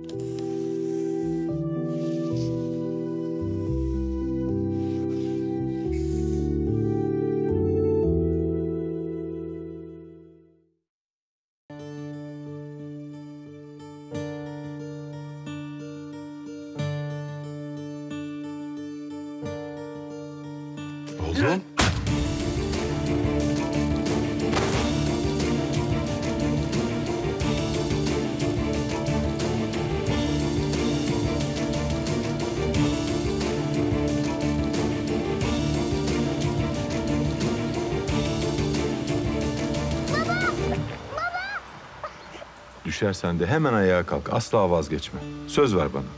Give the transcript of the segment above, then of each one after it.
Oğlum. Düşersen de hemen ayağa kalk. Asla vazgeçme. Söz ver bana.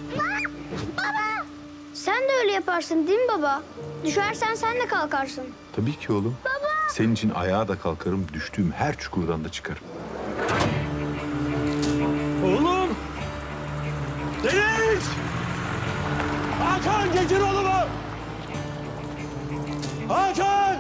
Sen de öyle yaparsın değil mi baba? Düşersen sen de kalkarsın. Tabii ki oğlum. Baba. Senin için ayağa da kalkarım, düştüğüm her çukurdan da çıkarım. Oğlum! Deniz! Hakan getir oğlumu! Hakan!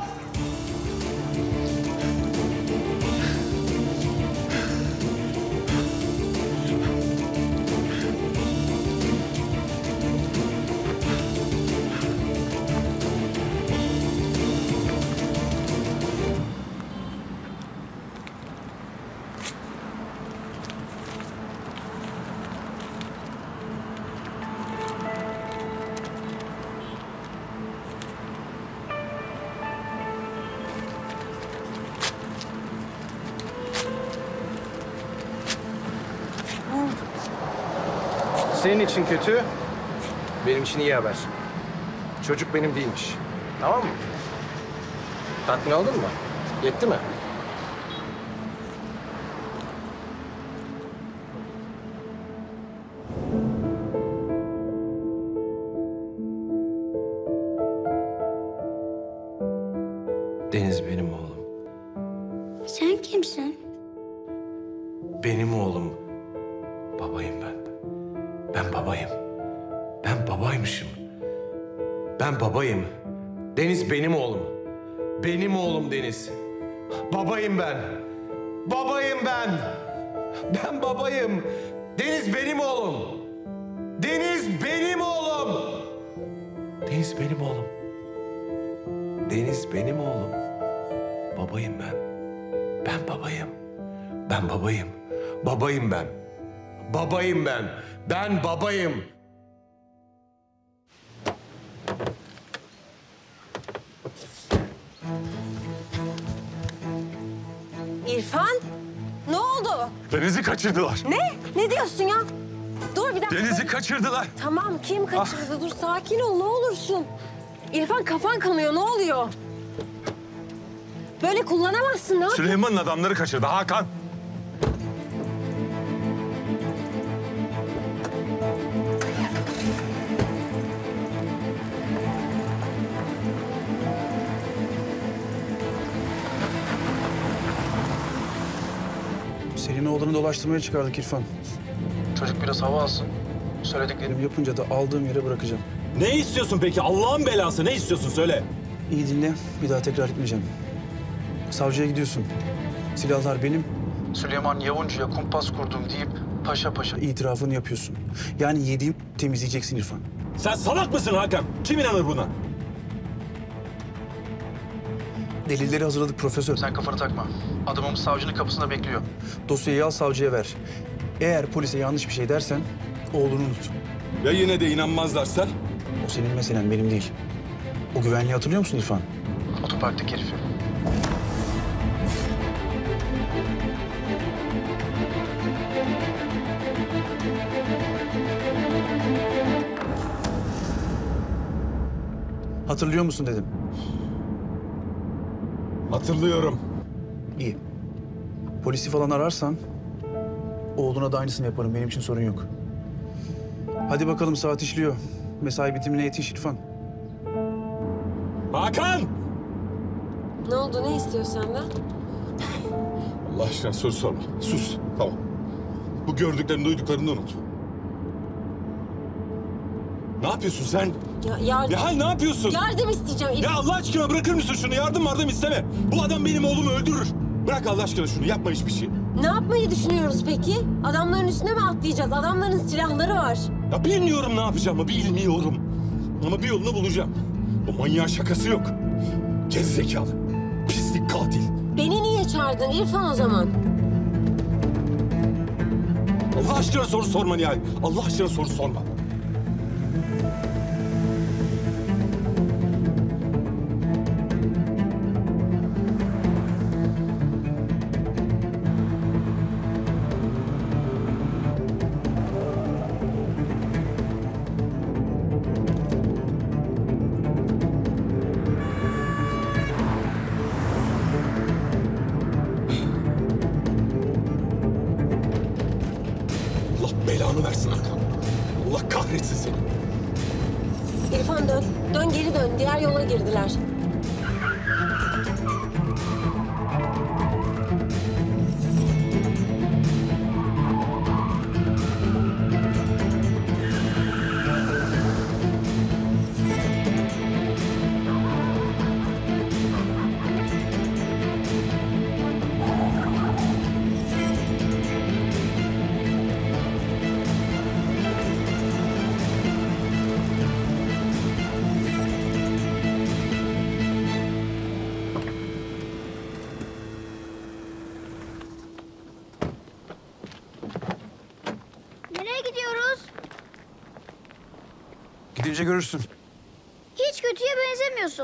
Senin için kötü, benim için iyi haber. Çocuk benim değilmiş. Tamam mı? Tatmin oldun mu? Yetti mi? Deniz benim oğlum. Sen kimsin? Benim oğlum. Babayım ben. Ben babayım. Ben babaymışım. Ben babayım. Deniz benim oğlum. Benim oğlum Deniz. Babayım ben. Babayım ben. Ben babayım. Deniz benim oğlum. Deniz benim oğlum. Deniz benim oğlum. Deniz benim oğlum. Babayım ben. Ben babayım. Ben babayım. Babayım ben. Babayım ben. Ben babayım. İrfan, ne oldu? Deniz'i kaçırdılar. Ne? Ne diyorsun ya? Dur bir dakika. Deniz'i kaçırdılar. Tamam, kim kaçırdı? Dur sakin ol, ne olursun. İrfan kafan kanıyor, ne oluyor? Böyle kullanamazsın, ne yapıyorsun? Süleyman'ın adamları kaçırdı Hakan. Senin oğlanı dolaştırmaya çıkardık İrfan. Çocuk biraz hava alsın. Söylediklerimi yapınca da aldığım yere bırakacağım. Ne istiyorsun peki? Allah'ın belası ne istiyorsun söyle. İyi dinle, bir daha tekrar etmeyeceğim. Savcıya gidiyorsun. Silahlar benim. Süleyman Yavuncu'ya kumpas kurdum deyip paşa paşa itirafını yapıyorsun. Yani yediğim temizleyeceksin İrfan. Sen salak mısın Hakan? Kim inanır buna? Delilleri hazırladık profesör. Sen kafanı takma. Adamımız savcının kapısında bekliyor. Dosyayı al savcıya ver. Eğer polise yanlış bir şey dersen oğlunu unut. Ya yine de inanmazlarsa? O senin meselen, benim değil. O güvenliği hatırlıyor musun İrfan? Otoparktaki herifi. Hatırlıyor musun dedim. Hatırlıyorum. İyi. Polisi falan ararsan oğluna da aynısını yaparım. Benim için sorun yok. Hadi bakalım, saat işliyor. Mesai bitimine yetiş İrfan. Hakan! Ne oldu, ne istiyor senden? Allah aşkına soru sorma. Sus. Tamam. Bu gördüklerini, duyduklarını unut. Ne yapıyorsun sen? Ya yardım... Ya ne yapıyorsun? Yardım isteyeceğim. Ya Allah aşkına bırakır mısın şunu? Yardım isteme. Bu adam benim oğlumu öldürür. Bırak Allah aşkına şunu. Yapma hiçbir şey. Ne yapmayı düşünüyoruz peki? Adamların üstüne mi atlayacağız? Adamların silahları var. Ya bilmiyorum ne yapacağımı, bilmiyorum. Ama bir yolunu bulacağım. O manyağın şakası yok. Gerizekalı, pislik katil. Beni niye çağırdın İrfan o zaman? Allah aşkına soru sorma Nihal. Allah aşkına soru sorma. Allah belanı versin Hakan. Allah kahretsin seni. İrfan dön. Dön geri dön. Diğer yola girdiler. Nereye gidiyoruz? Gidince görürsün. Hiç kötüye benzemiyorsun.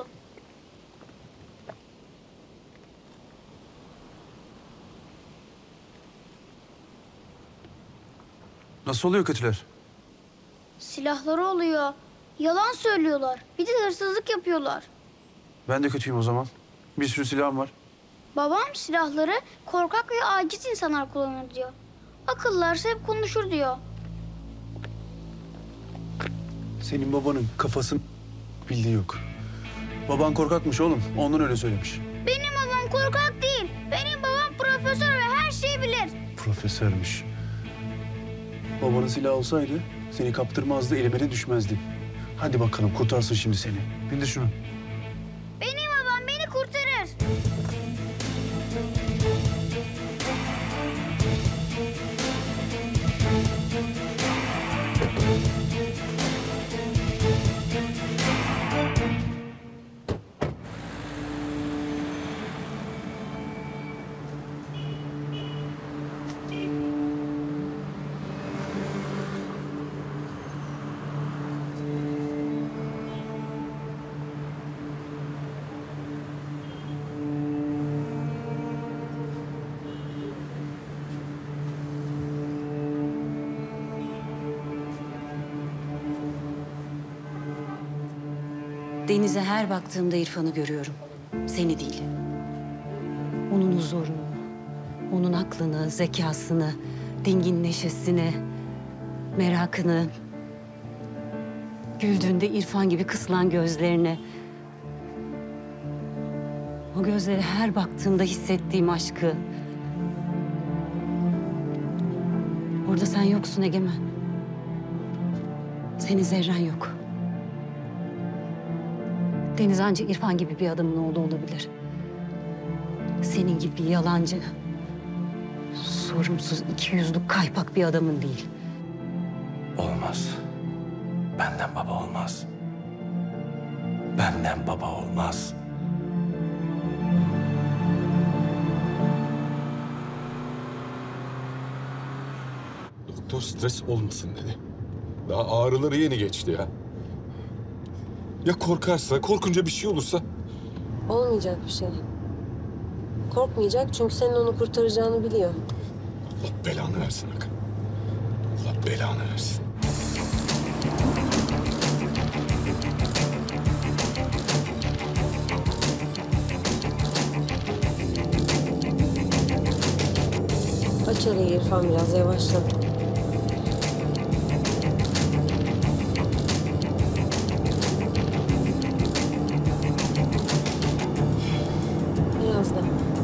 Nasıl oluyor kötüler? Silahları oluyor. Yalan söylüyorlar. Bir de hırsızlık yapıyorlar. Ben de kötüyüm o zaman. Bir sürü silahım var. Babam silahları korkak ve aciz insanlar kullanır diyor. Akıllarsa hep konuşur diyor. Senin babanın kafasın bildiği yok. Baban korkakmış oğlum. Ondan öyle söylemiş. Benim babam korkak değil. Benim babam profesör ve her şeyi bilir. Profesörmüş. Babanın silahı olsaydı seni kaptırmazdı, elime de düşmezdi. Hadi bakalım kurtarsın şimdi seni. Bindir şunu. Benim babam beni kurtarır. Denize her baktığımda İrfan'ı görüyorum. Seni değil. Onun huzurunu, onun aklını, zekasını, dingin neşesini, merakını, güldüğünde İrfan gibi kısılan gözlerini. O gözlere her baktığımda hissettiğim aşkı. Orada sen yoksun Egemen. Senin zerren yok. Deniz ancak İrfan gibi bir adamın oğlu olabilir. Senin gibi yalancı, sorumsuz, ikiyüzlü, kaypak bir adamın değil. Olmaz. Benden baba olmaz. Benden baba olmaz. Doktor stres olmasın dedi. Daha ağrıları yeni geçti ya. Ya korkarsa, korkunca bir şey olursa? Olmayacak bir şey. Korkmayacak çünkü senin onu kurtaracağını biliyor. Allah belanı versin Hakan. Allah belanı versin. Aç arayı İrfan biraz yavaşla. Biraz da.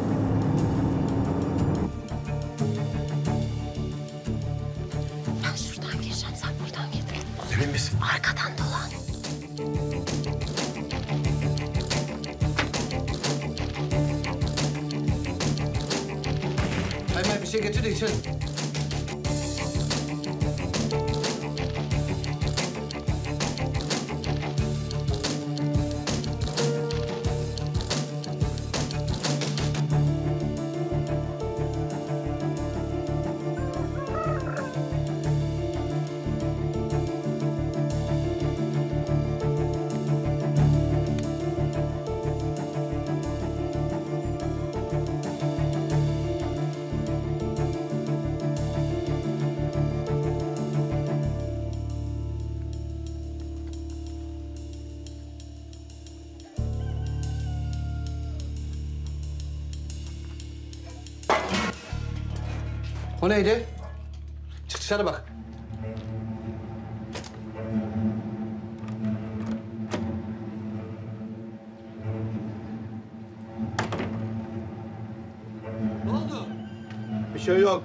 Ben şuradan gireceğim, sen buradan gir. Emin misin? Arkadan dolan. Hemen bir Ayşe getir de içelim. O neydi? Çık dışarı bak. Ne oldu? Bir şey yok.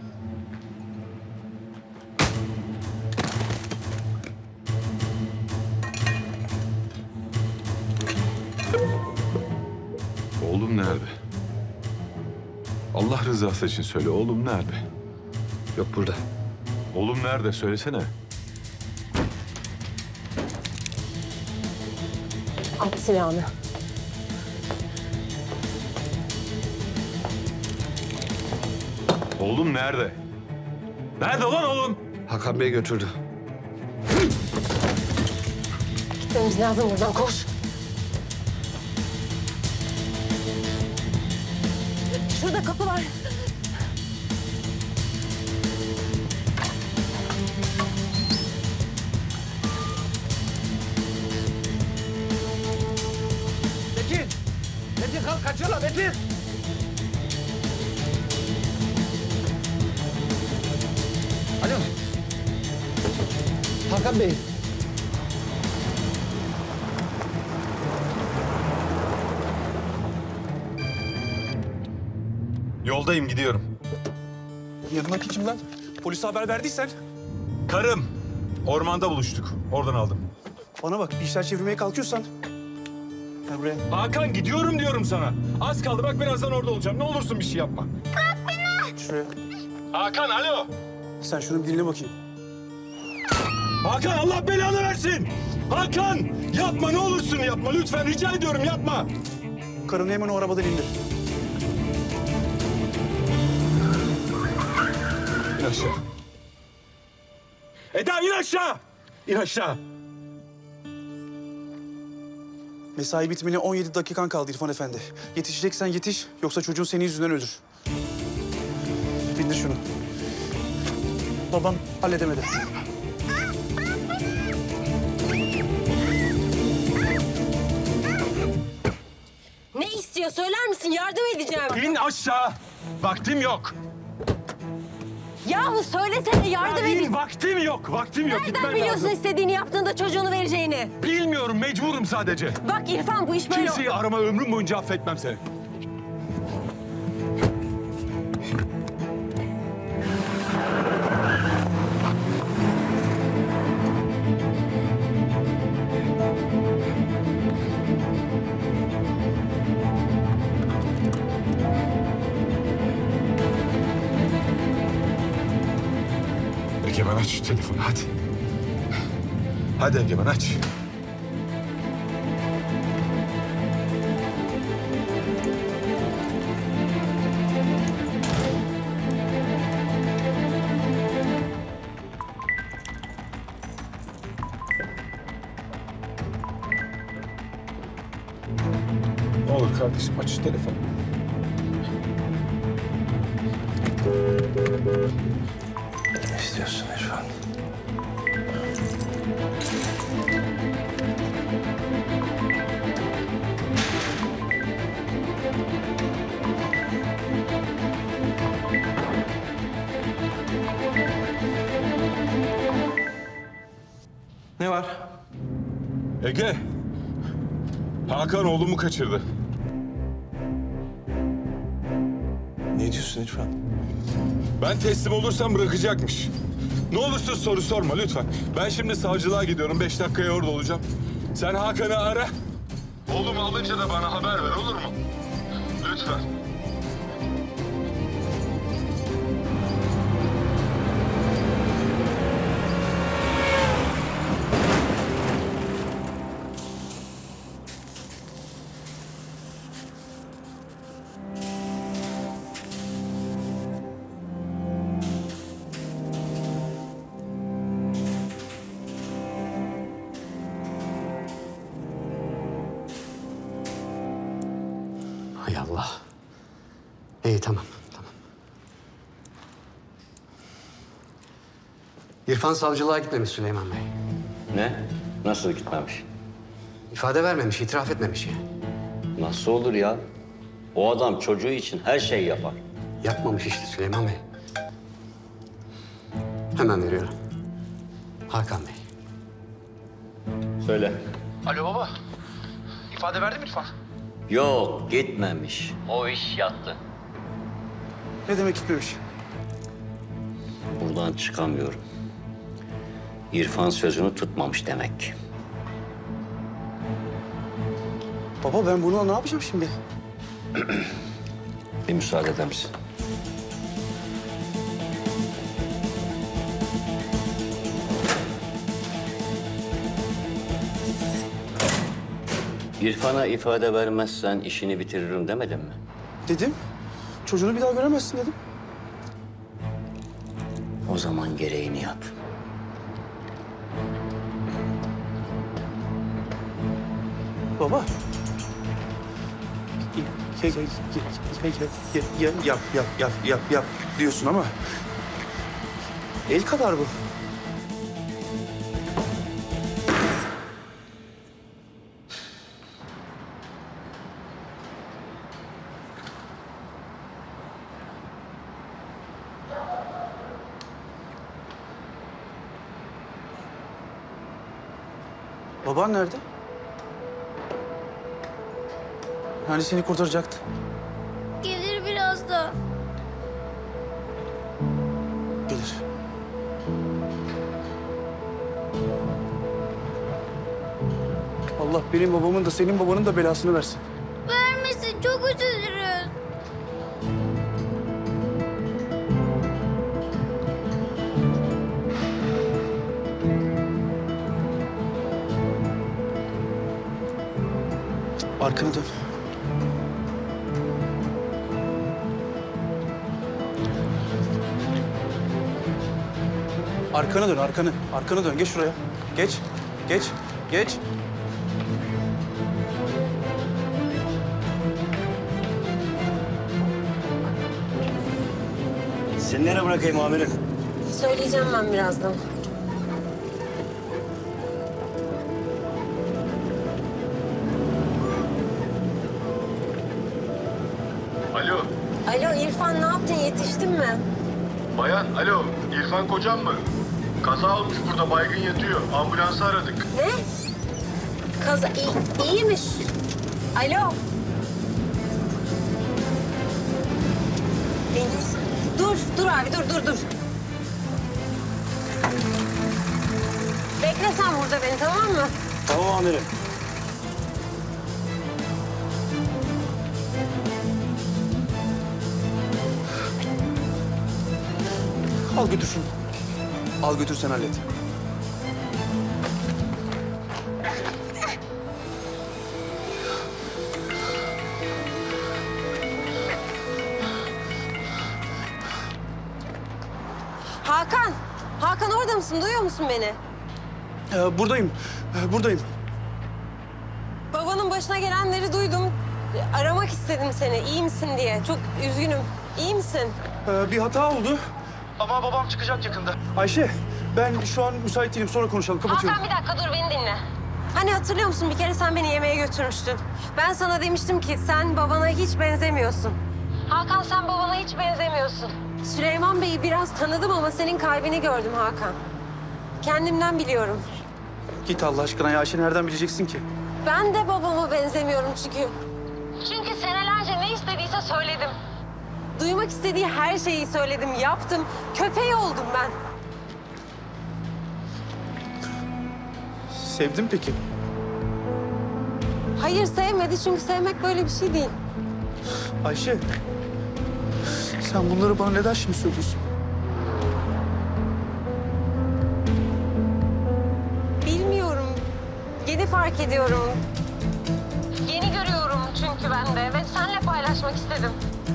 Oğlum nerede? Allah rızası için söyle, oğlum nerede? Yok burada. Oğlum nerede? Söylesene. At silahını. Oğlum nerede? Nerede lan oğlum? Hakan Bey götürdü. Gitmemiz lazım buradan, koş. Şurada kapı var. Metin! Metin kalk kaçıyorlar Metin! Alo. Hakan Bey. Yoldayım, gidiyorum. Yanındaki kim lan? Polise haber verdiysen. Karım. Ormanda buluştuk. Oradan aldım. Bana bak, bir işler çevirmeye kalkıyorsan. Gel buraya. Hakan gidiyorum diyorum sana. Az kaldı bak birazdan orada olacağım. Ne olursun bir şey yapma. Şuraya. Hakan alo. Sen şunu bir dinle bakayım. Hakan Allah belanı versin. Hakan yapma ne olursun yapma lütfen rica ediyorum yapma. Karını hemen o arabadan indir. İn aşağı. Eda in aşağı. İn aşağı. Mesai bitmene 17 dakikan kaldı İrfan Efendi. Yetişeceksen yetiş, yoksa çocuğun senin yüzünden ölür. Bindir şunu. Babam halledemedi. Ne istiyor, söyler misin? Yardım edeceğim. İn aşağı. Vaktim yok. Yahu söylesene, yardım İn edeceğim. vaktim yok. Vaktim yok. Nereden Gitmem biliyorsun lazım. istediğini yaptığında çocuğunu vereceğini? Bilmiyorum mecburum sadece. Bak İrfan, bu iş böyle... Kimseyi arama ömrüm boyunca affetmem seni. Egemen aç şu telefonu hadi. Hadi Egemen aç. Ne olur kardeşim aç şu telefonu. Ne istiyorsun İrfan? Ne var? Ege. Hakan oğlumu kaçırdı. Ne diyorsun İrfan? Ben teslim olursam bırakacakmış. Ne olursa soru sorma lütfen. Ben şimdi savcılığa gidiyorum. 5 dakikaya orada olacağım. Sen Hakan'ı ara. Oğlumu alınca da bana haber ver olur mu? Lütfen. Hay Allah. İyi tamam. İrfan savcılığa gitmemiş Süleyman Bey. Ne? Nasıl gitmemiş? İfade vermemiş, itiraf etmemiş yani. Nasıl olur ya? O adam çocuğu için her şeyi yapar. Yapmamış işte Süleyman Bey. Hemen veriyorum. Hakan Bey. Söyle. Alo baba. İfade verdi mi İrfan? Yok, gitmemiş. O iş yattı. Ne demek gitmemiş? Buradan çıkamıyorum. İrfan sözünü tutmamış demek ki. Baba ben bunu ne yapacağım şimdi? Bir müsaade eder misin? İrfan'a ifade vermezsen işini bitiririm demedin mi? Dedim. Çocuğunu bir daha göremezsin dedim. O zaman gereğini yap. Baba. Yap diyorsun ama el kadar bu. Baban nerede? Hani seni kurtaracaktı? Gelir biraz da. Gelir. Allah benim babamın da senin babanın da belasını versin. Vermesin, çok üzülürüz. Arkanı dön. Arkana dön, arkanı. Arkanı dön. Geç şuraya. Geç. Seni nereye bırakayım amirim? Söyleyeceğim ben birazdan. Alo, Alo İrfan, ne yaptın? Yetiştin mi? bayan, alo. İrfan kocam mı? Kaza olmuş burada, baygın yatıyor. Ambulansı aradık. Ne? Kaza iyiymiş. Alo. Deniz. Dur abi, dur. Bekle sen burada beni, tamam mı? Tamam amirim. Al götür şunu. Al götür sen hallet. Hakan orada mısın? Duyuyor musun beni? Buradayım. Babanın başına gelenleri duydum. Aramak istedim seni, iyi misin diye. Çok üzgünüm. İyi misin? Bir hata oldu. Ama babam çıkacak yakında. Ayşe, ben şu an müsait değilim. Sonra konuşalım. Kapatıyorum. Hakan bir dakika dur, beni dinle. Hani hatırlıyor musun, bir kere sen beni yemeğe götürmüştün. Ben sana demiştim ki sen babana hiç benzemiyorsun. Hakan, sen babana hiç benzemiyorsun. Süleyman Bey'i biraz tanıdım ama senin kalbini gördüm Hakan. Kendimden biliyorum. Git Allah aşkına ya. Ayşe nereden bileceksin ki? Ben de babama benzemiyorum çünkü. Çünkü senelerce ne istediyse söyledim. Duymak istediği her şeyi söyledim, yaptım. Köpeği oldum ben. Sevdin peki? Hayır, sevmedi çünkü sevmek böyle bir şey değil. Ayşe, sen bunları bana neden şimdi söylüyorsun? Bilmiyorum. Yeni fark ediyorum. Yeni görüyorum çünkü ben de ve seninle paylaşmak istedim.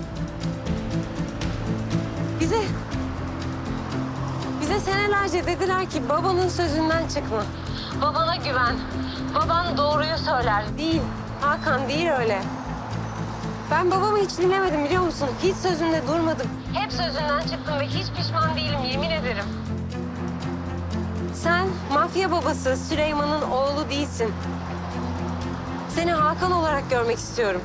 Bize senelerce dediler ki babanın sözünden çıkma. Babana güven. Baban doğruyu söyler. Değil. Hakan, değil öyle. Ben babamı hiç dinlemedim biliyor musun? Hiç sözünde durmadım. Hep sözünden çıktım ve hiç pişman değilim yemin ederim. Sen mafya babası Süleyman'ın oğlu değilsin. Seni Hakan olarak görmek istiyorum.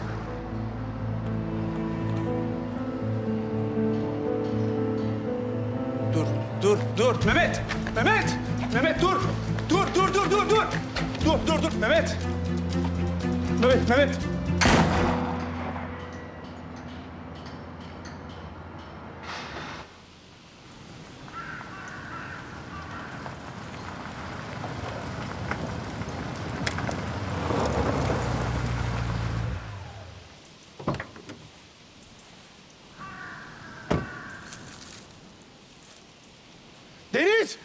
Dur. Mehmet! Mehmet dur! Dur! Mehmet! Deniz!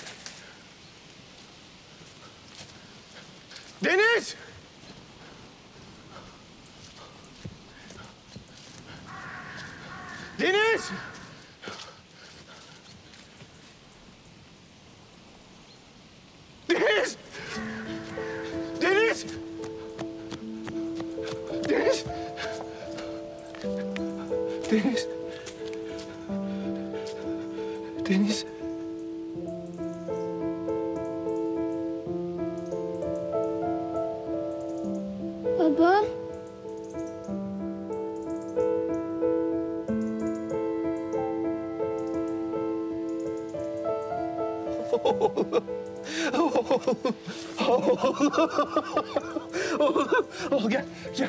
Deniz! Deniz! Deniz! Deniz! Deniz! Deniz! Deniz! Baba. Gel.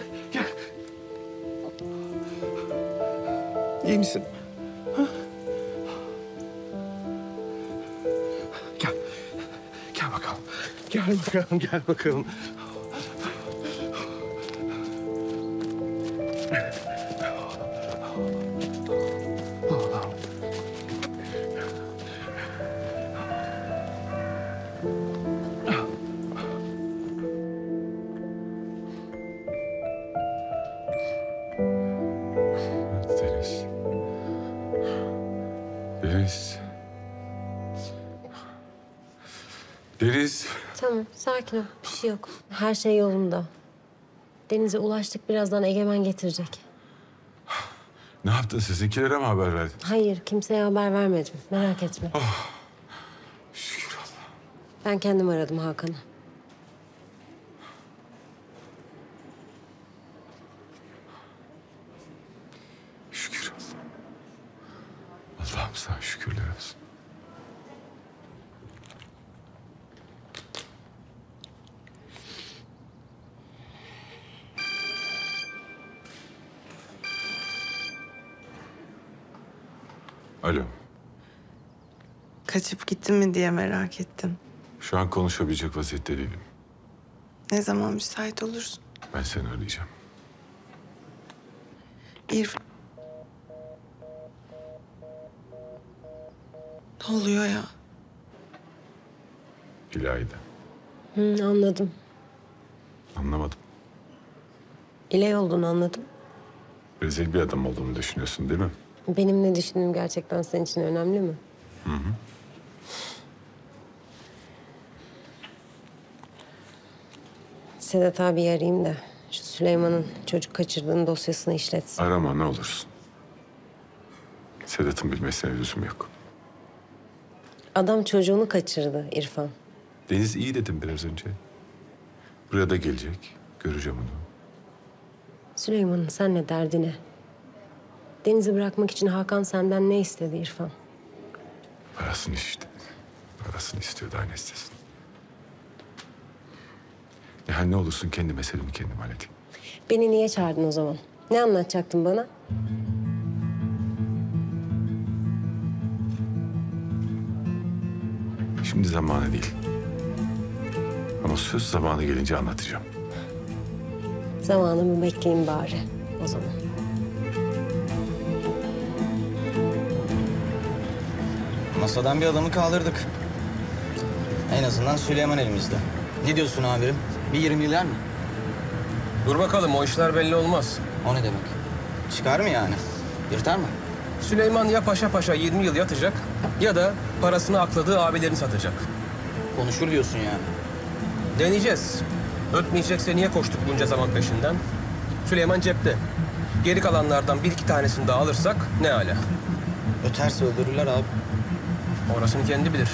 İyi misin? Ha? Gel bakalım. Gel bakalım. Deniz. Tamam, sakin ol. Bir şey yok. Her şey yolunda. Denize ulaştık. Birazdan Egemen getirecek. Ne yaptın? Sizinkilere mi haber verdin? Hayır, kimseye haber vermedim. Merak etme. Şükür Allah. Ben kendim aradım Hakan'ı. Şükür Allah. Allah'ım sana şükürler olsun. Alo. Kaçıp gittin mi diye merak ettim. Şu an konuşabilecek vaziyette değilim. Ne zaman müsait olursun? Ben seni arayacağım. İrfan. Ne oluyor ya? İlayda. Anladım. Anlamadım. İley olduğunu anladım. Rezil bir adam olduğumu düşünüyorsun değil mi? Benim ne düşündüğüm gerçekten senin için önemli mi? Hı. Sedat abi arayayım da şu Süleyman'ın çocuk kaçırdığının dosyasını işletsin. Arama ne olursun. Sedat'ın bilmesine lüzum yok. Adam çocuğunu kaçırdı İrfan. Deniz iyi dedim biraz önce. Buraya da gelecek. Göreceğim onu. Süleyman'ın seninle derdi ne? Deniz'i bırakmak için Hakan senden ne istedi İrfan? Parasını işte. Parasını istiyor daha ne istesin. Ya ne olursun kendi meselemi kendim halledeyim. Beni niye çağırdın o zaman? Ne anlatacaktın bana? Şimdi zamanı değil. Ama söz zamanı gelince anlatacağım. Zamanımı bekleyeyim bari o zaman. Masadan bir adamı kaldırdık. En azından Süleyman elimizde. Ne diyorsun amirim? Bir 20 yıl yer mi? Dur bakalım, o işler belli olmaz. O ne demek? Çıkar mı yani? Yırtar mı? Süleyman ya paşa paşa 20 yıl yatacak ya da parasını akladığı abilerini satacak. Konuşur diyorsun yani. Deneyeceğiz. Ötmeyecekse niye koştuk bunca zaman peşinden? Süleyman cepte. Geri kalanlardan bir iki tanesini daha alırsak ne ala. Öterse öldürürler abi. Orasını kendi bilir.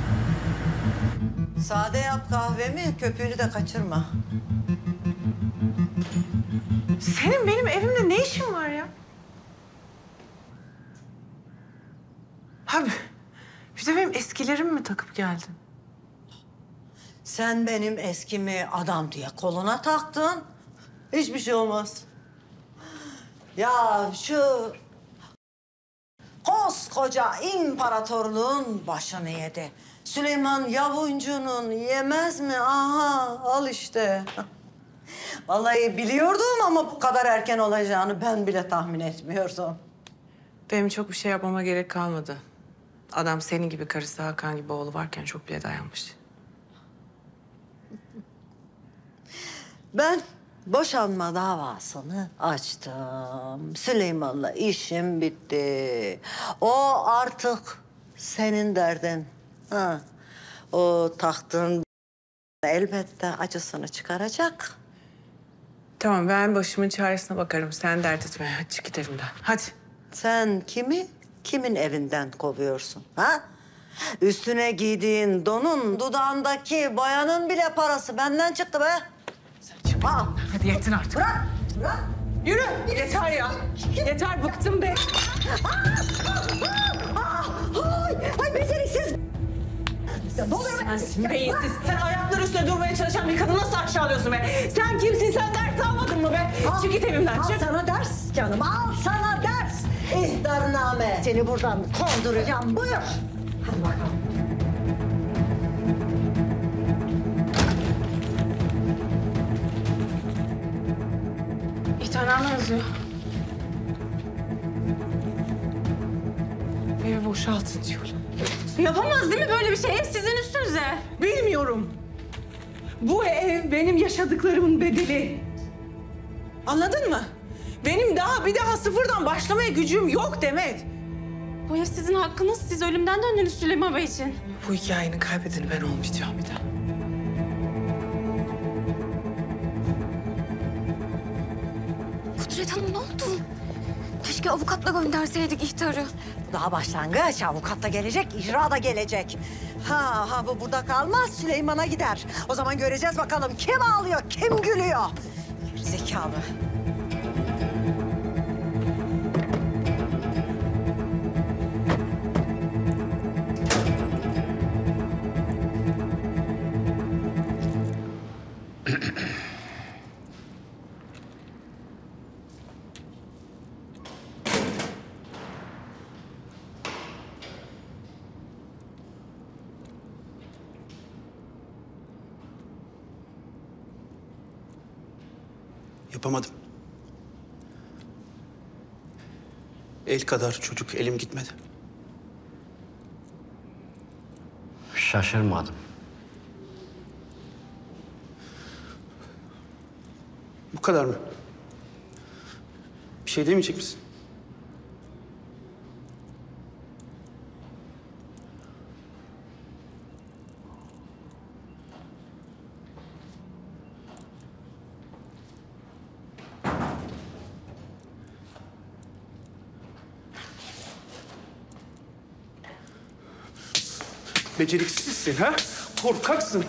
Sade yap kahvemi, köpüğünü de kaçırma. Senin benim evimde ne işin var ya? Abi, bir de benim eskilerimi mi takıp geldin? Sen benim eskimi adam diye koluna taktın. Hiçbir şey olmaz. Ya şu koskoca imparatorluğun başını yedi. Süleyman Yavuncu'nun yemez mi? Aha, al işte. Vallahi biliyordum ama bu kadar erken olacağını ben bile tahmin etmiyordum. Benim çok bir şey yapmama gerek kalmadı. Adam senin gibi karısı Hakan gibi oğlu varken çok bile dayanmış. Ben boşanma davasını açtım. Süleyman'la işim bitti. O artık senin derdin. Ha. O taktığın elbette acısını çıkaracak. Tamam, ben başımın çaresine bakarım. Sen dert etme. Hadi çık git evimden. Hadi. Sen kimin evinden kovuyorsun? Ha? Üstüne giydiğin donun, dudağındaki boyanın bile parası benden çıktı be. Sen çıkma. Hadi yetin artık. Bırak, bırak. Yürü. Yeter ya. Yeter, bıktım be. Ay beceriksiz. Ne oluyor be? Sensin beyinsiz. Sen ayakları üstüne durmaya çalışan bir kadını nasıl aşağılıyorsun be? Sen kimsin? Sen ders almadın mı be? Çık git evimden, Al çık. sana ders canım, al sana ders. İhtarname. Seni buradan konduracağım. Buyur. Hadi bakalım. İhtarname yazıyor. Evi boşaltın diyor. Yapamaz değil mi böyle bir şey? Ev sizin üstünüze. Bilmiyorum. Bu ev benim yaşadıklarımın bedeli. Anladın mı? Benim bir daha sıfırdan başlamaya gücüm yok Demet. Bu ev sizin hakkınız. Siz ölümden döndünüz Süleyman Bey için. Bu hikayenin kaybedeni ben olmayacağım bir daha. Kudret Hanım ne oldu? Keşke avukatla gönderseydik ihtarı. Daha başlangıç. Avukat da gelecek, icra da gelecek. Ha bu burada kalmaz. Süleyman'a gider. O zaman göreceğiz bakalım kim ağlıyor, kim gülüyor. Zekalı. Yapamadım. El kadar çocuk elim gitmedi. Şaşırmadım. Bu kadar mı? Bir şey demeyecek misin? Beceriksizsin ha? Korkaksın.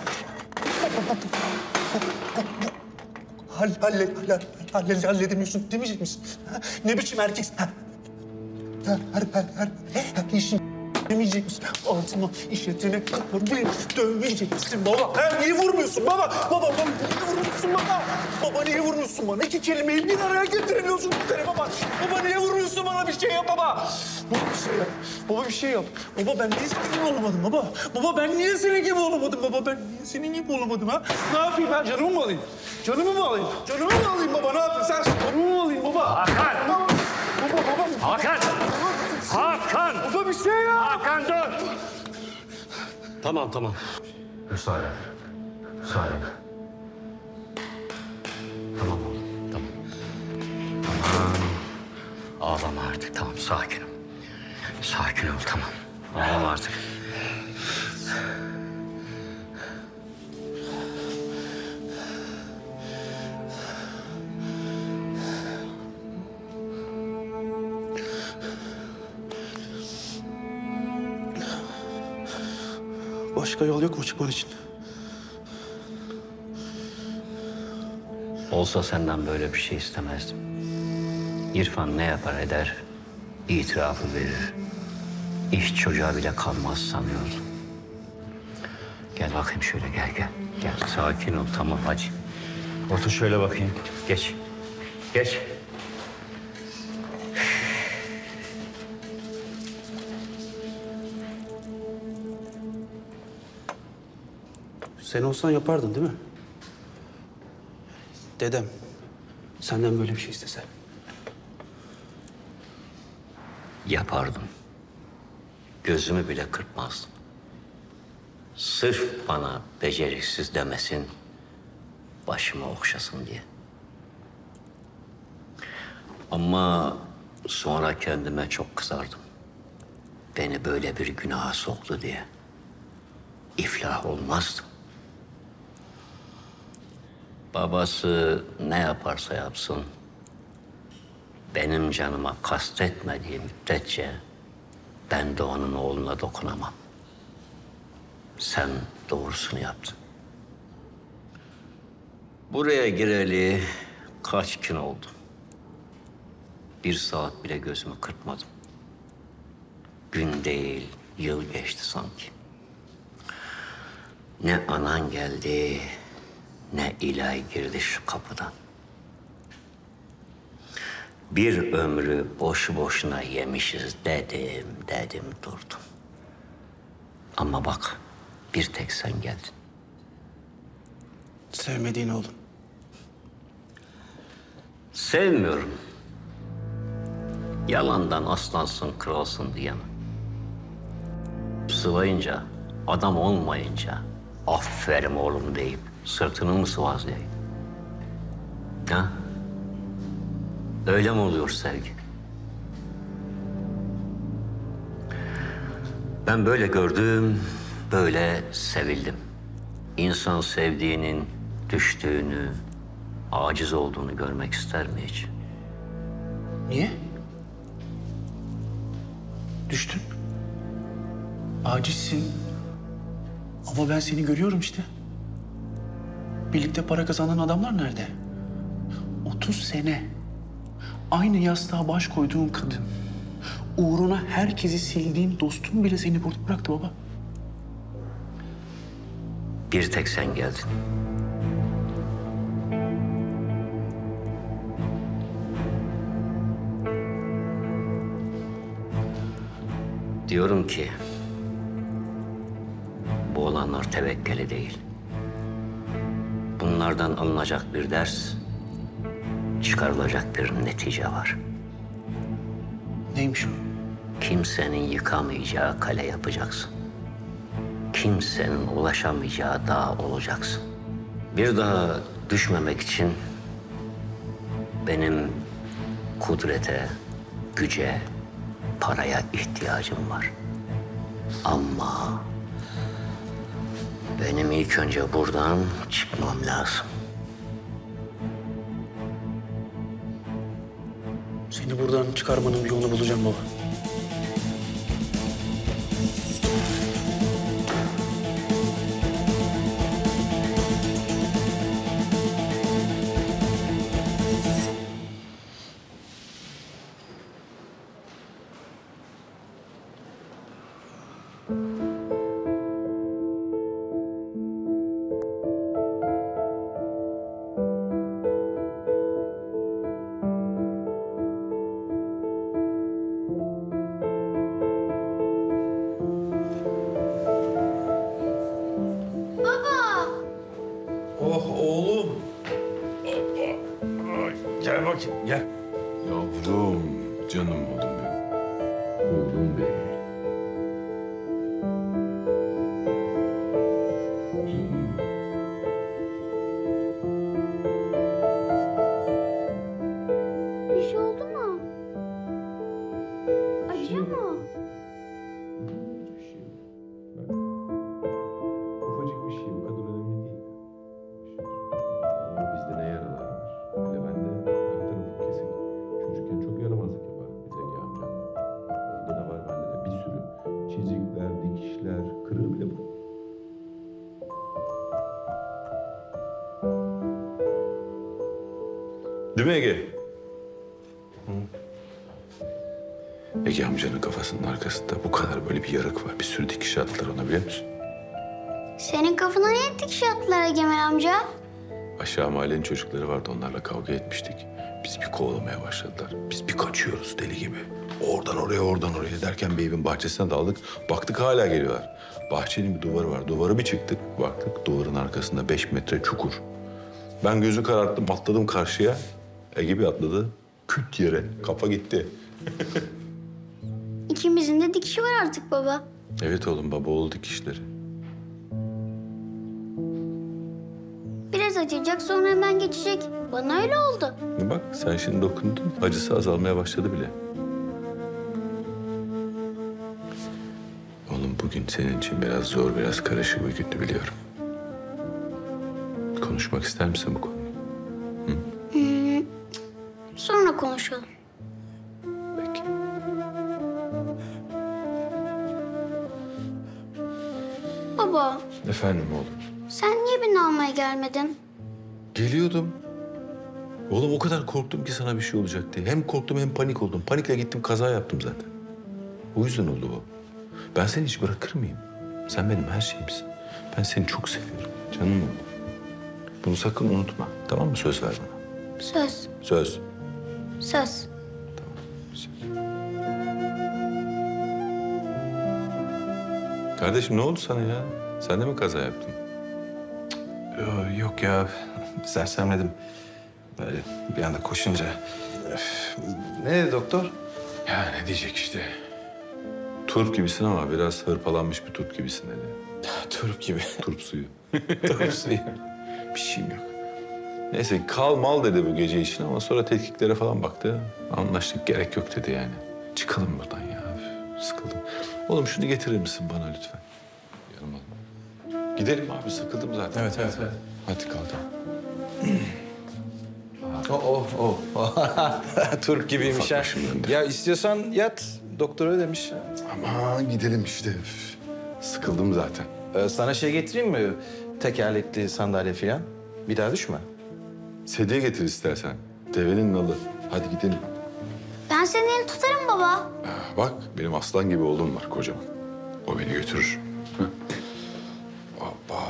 Halledemiyorsun demeyecek misin? Ha? Ne biçim erkeksin? Ha? Her işin demeyecek misin? Altıma işletene dövmeyecek misin baba? Ha? Niye vurmuyorsun baba? Baba niye vurmuyorsun baba? Baba niye vurmuyorsun bana? İki kelimeyi bir araya getiremiyorsun bir kere baba. Baba niye vuruyorsun bana? Bir şey yap baba. Baba bir şey yap. Baba bir şey yap. Baba ben niye senin gibi olamadım baba? Baba ben niye senin gibi olamadım baba? Ben niye senin gibi olamadım ha? Ne yapayım ben? Canımı mı alayım? Canımı mı alayım? Canımı mı alayım baba? Ne yapayım? Sen canımı mı alayım baba? Hakan! Baba. Hakan! Hakan! Baba bir şey yap. Hakan dur! Tamam. Müsaade. Tamam oğlum, tamam. Ağlama artık, tamam. Sakin ol. Sakin ol, tamam. Ağlama artık. Başka yol yok mu çıkman için? Olsa senden böyle bir şey istemezdim. İrfan ne yapar eder, itirafı verir. İş çocuğa bile kalmaz sanıyordum. Gel bakayım şöyle, gel gel. Gel, sakin ol, tamam hadi. Otur şöyle bakayım, geç. Geç. Sen olsan yapardın değil mi? Dedem senden böyle bir şey istese. Yapardım. Gözümü bile kırpmazdım. Sırf bana beceriksiz demesin, başımı okşasın diye. Ama sonra kendime çok kızardım. Beni böyle bir günaha soktu diye. İflah olmazdım. Babası ne yaparsa yapsın, benim canıma kastetmediği müddetçe ben de onun oğluna dokunamam. Sen doğrusunu yaptın. Buraya gireli kaç gün oldu? 1 saat bile gözümü kırpmadım. Gün değil, yıl geçti sanki. Ne anan geldi, ne İlay girdi şu kapıdan. Bir ömrü boşu boşuna yemişiz dedim durdum. Ama bak, bir tek sen geldin. Sevmediğin oğlum. Sevmiyorum. Yalandan aslansın, kralsın diyemem. Sıvayınca, adam olmayınca aferin oğlum deyip sırtını mı sıvazlayayım? Ha? Öyle mi oluyor sevgi? Ben böyle gördüm, böyle sevildim. İnsan sevdiğinin düştüğünü, aciz olduğunu görmek ister mi hiç? Niye? Düştün. Acizsin. Ama ben seni görüyorum işte. Birlikte para kazanan adamlar nerede? 30 sene. Aynı yastığa baş koyduğun kadın. Uğruna herkesi sildiğin dostun bile seni burada bıraktı baba. Bir tek sen geldin. Diyorum ki bu olanlar tevekkeli değil. Bunlardan alınacak bir ders, çıkarılacak bir netice var. Neymiş o? Kimsenin yıkamayacağı kale yapacaksın. Kimsenin ulaşamayacağı dağ olacaksın. Bir daha düşmemek için benim kudrete, güce, paraya ihtiyacım var. Ama benim ilk önce buradan çıkmam lazım. Seni buradan çıkarmanın bir yolunu bulacağım baba. Oh oğlum. Gel bakayım, gel. Yavrum, canım oğlum benim. Oğlum benim. Bir şey oldu mu? Acıyor mu? Ufacık bir şey, o kadar önemli değil. Ama bizde ne yaralar var. Hele ben de her tarafım kesik. Çocukken çok yaramazlık yapardım bize amcamla. Onda da var bende de bir sürü çizikler, dikişler, kırığı bile bu. Değil mi Ege? Ege amcanın kafasının arkasında bu kadar böyle bir yarık var. Bir sürü dikiş attılar ona, biliyor musun? Senin kafana niye dikiş attılar Egemen amca? Aşağı mahallenin çocukları vardı, onlarla kavga etmiştik. Biz bir kovalamaya başladılar. Biz bir kaçıyoruz deli gibi. Oradan oraya, oradan oraya derken bir evin bahçesine daldık. Baktık hala geliyorlar. Bahçenin bir duvarı var. Duvara bir çıktık. Baktık duvarın arkasında 5 metre çukur. Ben gözü kararttım, atladım karşıya. Ege bir atladı. Küt yere. Kafa gitti. İkimizin de dikişi var artık baba. Evet oğlum, baba oğul dikişleri. Biraz acıyacak sonra hemen geçecek. Bana öyle oldu. Bak sen şimdi dokundun. Acısı azalmaya başladı bile. Oğlum bugün senin için biraz zor, biraz karışık bir gündü biliyorum. Konuşmak ister misin bu konuyu? Sonra konuşalım. Peki. Baba, Efendim oğlum? sen niye beni almaya gelmedin? Geliyordum. Oğlum o kadar korktum ki sana bir şey olacak diye. Hem korktum hem panik oldum. Panikle gittim, kaza yaptım zaten. O yüzden oldu bu. Ben seni hiç bırakır mıyım? Sen benim her şeyimsin. Ben seni çok seviyorum. Canım oğlum. Bunu sakın unutma. Tamam mı? Söz ver bana. Söz, Söz. söz. Kardeşim ne oldu sana ya? Sen de mi kaza yaptın? Yok ya, sersemledim. Böyle bir anda koşunca. Ne dedi doktor? Ya ne diyecek işte. Turp gibisin ama biraz hırpalanmış bir turp gibisin dedi. Turp gibi. Turp suyu. Turp suyu. Bir şeyim yok. Neyse kal mal dedi bu gece için ama sonra tetkiklere falan baktı. Anlaştık, gerek yok dedi yani. Çıkalım buradan ya. Üf, sıkıldım. Oğlum şunu getirir misin bana lütfen? Yanıma. Gidelim abi, sıkıldım zaten. Evet. Hadi kalk. Turp gibiymiş ha. Ya istiyorsan yat, doktor öyle demiş. Aman gidelim işte. Üf, sıkıldım zaten. Sana şey getireyim mi? Tekerlekli sandalye falan. Bir daha düşme. Sedye getir istersen. Devenin nalı. Hadi gidelim. Ben senin elini tutarım baba. Bak benim aslan gibi oğlum var kocaman. O beni götürür. Hı? Hoppa.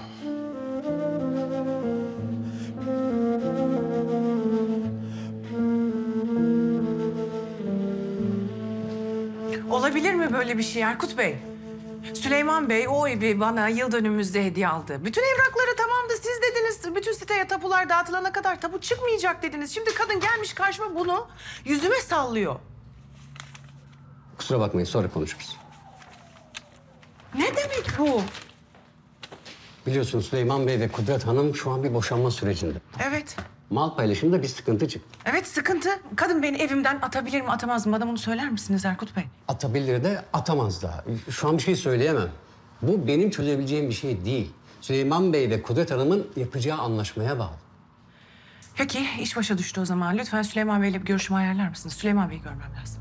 Olabilir mi böyle bir şey Erkut Bey? Süleyman Bey o evi bana yıl dönümümüzde hediye aldı. Bütün evrakları tamamdı. Siz dediniz bütün siteye tapular dağıtılana kadar tapu çıkmayacak dediniz. Şimdi kadın gelmiş karşıma bunu yüzüme sallıyor. Kusura bakmayın, sonra konuşuruz. Ne demek bu? Biliyorsunuz Süleyman Bey ve Kudret Hanım şu an bir boşanma sürecinde. Evet. Mal paylaşımında bir sıkıntı çıktı. Evet sıkıntı. Kadın beni evimden atabilir mi atamaz mı? Bana bunu söyler misiniz Erkut Bey? Atabilir de atamaz da. Şu an bir şey söyleyemem. Bu benim çözebileceğim bir şey değil. Süleyman Bey ve Kudret Hanım'ın yapacağı anlaşmaya bağlı. Peki iş başa düştü o zaman. Lütfen Süleyman Bey'le bir görüşme ayarlar mısınız? Süleyman Bey'i görmem lazım.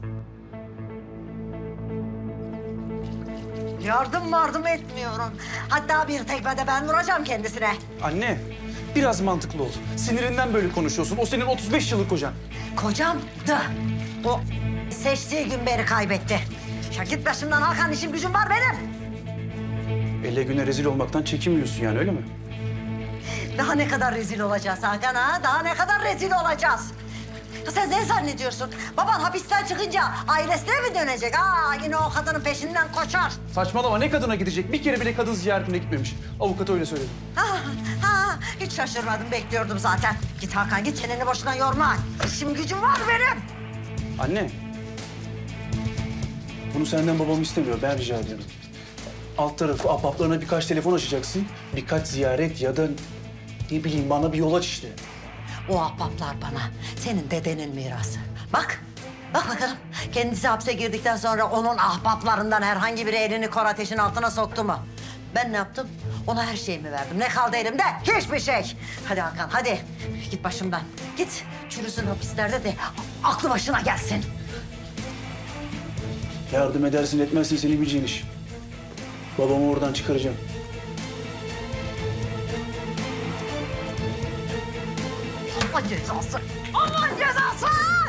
Yardım etmiyorum. Hatta bir tekmede ben vuracağım kendisine. Anne, biraz mantıklı ol. Sinirinden böyle konuşuyorsun. O senin 35 yıllık kocan. Kocamdı. O seçtiği gün beni kaybetti. Ya git başımdan Hakan, işim gücüm var benim. Elle güne rezil olmaktan çekinmiyorsun yani öyle mi? Daha ne kadar rezil olacağız Hakan ha? Daha ne kadar rezil olacağız? Ya sen ne zannediyorsun? Baban hapisten çıkınca ailesine mi dönecek? Yine o kadının peşinden koşar. Saçmalama, ne kadına gidecek? Bir kere bile kadın ziyaretine gitmemiş. Avukat öyle söyledi. Hiç şaşırmadım, bekliyordum zaten. Git Hakan, git çeneni boşuna yorma. İşim gücüm var benim. Anne, bunu senden babam istemiyor. Ben rica ediyorum. Alt tarafı ahbaplarına birkaç telefon açacaksın. Birkaç ziyaret ya da ne bileyim bana bir yol aç işte. O ahbaplar bana senin dedenin mirası. Bak bakalım. Kendisi hapse girdikten sonra onun ahbaplarından herhangi biri elini kor ateşin altına soktu mu? Ben ne yaptım? Ona her şeyimi verdim. Ne kaldı elimde? Hiçbir şey. Hadi Hakan, hadi. Git başımdan. Git, çürüsün hapislerde de aklı başına gelsin. Yardım edersin etmezsin senin bileceğin iş. Babamı oradan çıkaracağım. Allah cezası! Allah cezası!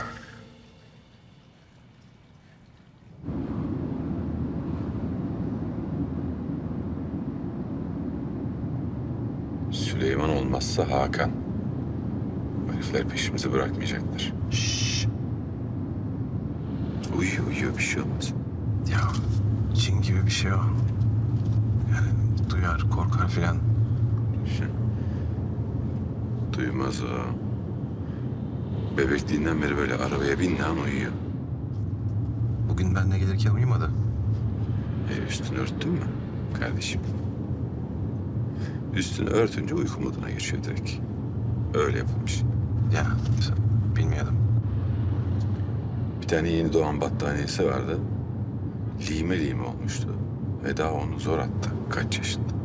Süleyman olmazsa Hakan. Herifler peşimizi bırakmayacaklar. Şşş. Uyuyor bir şey olmaz. Ya cin gibi bir şey o. Yani duyar, korkar filan. Duymaz o. Bebekliğinden beri böyle arabaya bindi ama uyuyor. Bugün benle gelirken uyumadı. Üstünü örttün mü kardeşim? Üstünü örtünce uyku moduna geçiyor direkt. Öyle yapılmış. Ya bilmiyordum. Bir tane yeni doğan battaniyesi vardı. Lime lime olmuştu. Eda onu zor attı. Kaç yaşında?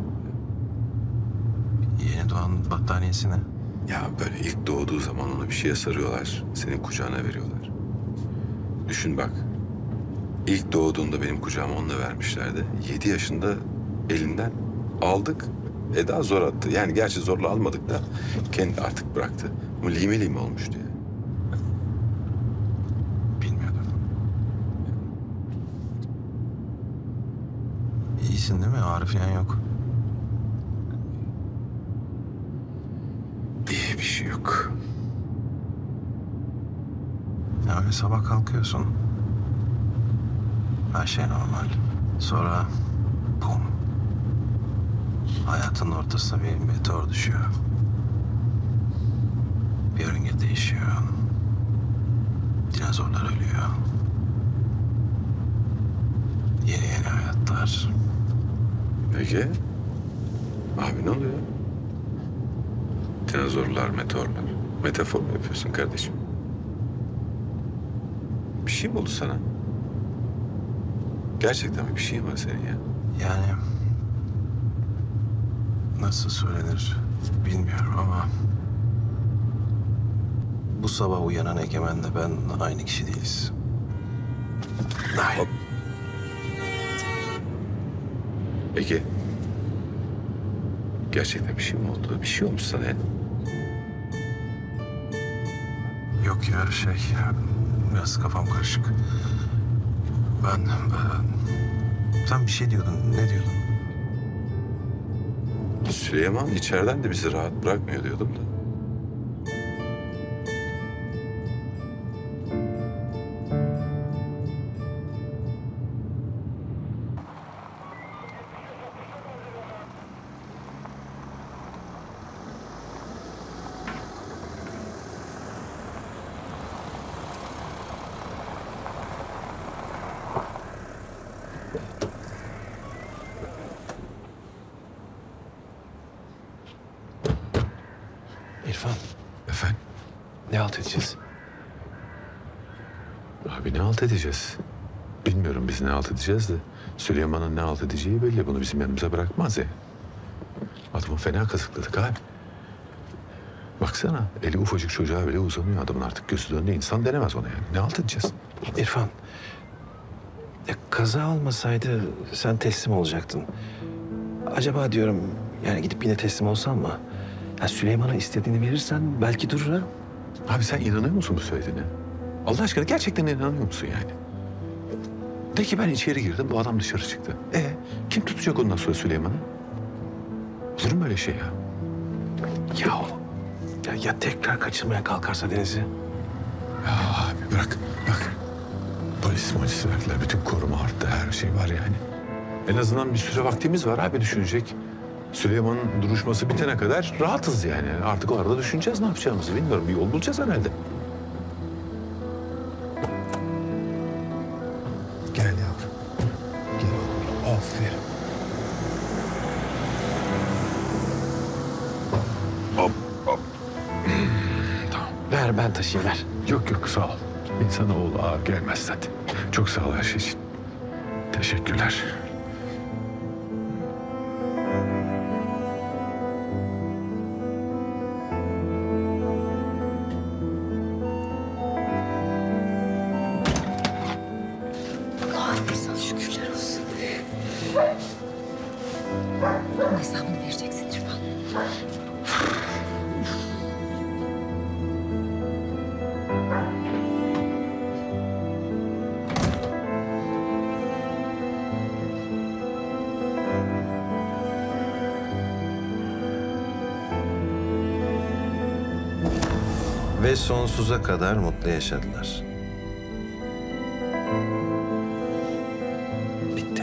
Yeni doğan battaniyesi ne? Ya böyle ilk doğduğu zaman onu bir şeye sarıyorlar. Senin kucağına veriyorlar. Düşün bak. İlk doğduğunda benim kucağıma onunla vermişlerdi. 7 yaşında elinden aldık. Eda zor attı. Yani gerçi zorla almadık da kendi artık bıraktı. Ama lime lime olmuştu yani. Bilmiyordum. İyisin değil mi? Ağrı falan yok. İyi bir şey yok. Ya öyle sabah kalkıyorsun. Her şey normal. Sonra bum. Hayatın ortasına bir meteor düşüyor. Bir yörünge değişiyor. Dinozorlar ölüyor. Yeni hayatlar. Peki. Abi ne oluyor? Dinozorlar, meteorlar. Metafor mu yapıyorsun kardeşim? Bir şey mi oldu sana? Gerçekten mi bir şey mi var senin ya? Yani nasıl söylenir bilmiyorum ama bu sabah uyanan Egemen'le ben aynı kişi değiliz. Hayır. Ege. Gerçekten bir şey mi oldu? Bir şey olmuş sana ya. Yok ya biraz kafam karışık. Ben sen bir şey diyordun. Ne diyordun? Süleyman içeriden de bizi rahat bırakmıyor diyordum da. İrfan. Efendim? Ne halt edeceğiz? Abi ne halt edeceğiz? Bilmiyorum biz ne halt edeceğiz de Süleyman'ın ne halt edeceği belli. Bunu bizim yanımıza bırakmaz ya. Adamı fena kazıkladık abi. Baksana eli ufacık çocuğa bile uzanıyor. Adamın artık gözü döndü. İnsan denemez ona yani. Ne halt edeceğiz? İrfan. Ya kaza olmasaydı sen teslim olacaktın. Acaba diyorum yani gidip yine teslim olsan mı? Ya Süleyman'a istediğini verirsen belki durur ha. Abi sen inanıyor musun bu söylediğine? Allah aşkına gerçekten inanıyor musun yani? De ki ben içeri girdim, bu adam dışarı çıktı. Kim tutacak ondan sonra Süleyman'ı? Olur mu öyle şey ya? Ya tekrar kaçırmaya kalkarsa Deniz'i? Ya abi bırak, bak. Polis verdiler, bütün koruma arttı, her şey var yani. En azından bir süre vaktimiz var abi düşünecek. Süleyman'ın duruşması bitene kadar rahatız yani. Artık o arada düşüneceğiz ne yapacağımızı bilmiyorum. Bir yol bulacağız herhalde. Gel yavrum. Gel oğlum. Aferin. Hop hop. Tamam. Ver ben taşıyayım ver. Yok sağ ol. İnsanoğlu ağır gelmez zaten. Çok sağ ol her şey için. Teşekkürler. Sana şükürler olsun. Bunun hesabını vereceksin İrfan. Ve sonsuza kadar mutlu yaşadılar. Bitti.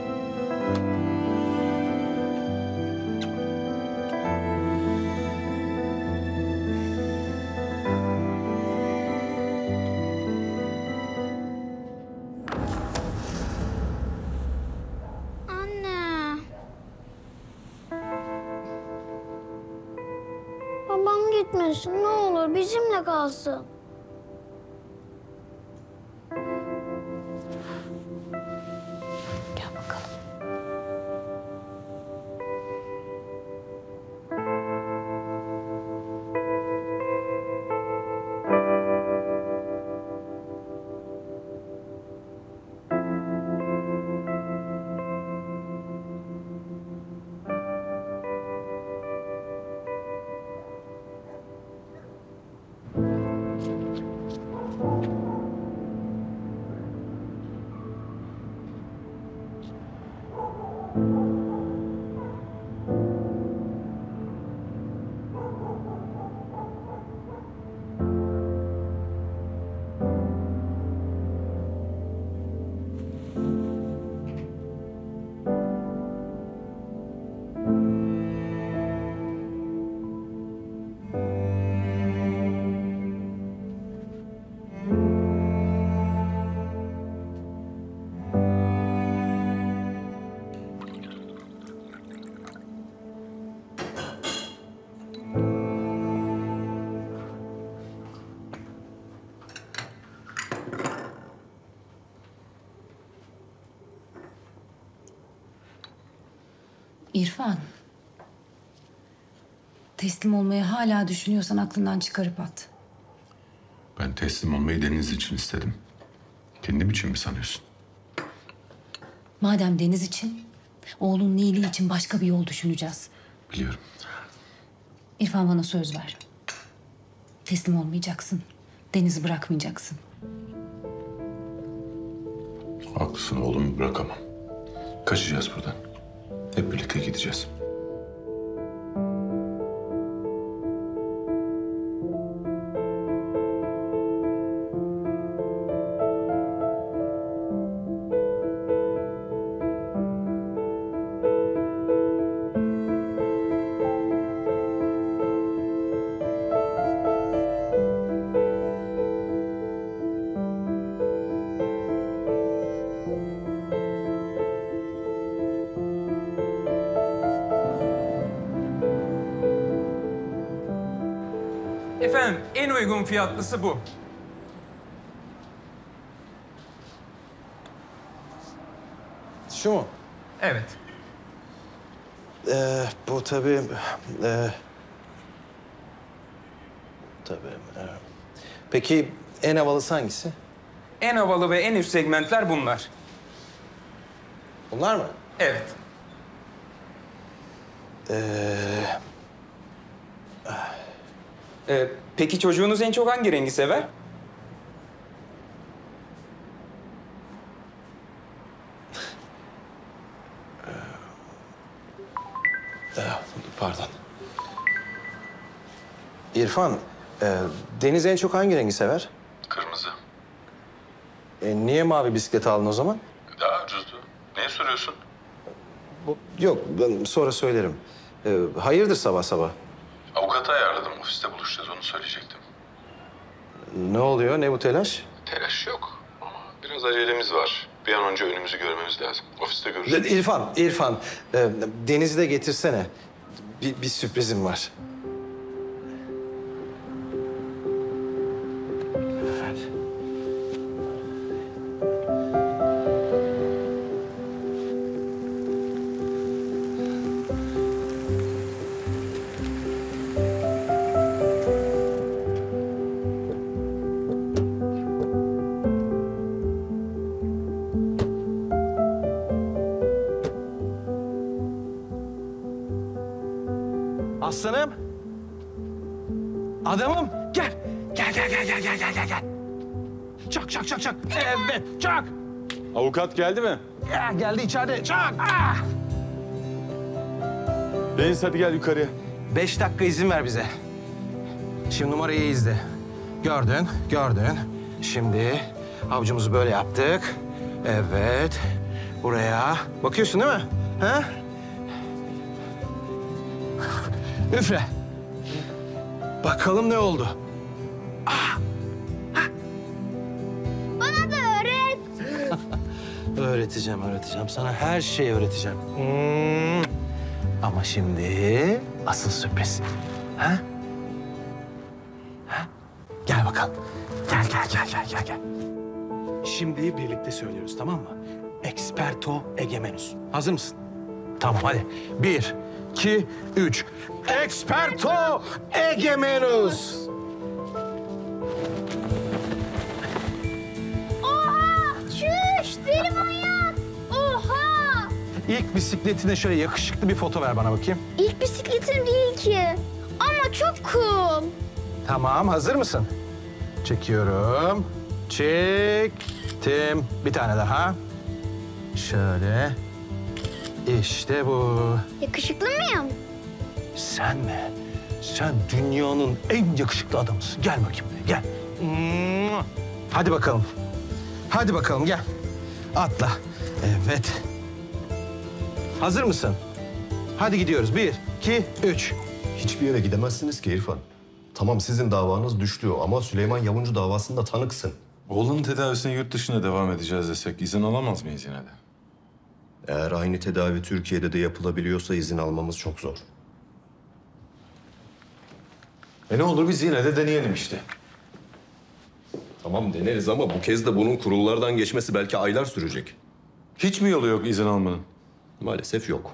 Anne. Babam gitmesin ne olur bizimle kalsın. Gel bakalım. İrfan. Teslim olmayı hala düşünüyorsan aklından çıkarıp at. Ben teslim olmayı Deniz için istedim. Kendim için mi sanıyorsun? Madem Deniz için, oğlunun iyiliği için başka bir yol düşüneceğiz. Biliyorum. İrfan bana söz ver. Teslim olmayacaksın. Deniz'i bırakmayacaksın. Haklısın, oğlumu bırakamam. Kaçacağız buradan. Hep birlikte gideceğiz. Efendim, en uygun fiyatlısı bu. Şu mu? Evet. Bu tabii... tabii... Peki en havalısı hangisi? En havalı ve en üst segmentler bunlar. Bunlar mı? Evet. Peki çocuğunuz en çok hangi rengi sever? Pardon. İrfan, Deniz en çok hangi rengi sever? Kırmızı. Niye mavi bisiklet aldın o zaman? Daha ucuzdu. Neye soruyorsun? Yok, ben sonra söylerim. Hayırdır sabah sabah? Avukatı ayarladım. Ofiste buluşacağız, onu söyleyecektim. Ne oluyor, ne bu telaş? Telaş yok. Ama biraz acelemiz var. Bir an önce önümüzü görmemiz lazım. Ofiste görüşürüz. İrfan, Deniz'i de getirsene. Bir sürprizim var. Aslanım. Adamım. Gel. Gel. Çak. Evet, çak. Avukat geldi mi? Ya, geldi içeride. Çak. Deniz hadi gel yukarıya. 5 dakika izin ver bize. Şimdi numarayı iyi izle. Gördün. Şimdi avucumuzu böyle yaptık. Evet. Buraya. Bakıyorsun değil mi? Ha? Üfle. Bakalım ne oldu? Bana da öğret. Öğreteceğim. Sana her şeyi öğreteceğim. Ama şimdi asıl sürpriz. Ha? Gel bakalım. Gel. Şimdi birlikte söylüyoruz, tamam mı? Experto egemenus. Hazır mısın? Tamam, hadi. 1, 2, 3. Experto egemenus. Oha! Çüş! Deli manyak! Oha! İlk bisikletine şöyle yakışıklı bir foto ver bana bakayım. İlk bisikletim değil ki. Ama çok cool. Tamam, hazır mısın? Çekiyorum. Çektim. Bir tane daha. Şöyle. İşte bu. Yakışıklı mıyım? Sen mi? Sen dünyanın en yakışıklı adamısın. Gel bakayım, gel. Hadi bakalım, gel. Atla. Evet. Hazır mısın? Hadi gidiyoruz. 1, 2, 3. Hiçbir yere gidemezsiniz ki İrfan. Tamam sizin davanız düştü ama Süleyman Yavuncu davasında tanıksın. Oğlunun tedavisine yurt dışına devam edeceğiz desek izin alamaz mıyız yine de? Eğer aynı tedavi Türkiye'de de yapılabiliyorsa izin almamız çok zor. Ne olur biz yine de deneyelim işte. Tamam deneriz ama bu kez de bunun kurullardan geçmesi belki aylar sürecek. Hiç mi yolu yok izin almanın? Maalesef yok.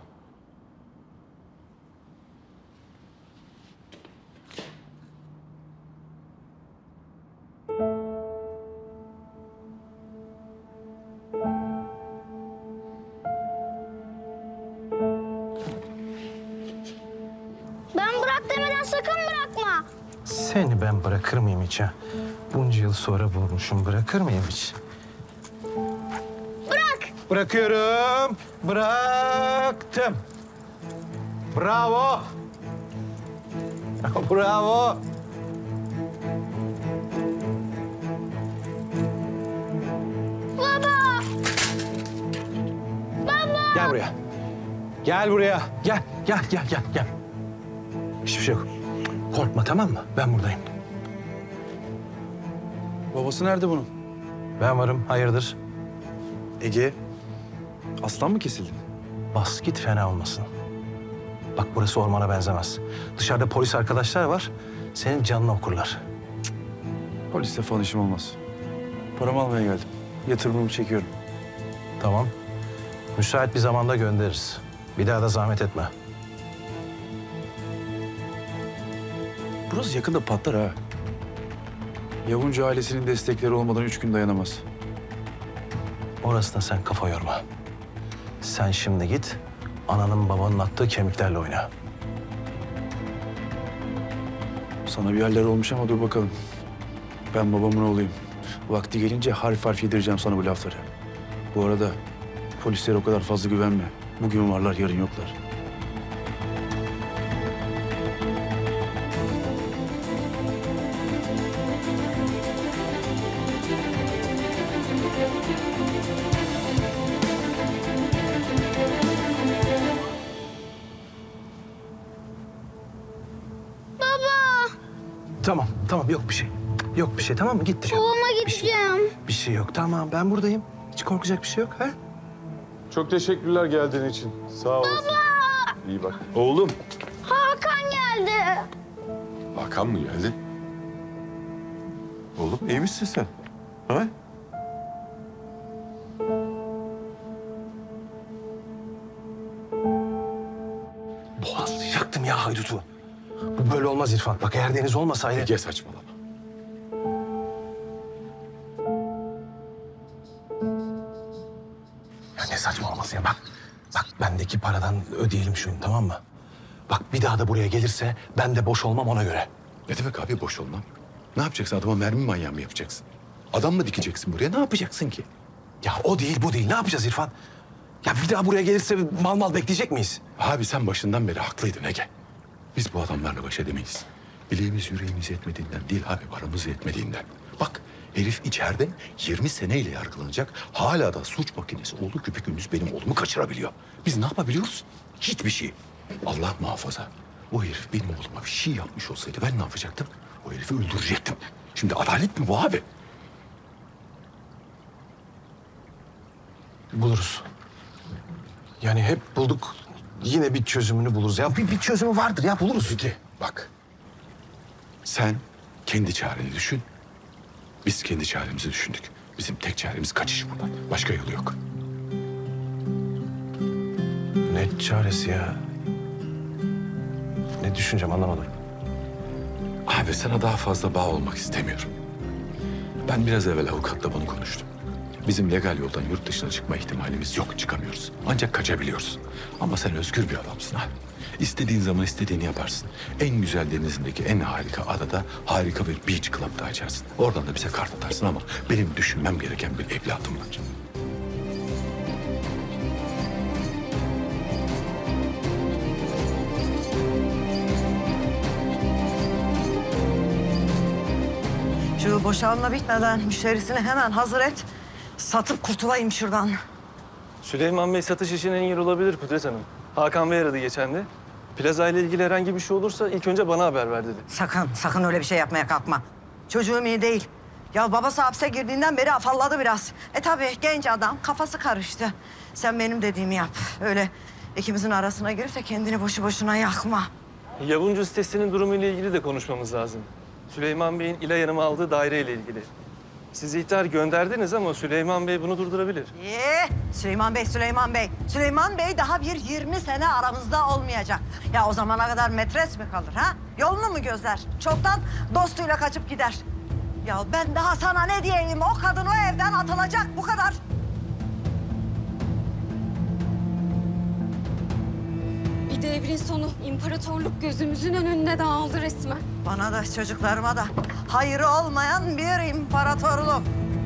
Ben bırak demeden sakın bırakma. Seni ben bırakır mıyım hiç ha? Bunca yıl sonra bulmuşum, bırakır mıyım hiç? Bırak. Bırakıyorum. Bıraktım. Bravo. Bravo. Baba. Baba. Gel buraya. Gel buraya. Gel. Hiçbir şey yok. Korkma, tamam mı? Ben buradayım. Babası nerede bunun? Ben varım. Hayırdır? Ege, aslan mı kesildi? Bas git, fena olmasın. Bak burası ormana benzemez. Dışarıda polis arkadaşlar var. Senin canını okurlar. Polisle falan işim olmaz. Paramı almaya geldim. Yatırımımı çekiyorum. Tamam. Müsait bir zamanda göndeririz. Bir daha da zahmet etme. Burası yakında patlar ha. Yavuncu ailesinin destekleri olmadan 3 gün dayanamaz. Orasına sen kafa yorma. Sen şimdi git, ananın babanın attığı kemiklerle oyna. Sana bir haller olmuş ama dur bakalım. Ben babamın oğluyum. Vakti gelince harf harf yedireceğim sana bu lafları. Bu arada polislere o kadar fazla güvenme. Bugün varlar, yarın yoklar. Tamam yok bir şey. Yok bir şey, tamam mı? Git dışarı. Babama gideceğim. Bir şey yok, tamam ben buradayım. Hiç korkacak bir şey yok, ha? Çok teşekkürler geldiğin için. Sağ olasın. Baba. İyi bak. Oğlum. Hakan geldi. Hakan mı geldi? Oğlum iyi misin sen? Ha? Boğazlayacaktım ya haydutu. Bu böyle olmaz İrfan. Bak eğer Deniz olmasaydı... Ege saçmalama. Ya ne saçma olması ya. Bak bendeki paradan ödeyelim şunu, tamam mı? Bak bir daha da buraya gelirse ben de boş olmam ona göre. Ne demek abi boş olmam? Ne yapacaksın? Adama mermi manyağı mı yapacaksın? Adam mı dikeceksin buraya? Ne yapacaksın ki? Ya o değil bu değil. Ne yapacağız İrfan? Ya bir daha buraya gelirse mal bekleyecek miyiz? Abi sen başından beri haklıydın Ege. Biz bu adamlarla baş edemeyiz. Bileğimiz yüreğimiz yetmediğinden değil abi, paramız yetmediğinden. Bak herif içeride 20 seneyle yargılanacak. Hala da suç makinesi oğlu güpegündüz benim oğlumu kaçırabiliyor. Biz ne yapabiliyoruz? Hiçbir şey. Allah muhafaza. O herif benim oğluma bir şey yapmış olsaydı ben ne yapacaktım? O herifi öldürecektim. Şimdi adalet mi bu abi? Buluruz. Yani hep bulduk. Yine bir çözümünü buluruz. Ya bir çözümü vardır ya, buluruz. Süti bak. Sen kendi çareni düşün. Biz kendi çaremizi düşündük. Bizim tek çaremiz kaçış buradan. Başka yolu yok. Ne çaresi ya? Ne düşüneceğim anlamadım. Abi sana daha fazla bağ olmak istemiyorum. Ben biraz evvel avukatla bunu konuştum. Bizim legal yoldan yurt dışına çıkma ihtimalimiz yok, çıkamıyoruz. Ancak kaçabiliyoruz. Ama sen özgür bir adamsın abi. İstediğin zaman istediğini yaparsın. En güzel denizindeki en harika adada harika bir beach club da açarsın. Oradan da bize kart atarsın ama benim düşünmem gereken bir evladım var. Şu boşanma bitmeden müşterisini hemen hazır et. Satıp kurtulayım şuradan. Süleyman Bey satış için en yer olabilir Kudret Hanım. Hakan Bey aradı geçen de. Plaza ile ilgili herhangi bir şey olursa ilk önce bana haber ver dedi. Sakın öyle bir şey yapmaya kalkma. Çocuğum iyi değil. Ya babası hapse girdiğinden beri afalladı biraz. Tabii genç adam, kafası karıştı. Sen benim dediğimi yap. Öyle ikimizin arasına girip de kendini boşu boşuna yakma. Yavuncu sitesinin durumuyla ilgili de konuşmamız lazım. Süleyman Bey'in İlay Hanım'a aldığı daireyle ilgili. Siz ihtar gönderdiniz ama Süleyman Bey bunu durdurabilir. Süleyman Bey. Süleyman Bey daha bir 20 sene aramızda olmayacak. Ya o zamana kadar metres mi kalır ha? Yolunu mu gözler? Çoktan dostuyla kaçıp gider. Ya ben daha sana ne diyeyim? O kadın o evden atılacak, bu kadar. Bir devrin sonu. İmparatorluk gözümüzün önünde dağıldı resmen. Bana da çocuklarıma da hayrı olmayan bir imparatorluk.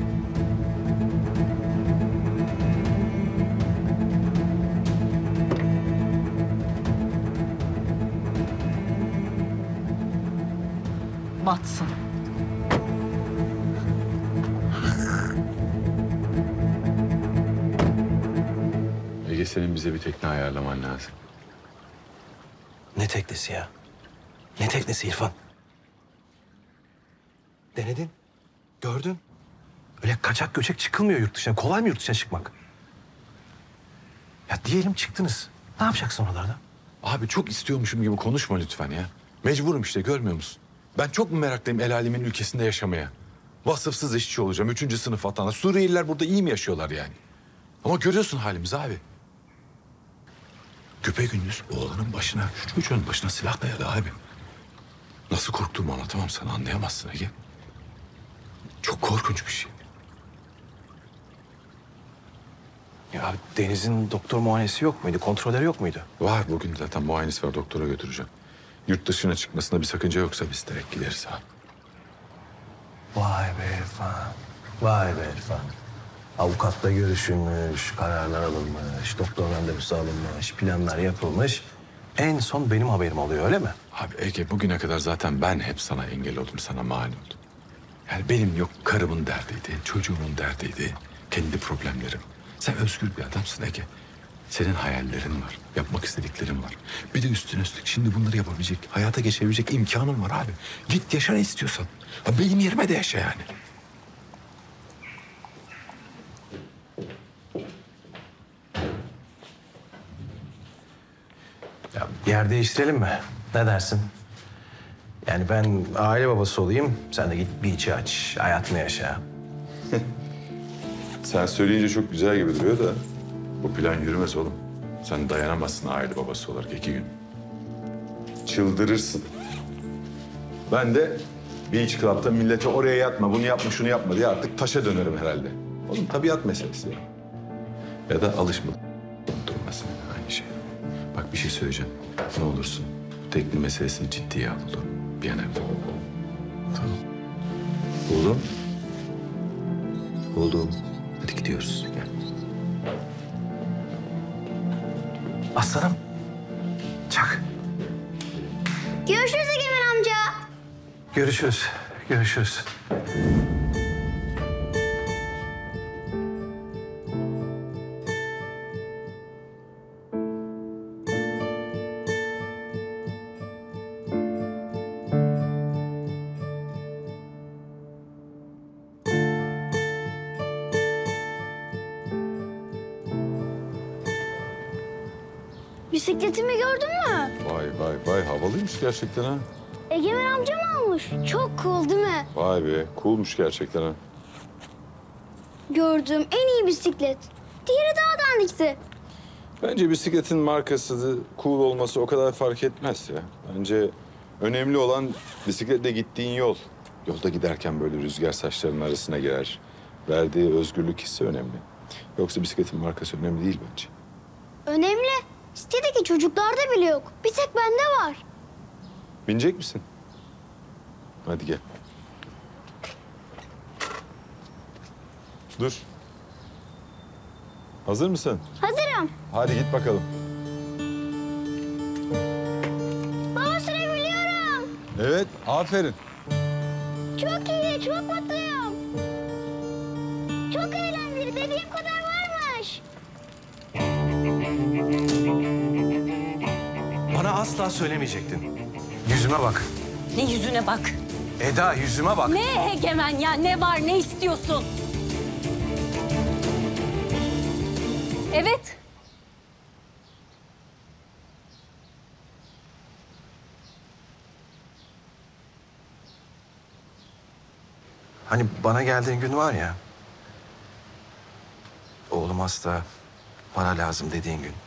Batsın. Ege senin bize bir tekne ayarlaman lazım. Ne teknesi ya? Ne teknesi İrfan? Denedin, gördün. Öyle kaçak göçek çıkılmıyor yurt dışına. Kolay mı yurt dışına çıkmak? Ya diyelim çıktınız. Ne yapacaksın oralarda? Abi çok istiyormuşum gibi konuşma lütfen ya. Mecburum işte, görmüyor musun? Ben çok mu meraklıyım el alemin ülkesinde yaşamaya? Vasıfsız işçi olacağım, 3. sınıf vatandaş. Suriyeliler burada iyi mi yaşıyorlar yani? Ama görüyorsun halimizi abi. Güpegündüz oğlanın başına, çocuğun başına silah dayadı abi. Nasıl korktuğumu anlatamam sana, anlayamazsın Ege. Çok korkunç bir şey. Ya Deniz'in doktor muayenesi yok muydu? Kontrolleri yok muydu? Var, bugün zaten muayenesi var, doktora götüreceğim. Yurt dışına çıkmasına bir sakınca yoksa biz direkt gideriz abi. Vay be İrfan. Vay be İrfan. Avukatla görüşülmüş, kararlar alınmış, doktor randevusu alınmış, planlar yapılmış. En son benim haberim oluyor, öyle mi? Abi Ege, bugüne kadar zaten ben hep sana engel oldum, sana mani oldum. Yani benim yok karımın derdiydi, çocuğumun derdiydi, kendi problemlerim. Sen özgür bir adamsın Ege. Senin hayallerin var, yapmak istediklerin var. Bir de üstüne üstlük şimdi bunları yapabilecek, hayata geçebilecek imkanın var abi. Git yaşa ne istiyorsan. Ha, benim yerime de yaşa yani. Ya yer değiştirelim mi? Ne dersin? Yani ben aile babası olayım, sen de git bir içi aç, hayatını yaşa. Sen söyleyince çok güzel gibi duruyor da bu plan yürümez oğlum. Sen dayanamazsın aile babası olarak 2 gün. Çıldırırsın. Ben de Beach Club'da millete oraya yatma, bunu yapma, şunu yapma diye artık taşa dönerim herhalde. Oğlum tabiat meselesi ya. Ya da alışma durmasın aynı şey. Bak bir şey söyleyeceğim. Ne olursun tekne meselesini ciddiye al oğlum. Bir an evvel. Tamam. Oğlum. Oğlum. Hadi gidiyoruz. Gel. Aslanım. Çak. Görüşürüz Egemen amca. Görüşürüz. Görüşürüz. Bisikletimi gördün mü? Vay vay vay havalıymış gerçekten ha. Egemen amcam almış. Çok cool değil mi? Vay be coolmuş gerçekten ha. Gördüğüm en iyi bisiklet. Diğeri daha dandikti. Bence bisikletin markası, cool olması o kadar fark etmez ya. Bence önemli olan bisikletle gittiğin yol. Yolda giderken böyle rüzgar saçlarının arasına girer. Verdiği özgürlük hissi önemli. Yoksa bisikletin markası önemli değil bence. Önemli. Sitedeki çocuklarda bile yok. Bir tek bende var. Binecek misin? Hadi gel. Dur. Hazır mısın? Hazırım. Hadi git bakalım. Baba sürebiliyorum. Evet, aferin. Çok iyi, çok mutluyum. Çok eğlenceli. Dediğim kadar varmış. Bana asla söylemeyecektin. Yüzüme bak. Ne yüzüne bak. Eda yüzüme bak. Ne Egemen ya? Ne var? Ne istiyorsun? Evet. Hani bana geldiğin gün var ya. Oğlum hasta, para lazım dediğin gün.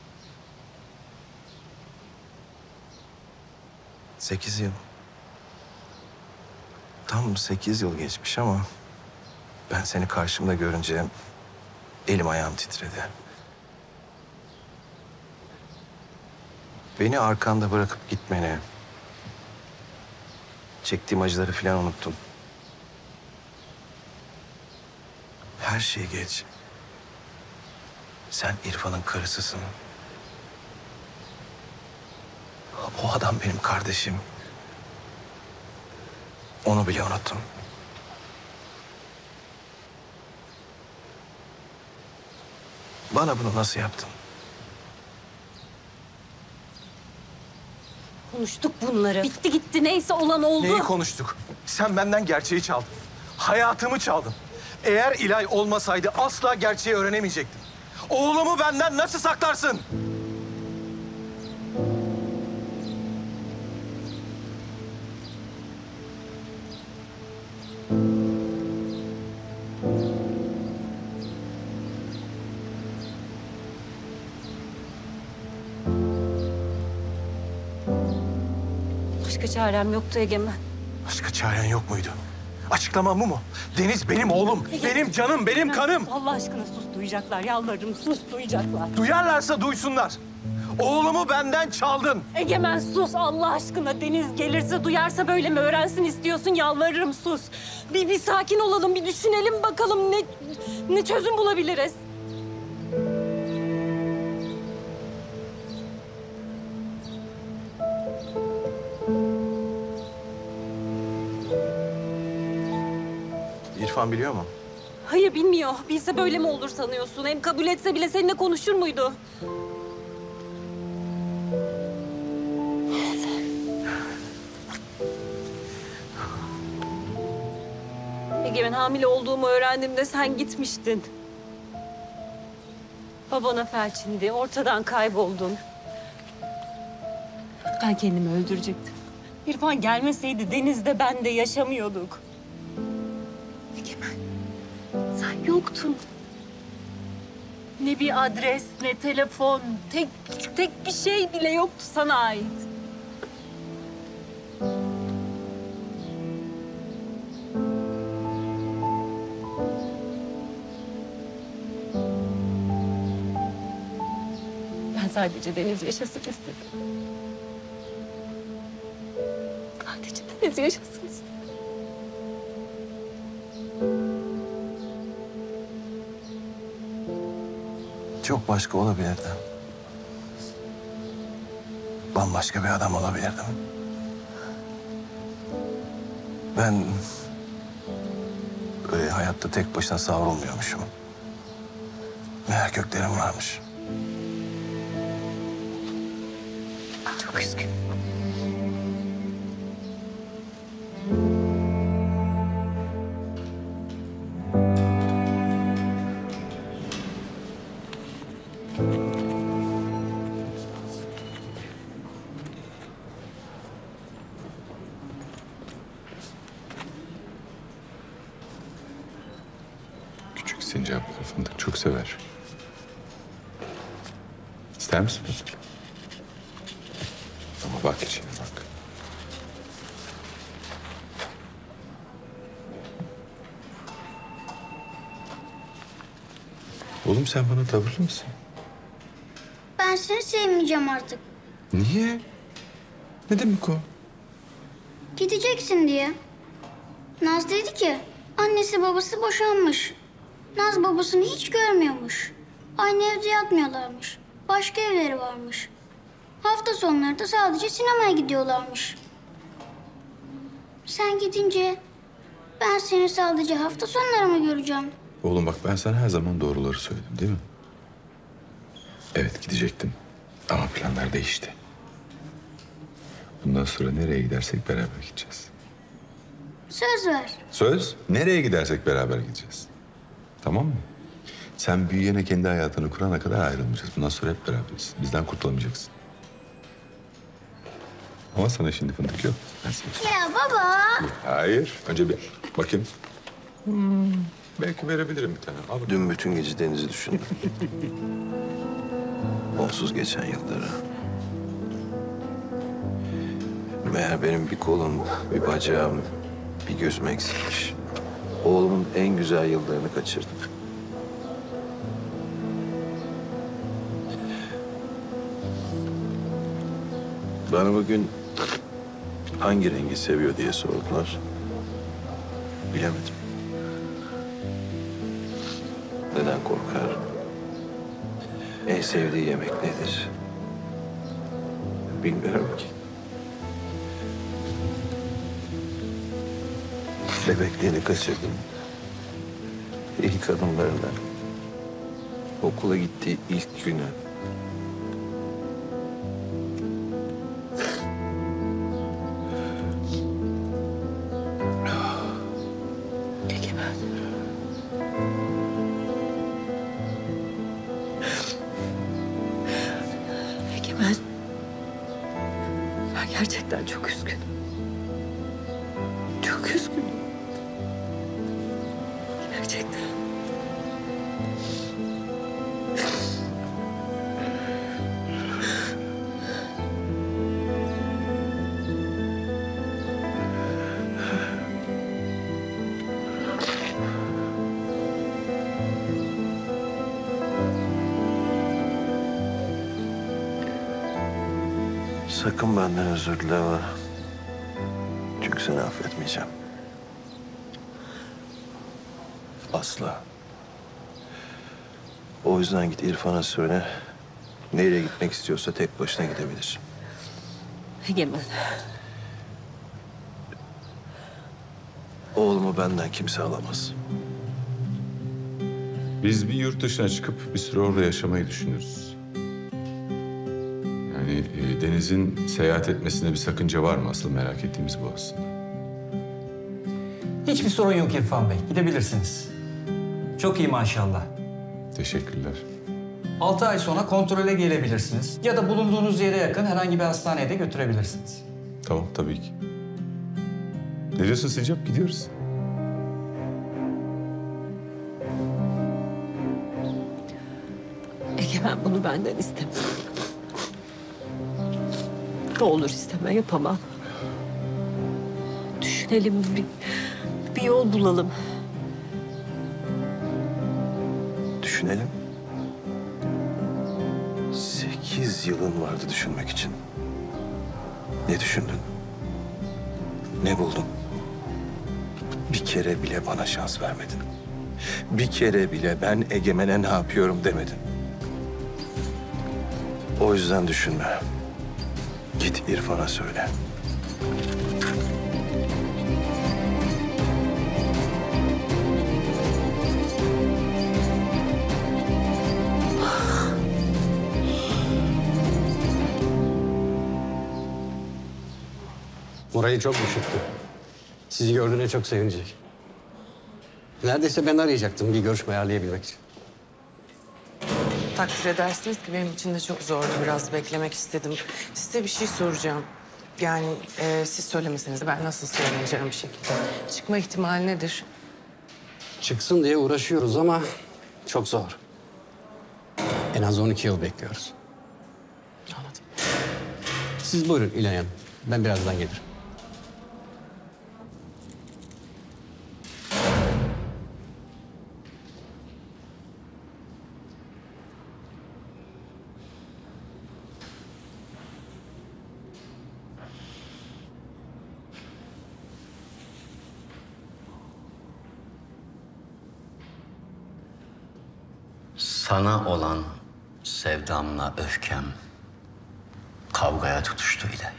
8 yıl. Tam 8 yıl geçmiş ama ben seni karşımda görünce elim ayağım titredi. Beni arkanda bırakıp gitmeni, çektiğim acıları falan unuttum. Her şey geç. Sen İrfan'ın karısısın. O adam benim kardeşim. Onu bile unuttum. Bana bunu nasıl yaptın? Konuştuk bunları. Bitti gitti. Neyse olan oldu. Neyi konuştuk? Sen benden gerçeği çaldın. Hayatımı çaldın. Eğer İlay olmasaydı asla gerçeği öğrenemeyecektin. Oğlumu benden nasıl saklarsın? Başka çarem yoktu Egemen. Başka çaren yok muydu? Açıklamam bu mu? Deniz benim oğlum, benim canım, benim kanım. Allah aşkına sus, duyacaklar. Yalvarırım, sus, duyacaklar. Duyarlarsa duysunlar. Oğlumu benden çaldın. Egemen sus Allah aşkına. Deniz gelirse duyarsa böyle mi öğrensin istiyorsun? Yalvarırım sus. Bir sakin olalım, bir düşünelim bakalım ne çözüm bulabiliriz. İrfan biliyor mu? Hayır bilmiyor. Bilse böyle mi olur sanıyorsun? Hem kabul etse bile seninle konuşur muydu? Egemen hamile olduğumu öğrendiğimde sen gitmiştin. Babana felçindi. Ortadan kayboldun. Ben kendimi öldürecektim. İrfan gelmeseydi Deniz'de ben de yaşamıyorduk. Egemen, sen yoktun. Ne bir adres, ne telefon, tek bir şey bile yoktu sana ait. Ben sadece Deniz yaşasın istedim. Sadece Deniz yaşasın istedim. Çok başka olabilirdi. Bambaşka bir adam olabilirdim. Ben böyle hayatta tek başına savrulmuyormuşum. Meğer köklerim varmış. Çok üzgünüm. Küçük sincapları fındık çok sever. İster misin? Ama bak içine bak. Oğlum sen bana tavırlı mısın? Ben seni sevmeyeceğim artık. Niye? Ne demek o? Gideceksin diye. Naz dedi ki annesi babası boşanmış. Naz babasını hiç görmüyormuş. Aynı evde yatmıyorlarmış. Başka evleri varmış. Hafta sonları da sadece sinemaya gidiyorlarmış. Sen gidince ben seni sadece hafta sonları mı göreceğim? Oğlum bak ben sana her zaman doğruları söyledim değil mi? Evet gidecektim. Ama planlar değişti. Bundan sonra nereye gidersek beraber gideceğiz. Söz ver. Söz? Nereye gidersek beraber gideceğiz. Tamam mı? Sen büyüyene kendi hayatını kurana kadar ayrılmayacağız. Bundan sonra hep beraberiz. Bizden kurtulamayacaksın. Ama sana şimdi fındık yok. Ben sana... Ya baba. Hayır. Önce bir bakayım. Belki verebilirim bir tane. Al bakalım. Dün bütün gece denizi düşündüm. Onsuz geçen yılları. Meğer benim bir kolum, bir bacağım, bir gözüm eksikmiş. Oğlumun en güzel yıllarını kaçırdım. Bana bugün hangi rengi seviyor diye sordular. Bilemedim. Neden korkar? En sevdiği yemek nedir? Bilmiyorum ki. Bebekliğini kaçırdım. İlk adımlarını. Okula gittiği ilk günü. Egemen. Egemen. Ben gerçekten çok üzgünüm. Çok üzgünüm. Gerçekten. Sakın benden özür dileme. Çünkü seni affetmeyeceğim. Asla. O yüzden git İrfan'a söyle. Nereye gitmek istiyorsa tek başına gidebilir. Egemen. Oğlumu benden kimse alamaz. Biz bir yurt dışına çıkıp bir süre orada yaşamayı düşünürüz. Yani Deniz'in seyahat etmesine bir sakınca var mı? Asıl merak ettiğimiz bu aslında. Hiçbir sorun yok İrfan Bey. Gidebilirsiniz. Çok iyi maşallah. Teşekkürler. 6 ay sonra kontrole gelebilirsiniz. Ya da bulunduğunuz yere yakın herhangi bir hastaneye de götürebilirsiniz. Tamam tabii ki. Ne diyorsun Sincap? Gidiyoruz. Egemen bunu benden isteme. Ne olur isteme, yapamam. Düşünelim, bir yol bulalım. Düşünelim. 8 yılın vardı düşünmek için. Ne düşündün? Ne buldun? Bir kere bile bana şans vermedin. Bir kere bile ben Egemen'e ne yapıyorum demedin. O yüzden düşünme. Git İrfan'a söyle. Morali çok düşüktü. Sizi gördüğüne çok sevinecek. Neredeyse ben arayacaktım bir görüşme ayarlayabilmek için. Takdir edersiniz ki benim için de çok zordu. Biraz beklemek istedim. Size bir şey soracağım. Yani siz söylemeseniz de ben nasıl söyleyeceğim bir şekilde. Çıkma ihtimali nedir? Çıksın diye uğraşıyoruz ama çok zor. En az 12 yıl bekliyoruz. Anladım. Siz buyurun İlhan Hanım. Ben birazdan gelirim. Sana olan sevdamla öfkem kavgaya tutuştu İlay.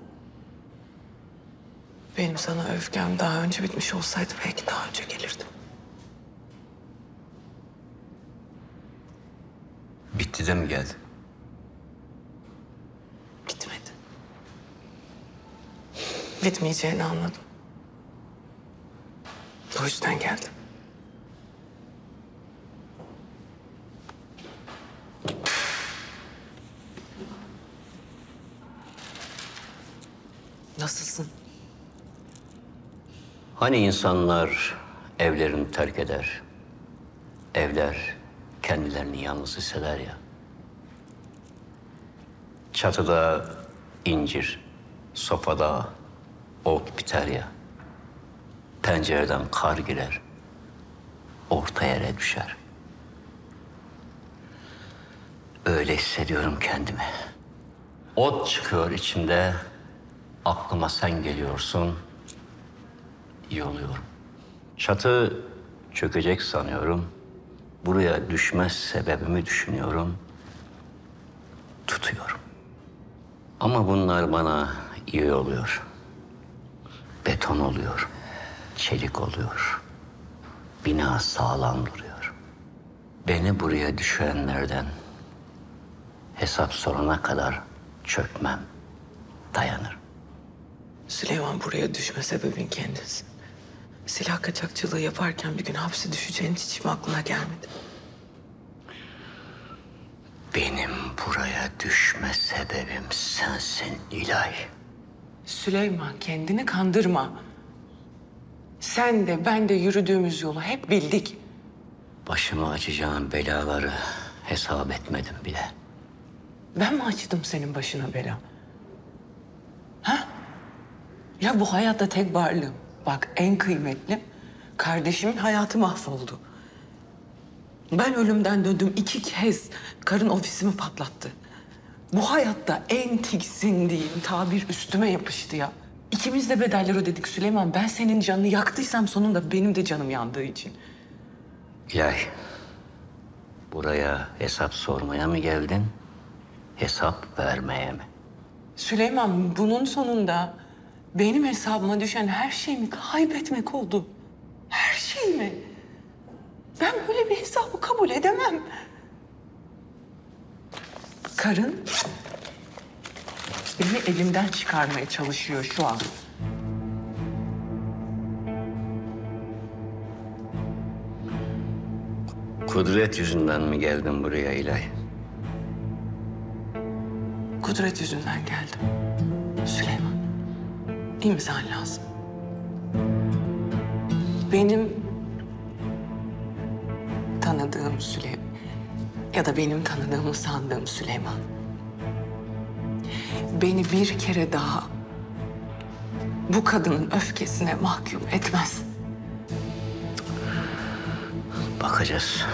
Benim sana öfkem daha önce bitmiş olsaydı belki daha önce gelirdim. Bitti de mi geldi? Bitmedi. Bitmeyeceğini anladım. O yüzden geldim. Nasılsın? Hani insanlar evlerini terk eder, evler kendilerini yalnız hisseder ya. Çatıda incir, sofada ot biter ya. Pencereden kar girer, orta yere düşer. Öyle hissediyorum kendimi. Ot çıkıyor içimde, aklıma sen geliyorsun, iyi oluyorum. Çatı çökecek sanıyorum. Buraya düşmez sebebimi düşünüyorum. Tutuyorum. Ama bunlar bana iyi oluyor. Beton oluyor. Çelik oluyor. Bina sağlam duruyor. Beni buraya düşürenlerden hesap sorana kadar çökmem, dayanırım. Süleyman buraya düşme sebebin kendisi. Silah kaçakçılığı yaparken bir gün hapse düşeceğin hiç mi aklına gelmedi? Benim buraya düşme sebebim sensin İlay. Süleyman kendini kandırma. Sen de ben de yürüdüğümüz yolu hep bildik. Başıma açacağın belaları hesap etmedim bile. Ben mi açtım senin başına bela? Ha? Ya bu hayatta tek varlığım. Bak en kıymetli kardeşimin hayatı mahvoldu. Ben ölümden döndüm 2 kez. Karın ofisimi patlattı. Bu hayatta en tiksindiğim tabir üstüme yapıştı ya. İkimiz de bedeller ödedik Süleyman. Ben senin canını yaktıysam sonunda benim de canım yandığı için. İlay, buraya hesap sormaya mı geldin, hesap vermeye mi? Süleyman bunun sonunda benim hesabıma düşen her şeyimi kaybetmek oldu. Her şeyimi. Ben böyle bir hesabı kabul edemem. Karın beni elimden çıkarmaya çalışıyor şu an. Kudret yüzünden mi geldin buraya İlay? Kudret yüzünden geldim. Süleyman, imzan lazım. Benim tanıdığım Süleyman ya da benim tanıdığımı sandığım Süleyman beni bir kere daha bu kadının öfkesine mahkum etmez. Bakacağız.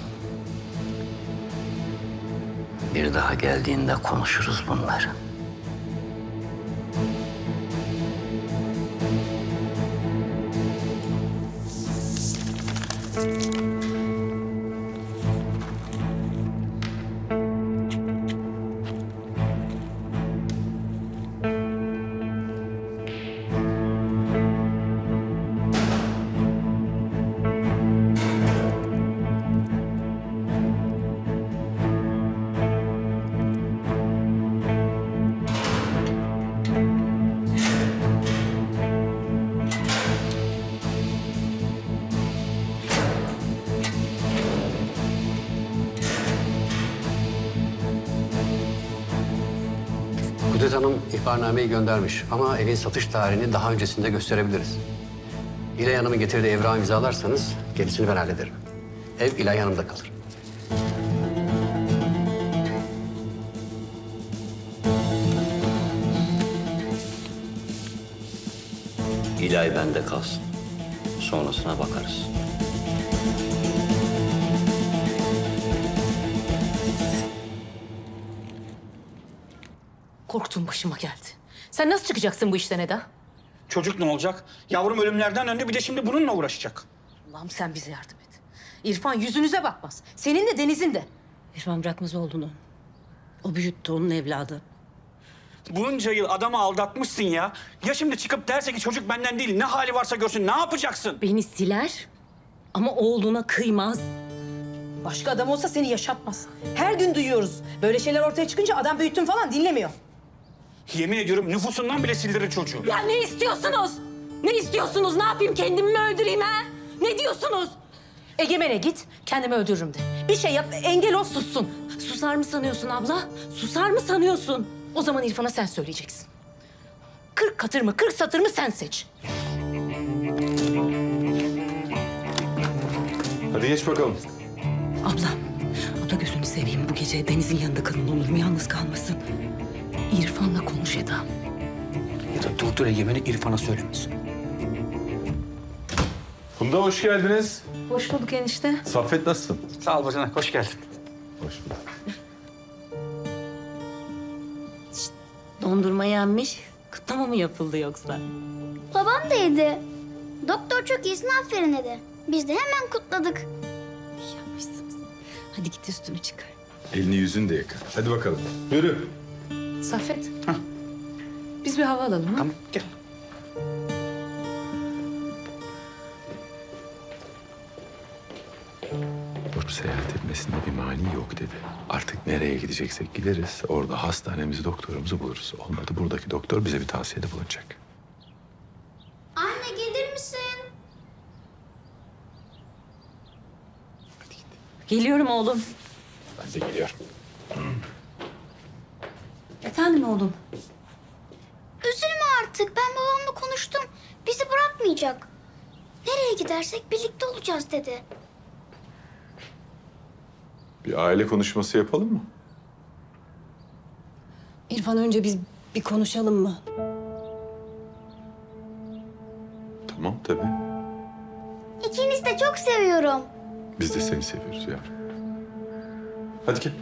Bir daha geldiğinde konuşuruz bunları. Kudret Hanım ihbarnameyi göndermiş ama evin satış tarihini daha öncesinde gösterebiliriz. İlay Hanım'ın getirdiği evrağı imzalarsanız gerisini ben hallederim. Ev İlay Hanım'da kalır. İlay bende kalsın. Sonrasına bakarız. Korktuğum başıma geldi. Sen nasıl çıkacaksın bu işten Eda? Çocuk ne olacak? Yavrum ölümlerden döndü, bir de şimdi bununla uğraşacak. Allah'ım sen bize yardım et. İrfan yüzünüze bakmaz. Senin de Deniz'in de. İrfan bırakmaz oğlunu. O büyüttü, onun evladı. Bunca yıl adamı aldatmışsın ya. Ya şimdi çıkıp derse ki çocuk benden değil, ne hali varsa görsün, ne yapacaksın? Beni siler ama oğluna kıymaz. Başka adam olsa seni yaşatmaz. Her gün duyuyoruz. Böyle şeyler ortaya çıkınca adam büyüttün falan dinlemiyor. Yemin ediyorum nüfusundan bile sildirir çocuğu. Ya ne istiyorsunuz? Ne istiyorsunuz? Ne yapayım? Kendimi mi öldüreyim ha? Ne diyorsunuz? Egemen'e git, kendimi öldürürüm de. Bir şey yap, engel ol, sussun. Susar mı sanıyorsun abla? Susar mı sanıyorsun? O zaman İrfan'a sen söyleyeceksin. 40 katır mı, 40 satır mı sen seç. Hadi geç bakalım. Abla gözünü seveyim bu gece Deniz'in yanında kalın olur mu? Yalnız kalmasın. İrfan'la konuş Eda. Ya da durdur Egemen'i İrfan'a söylemesin. Funda hoş geldiniz. Hoş bulduk enişte. Saffet nasılsın? Sağ ol bacanak, hoş geldin. Hoş bulduk. Dondurma yenmiş. Kutlama mı yapıldı yoksa? Babam da yedi. Doktor çok iyisin aferin dedi. Biz de hemen kutladık. Yapmışsınız. Hadi git üstünü çıkar. Elini yüzünü de yıka. Hadi bakalım. Yürü. Saffet. Biz bir hava alalım ha? Tamam, gel. Dur seyahat etmesinde bir mani yok dedi. Artık nereye gideceksek gideriz. Orada hastanemizi, doktorumuzu buluruz. Olmadı buradaki doktor bize bir tavsiyede bulunacak. Anne gelir misin? Geliyorum oğlum. Ben de geliyorum. Efendim oğlum? Üzülme artık. Ben babamla konuştum. Bizi bırakmayacak. Nereye gidersek birlikte olacağız dedi. Bir aile konuşması yapalım mı? İrfan önce biz bir konuşalım mı? Tamam tabii. İkinizi de çok seviyorum. Biz de seni seviyoruz yavrum. Hadi gel.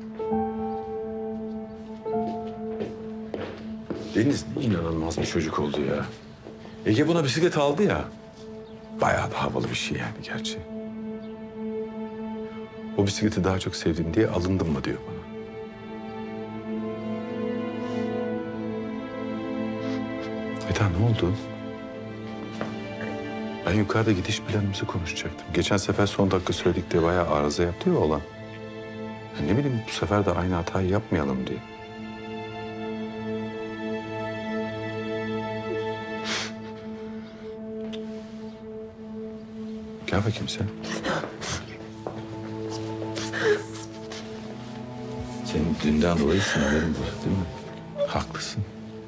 Deniz ne inanılmaz bir çocuk oldu ya. Ege buna bisiklet aldı ya. Bayağı da havalı bir şey yani gerçi. O bisikleti daha çok sevdim diye alındım mı diyor bana. Eda ne oldu? Ben yukarıda gidiş planımızı konuşacaktım. Geçen sefer son dakika söyledik diye bayağı arıza yaptı ya oğlan. Ya ne bileyim bu sefer de aynı hatayı yapmayalım diye. Gel bakayım sen. Senin dünden dolayı sinirlerin bozuk değil mi? Haklısın.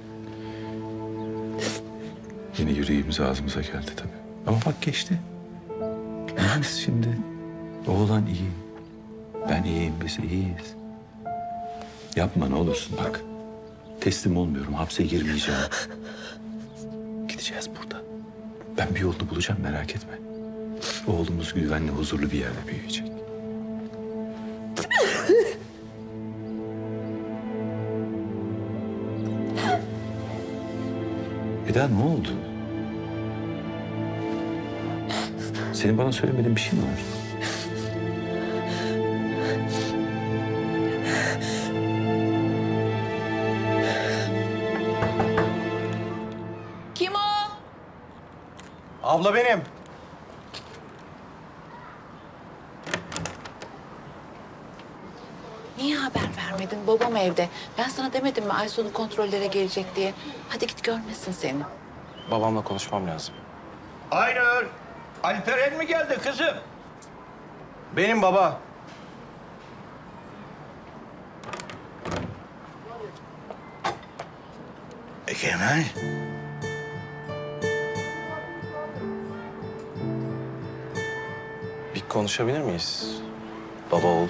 Yine yüreğimiz ağzımıza geldi tabii. Ama bak geçti. İyiyiz şimdi. Oğlan iyi. Ben iyiyim, biz iyiyiz. Yapma ne olursun bak. Teslim olmuyorum, hapse girmeyeceğim. Gideceğiz buradan. Ben bir yolunu bulacağım, merak etme. Oğlumuz güvenli, huzurlu bir yerde büyüyecek. Eda ne oldu? Senin bana söylemediğin bir şey mi var? Kim o? Abla benim. Niye haber vermedin? Babam evde. Ben sana demedim mi Aysun'un kontrollere gelecek diye. Hadi git görmesin seni. Babamla konuşmam lazım. Aynur, Alperen mi geldi kızım? Benim baba. Egemen. Bir konuşabilir miyiz? Baba oğul.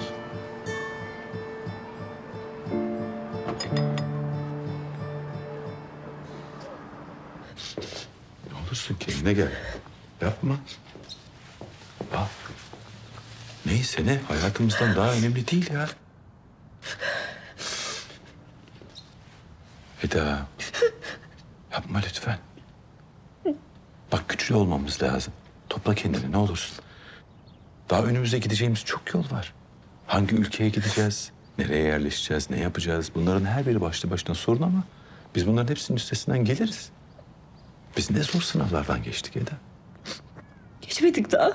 Ne olursun kendine gel. Yapma. Bak. Neyse ne hayatımızdan daha önemli değil ya. Eda. Yapma lütfen. Bak güçlü olmamız lazım. Topla kendini ne olursun. Daha önümüzde gideceğimiz çok yol var. Hangi ülkeye gideceğiz? Nereye yerleşeceğiz? Ne yapacağız? Bunların her biri başlı başına sorun ama biz bunların hepsinin üstesinden geliriz. Biz ne zor sınavlardan geçtik Eda. Geçmedik daha.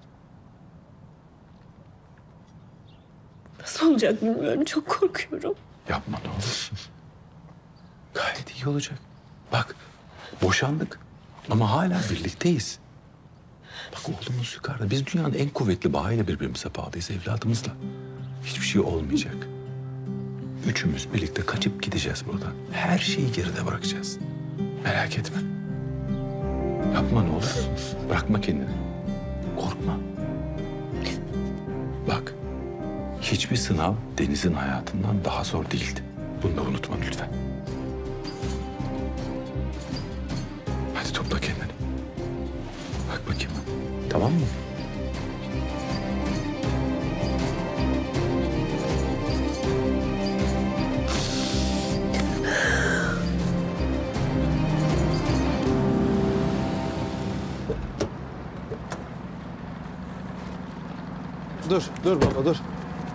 Nasıl olacak bilmiyorum. Çok korkuyorum. Yapma ne olursun. Gayet iyi olacak. Bak boşandık ama hala birlikteyiz. Bak oğlumuz yukarıda. Biz dünyanın en kuvvetli bağıyla birbirimize bağlıyız evladımızla. Hiçbir şey olmayacak. Üçümüz birlikte kaçıp gideceğiz buradan. Her şeyi geride bırakacağız. Merak etme. Yapma ne olur. Bırakma kendini. Korkma. Bak hiçbir sınav Deniz'in hayatından daha zor değildi. Bunu da unutma lütfen. Hadi topla kendini. Bak bakayım. Tamam mı? Dur baba dur.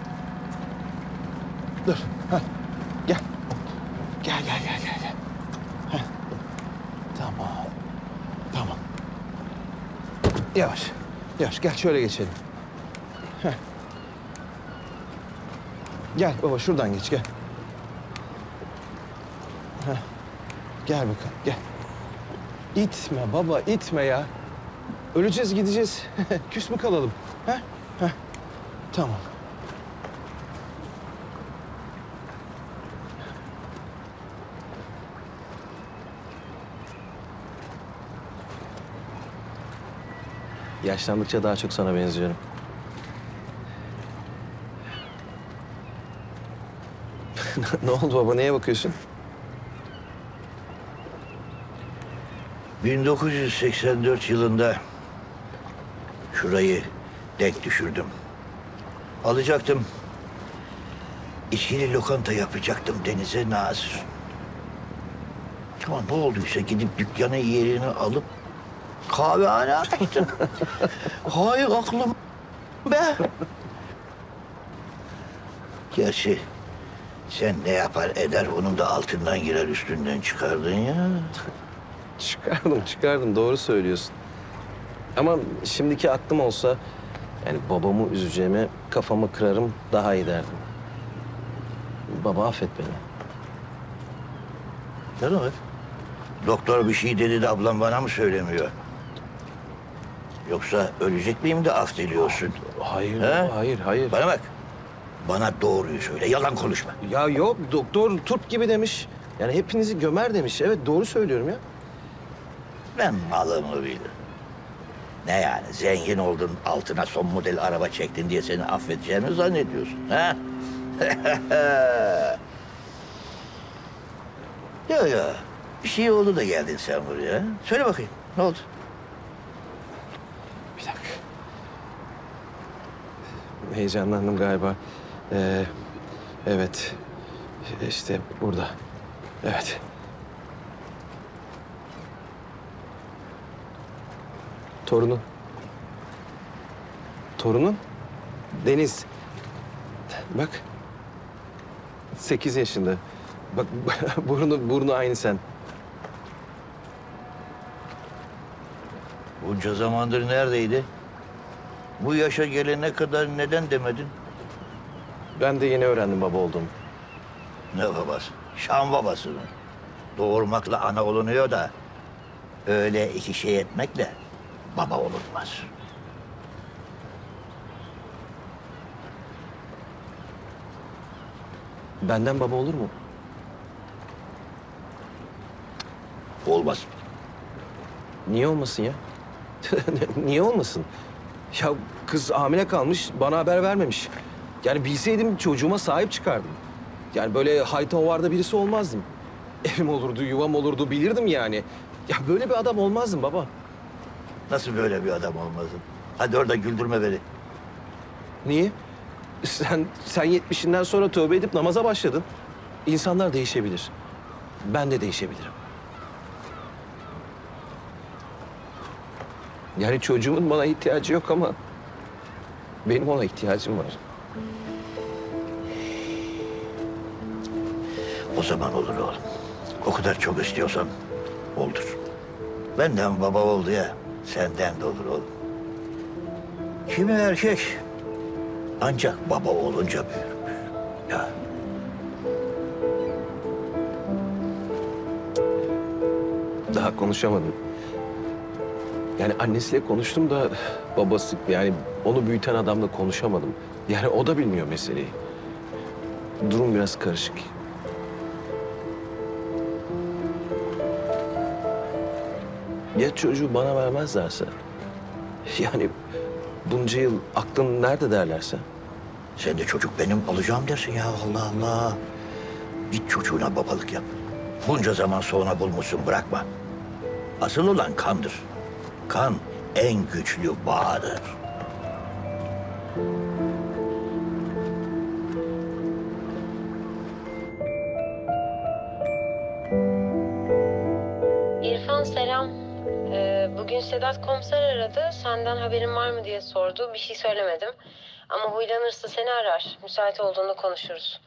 Dur. Heh. Gel. Gel. Heh. Tamam. Yavaş. Gel şöyle geçelim. Heh. Gel baba şuradan geç gel. Heh. Gel bakalım gel. İtme baba itme ya. Öleceğiz gideceğiz. Küs mü kalalım? Heh. Tamam. Yaşlandıkça daha çok sana benziyorum. Ne oldu baba? Neye bakıyorsun? 1984 yılında şurayı denk düşürdüm. Alacaktım. İçkili lokanta yapacaktım Deniz'e Nazır. Ama ne olduysa gidip dükkanın yerini alıp kahvehane açtım. Hay aklım be. Gerçi sen ne yapar eder onun da altından girer üstünden çıkardın ya. Çıkardım. Doğru söylüyorsun. Ama şimdiki aklım olsa yani babamı üzeceğime kafamı kırarım daha iyi derdim. Baba affet beni. Ne demek? Doktor bir şey dedi de ablam bana mı söylemiyor? Yoksa ölecek miyim de af diliyorsun? Hayır, He? hayır. Bana bak. Bana doğruyu söyle, yalan konuşma. Ya yok, doktor turp gibi demiş. Yani hepinizi gömer demiş. Evet, doğru söylüyorum ya. Ben malımı bilirim. Ne yani, zengin oldun, altına son model araba çektin diye seni affedeceğimi zannediyorsun, ha? Ya, bir şey oldu da geldin sen buraya. Söyle bakayım, ne oldu? Bir dakika. Heyecanlandım galiba. Evet. İşte burada. Evet. Torunun Deniz. Bak. 8 yaşında. Bak burnu aynı sen. Bunca zamandır neredeydi? Bu yaşa gelene kadar neden demedin? Ben de yeni öğrendim baba olduğumu. Ne babası? Şam babası mı? Doğurmakla ana olunuyor da öyle iki şey etmekle baba olunmaz. Benden baba olur mu? Olmaz. Niye olmasın ya? Niye olmasın? Ya kız hamile kalmış, bana haber vermemiş. Yani bilseydim çocuğuma sahip çıkardım. Yani böyle hayta hovarda birisi olmazdım. Evim olurdu, yuvam olurdu, bilirdim yani. Ya böyle bir adam olmazdım baba. Nasıl böyle bir adam olmasın? Hadi orada güldürme beni. Niye? Sen 70'inden sonra tövbe edip namaza başladın. İnsanlar değişebilir. Ben de değişebilirim. Yani çocuğumun bana ihtiyacı yok ama benim ona ihtiyacım var. O zaman olur oğlum. O kadar çok istiyorsan olur. Benden baba oldu ya, senden de olur oğlum. Kimi erkek ancak baba olunca büyür. Ya. Daha konuşamadım. Yani annesiyle konuştum da babası, yani onu büyüten adamla konuşamadım. Yani o da bilmiyor meseleyi. Durum biraz karışık. Ya çocuğu bana vermezlerse? Yani bunca yıl aklın nerede derlerse? Sen de çocuk benim alacağım dersin ya, Allah Allah. Git çocuğuna babalık yap. Bunca zaman sonra bulmuşsun, bırakma. Asıl olan kandır. Kan en güçlü bağdır. İrfan selam. Bugün Sedat komiser aradı. Senden haberin var mı diye sordu. Bir şey söylemedim. Ama huylanırsa seni arar. Müsait olduğunda konuşuruz.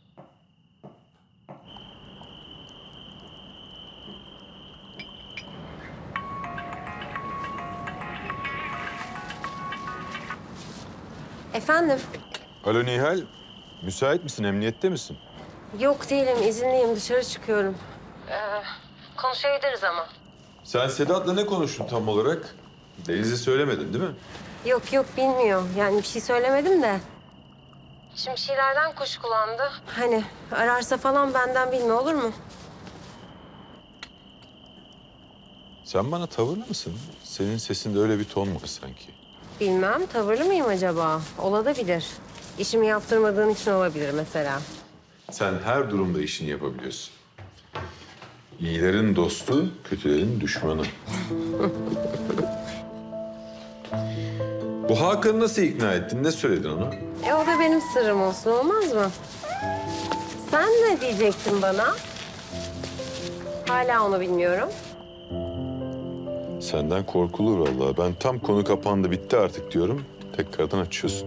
Efendim? Alo Nihal, müsait misin? Emniyette misin? Yok değilim. İzinliyim. Dışarı çıkıyorum. Konuşabiliriz ama. Sen Sedat'la ne konuştun tam olarak? Deniz'e söylemedin değil mi? Yok bilmiyor. Yani bir şey söylemedim de. Şimdi bir şeylerden kuşkulandı. Hani ararsa falan benden bilme, olur mu? Sen bana tavırlı mısın? Senin sesinde öyle bir ton var sanki. Bilmem, tavırlı mıyım acaba? Olabilir. İşimi yaptırmadığın için olabilir mesela. Sen her durumda işini yapabiliyorsun. İyilerin dostu, kötülerin düşmanı. Bu Hakan'ı nasıl ikna ettin? Ne söyledin ona? O da benim sırrım olsun, olmaz mı? Sen ne diyecektin bana? Hala onu bilmiyorum. Senden korkulur vallahi. Ben tam konu kapandı, bitti artık diyorum. Tekrardan açıyorsun.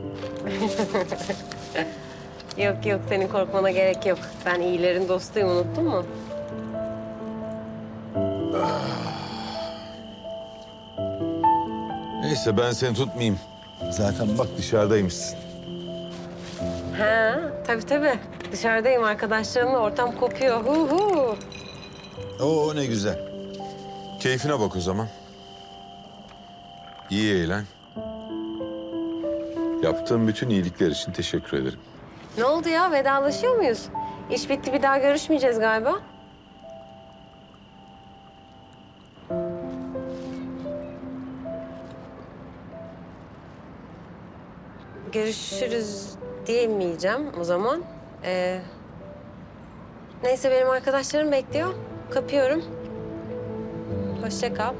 Yok, senin korkmana gerek yok. Ben iyilerin dostuyum, unuttun mu? Neyse ben seni tutmayayım. Zaten bak dışarıdaymışsın. Ha, tabii. Dışarıdayım, arkadaşlarımla ortam kopuyor. Hu. Oo ne güzel. Keyfine bak o zaman. İyi eğlen. Yaptığın bütün iyilikler için teşekkür ederim. Ne oldu ya, vedalaşıyor muyuz? İş bitti, bir daha görüşmeyeceğiz galiba. Görüşürüz diyemeyeceğim o zaman. Neyse, benim arkadaşlarım bekliyor. Kapıyorum. Hoşça kal.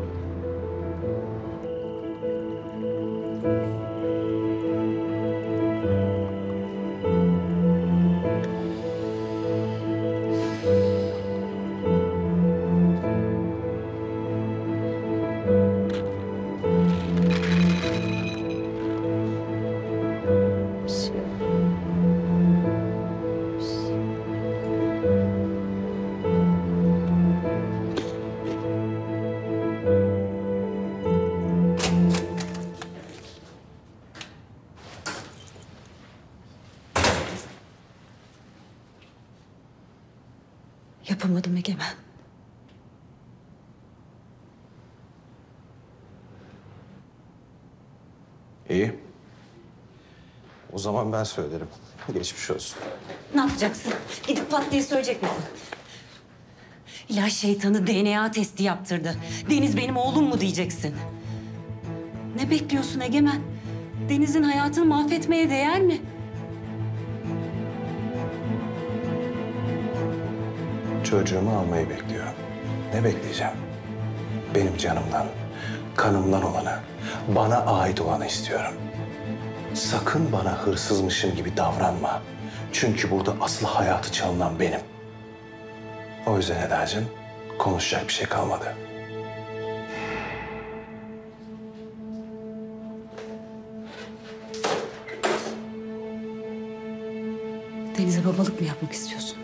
Yapamadım Egemen. İyi. O zaman ben söylerim. Geçmiş olsun. Ne yapacaksın? Gidip pat diye söyleyecek misin? İlahi şeytanı DNA testi yaptırdı. Deniz benim oğlum mu diyeceksin? Ne bekliyorsun Egemen? Deniz'in hayatını mahvetmeye değer mi? Çocuğumu almayı bekliyorum. Ne bekleyeceğim? Benim canımdan, kanımdan olanı, bana ait olanı istiyorum. Sakın bana hırsızmışım gibi davranma. Çünkü burada asıl hayatı çalınan benim. O yüzden Eda'cığım, konuşacak bir şey kalmadı. Deniz'e babalık mı yapmak istiyorsun?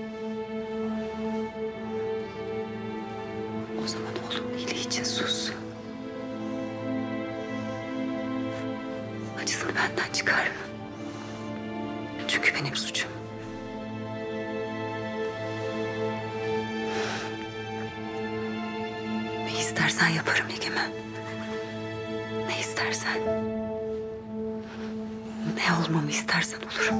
O zaman oğlum iyiliği için sus. Acısını benden çıkarma. Çünkü benim suçum. Ne istersen yaparım Egemen. Ne istersen. Ne olmamı istersen olurum.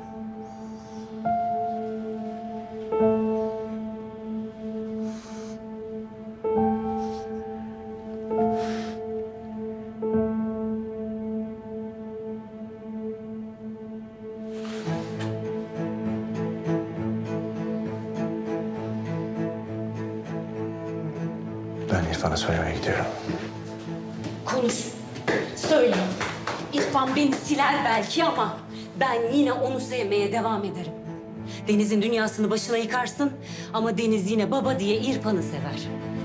Ben İrfan'a söylemeye gidiyorum. Konuş. Söyle. İrfan beni siler belki ama ben yine onu sevmeye devam ederim. Deniz'in dünyasını başına yıkarsın ama Deniz yine baba diye İrfan'ı sever.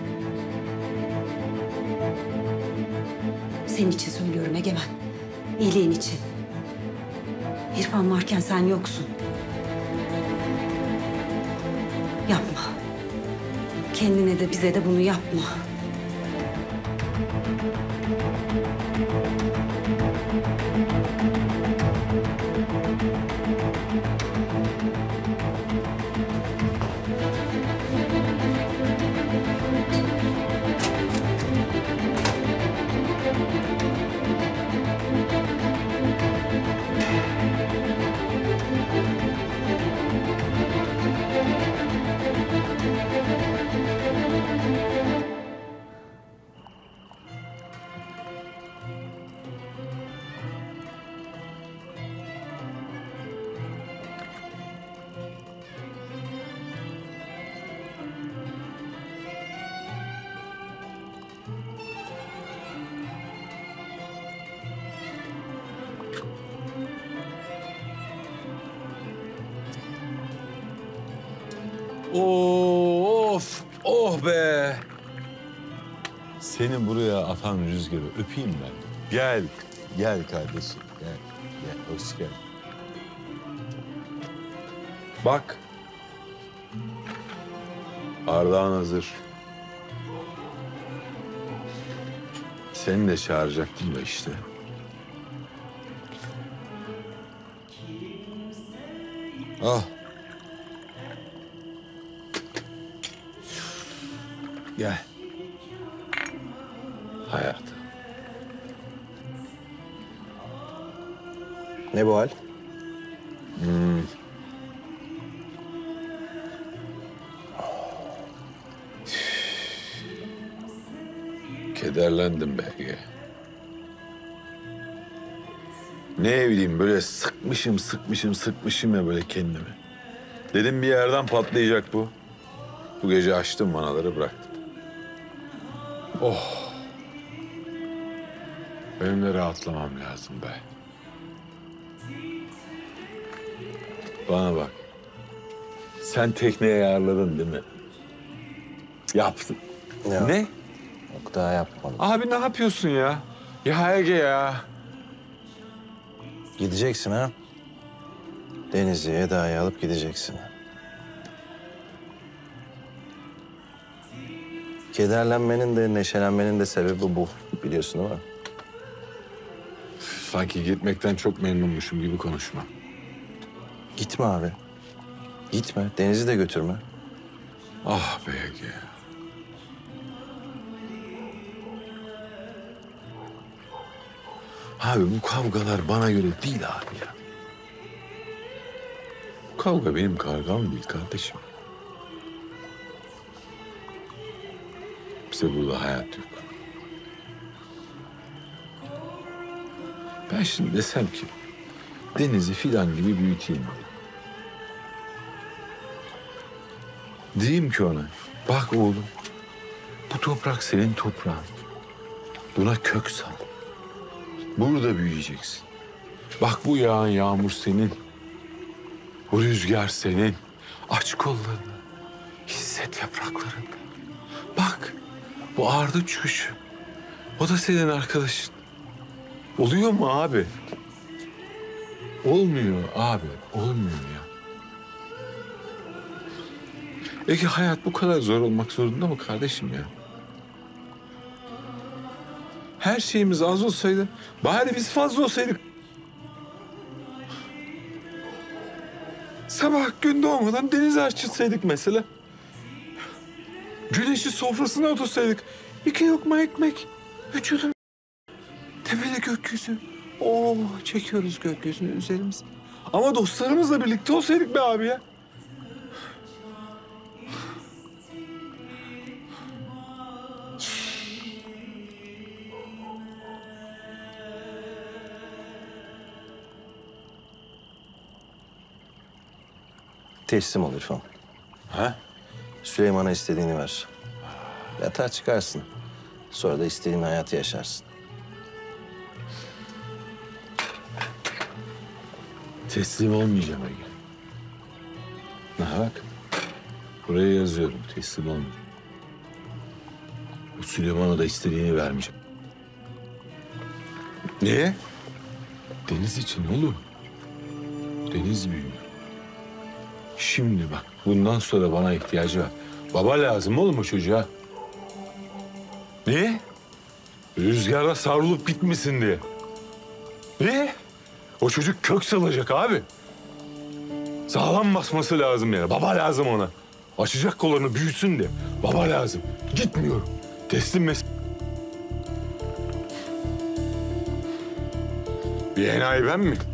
Senin için söylüyorum Egemen. İyiliğin için. İrfan varken sen yoksun. Yapma. Kendine de bize de bunu yapma. Of, oh be. Seni buraya atan rüzgarı öpeyim ben. Gel, gel kardeşim, gel. Gel, hoş geldin. Bak. Ardahan hazır. Seni de çağıracaktım da işte. Ah. Gel. Hayatım. Ne bu hal? Kederlendim belki. Ne bileyim böyle sıkmışım ya böyle kendimi. Dedim bir yerden patlayacak bu. Bu gece açtım manaları bıraktım. Oh. Benim de rahatlamam lazım be. Bana bak. Sen tekneye ayarladın değil mi? Yaptın. Yok. Ne? Yok daha yapmadım. Abi ne yapıyorsun ya? Ya Ege ya. Gideceksin ha. Deniz'i, Eda'yı alıp gideceksin. Kederlenmenin de neşelenmenin de sebebi bu. Biliyorsun değil mi? Sanki gitmekten çok memnunmuşum gibi konuşma. Gitme abi. Gitme. Deniz'i de götürme. Ah be Ege. Abi bu kavgalar bana göre değil abi ya. Bu kavga benim kavgam değil kardeşim. Kimse burada hayat yok. Ben şimdi desem ki Deniz'i fidan gibi büyüteyim. Diyeyim ki ona, bak oğlum, bu toprak senin toprağın. Buna kök sal. Burada büyüyeceksin. Bak bu yağan yağmur senin. Bu rüzgar senin. Aç kollarını. Hisset yapraklarında. Bak bu ardıç kuşu. O da senin arkadaşın. Oluyor mu abi? Olmuyor abi. Olmuyor ya. Peki hayat bu kadar zor olmak zorunda mı kardeşim ya? Her şeyimiz az olsaydı, bari biz fazla olsaydık. Sabah gün doğmadan denize açılsaydık mesela. Güneşi sofrasına otursaydık. 2 lokma ekmek, 3 yudum. Tepede gökyüzü. Oo, çekiyoruz gökyüzünü üzerimize. Ama dostlarımızla birlikte olsaydık be abi ya. Teslim ol İrfan. Ha? Süleyman'a istediğini ver. Yatağa çıkarsın. Sonra da istediğin hayatı yaşarsın. Teslim olmayacağım Ege. Ha bak. Buraya yazıyorum. Teslim olmayacağım. Bu Süleyman'a da istediğini vermeyeceğim. Niye? Deniz için oğlum. Deniz büyüyor. Şimdi bak, bundan sonra bana ihtiyacı var. Baba lazım oğlum o çocuğa. Niye? Rüzgarda savrulup gitmesin diye. Niye? O çocuk kök salacak abi. Sağlam basması lazım yani. Baba lazım ona. Açacak kollarını büyüsün diye. Baba lazım. Gitmiyorum. Teslim Bir enayi ben mi?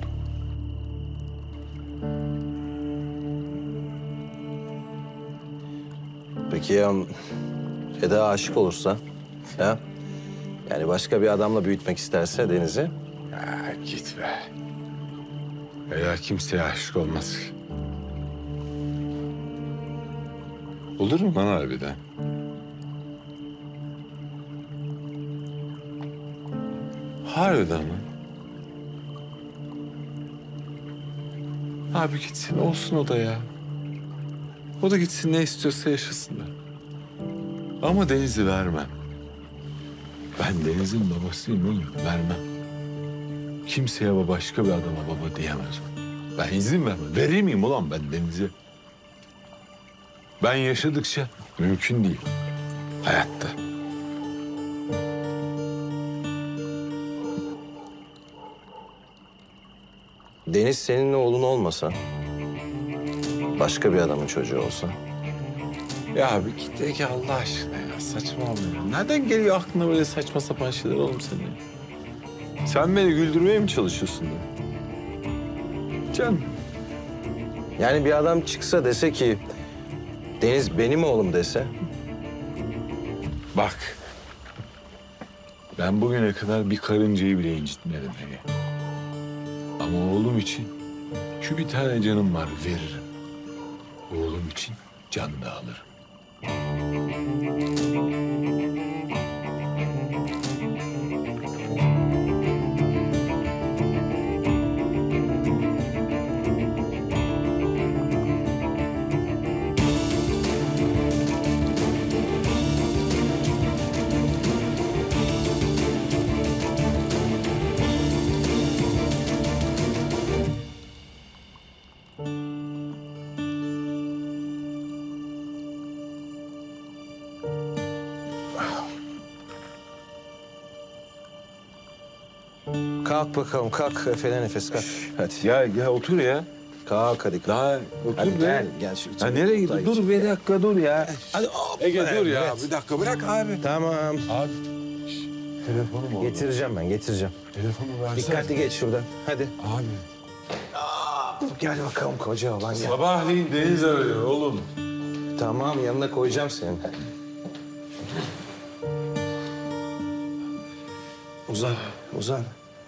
Peki ya Eda aşık olursa? Ha? Yani başka bir adamla büyütmek isterse Deniz'i? Ya git be. Eda kimseye aşık olmaz ki. Olur mu lan harbiden? Harbiden mi? Abi gitsin olsun o da ya. O da gitsin ne istiyorsa yaşasınlar. Ama Deniz'i vermem. Ben Deniz'in babasıyım oğlum. Vermem. Kimseye başka bir adama baba diyemez. Ben izin vermem. Verir miyim ulan ben Deniz'e? Ben yaşadıkça mümkün değil. Hayatta. Deniz senin oğlun olmasa, başka bir adamın çocuğu olsa? Ya abi git Ege Allah aşkına ya. Saçmalama ya. Nereden geliyor aklına böyle saçma sapan şeyler oğlum senin? Sen beni güldürmeye mi çalışıyorsun ya? Canım. Yani bir adam çıksa dese ki Deniz benim oğlum dese? Bak. Ben bugüne kadar bir karıncayı bile incitmedim Ege. Ama oğlum için şu bir tane canım var veririm. Oğlum için can da alırım. Kalk bakalım, kalk. Efele nefes, kalk. Hadi. Ya otur ya. Kalk hadi. Daha otur hadi be. Gel şu Ya nereye gidiyorsun? Dur bir dakika dur ya. Hadi Ege dur ya. Evet. Bir dakika bırak abi. Tamam. Abi. Telefonum oldu. Getireceğim ben, getireceğim. Telefonu versene. Dikkatli geç şuradan. Hadi. Abi. Gel bakalım koca olan gel. Sabahleyin Deniz arıyor oğlum. Tamam, yanına koyacağım seni. Uzan, uzan.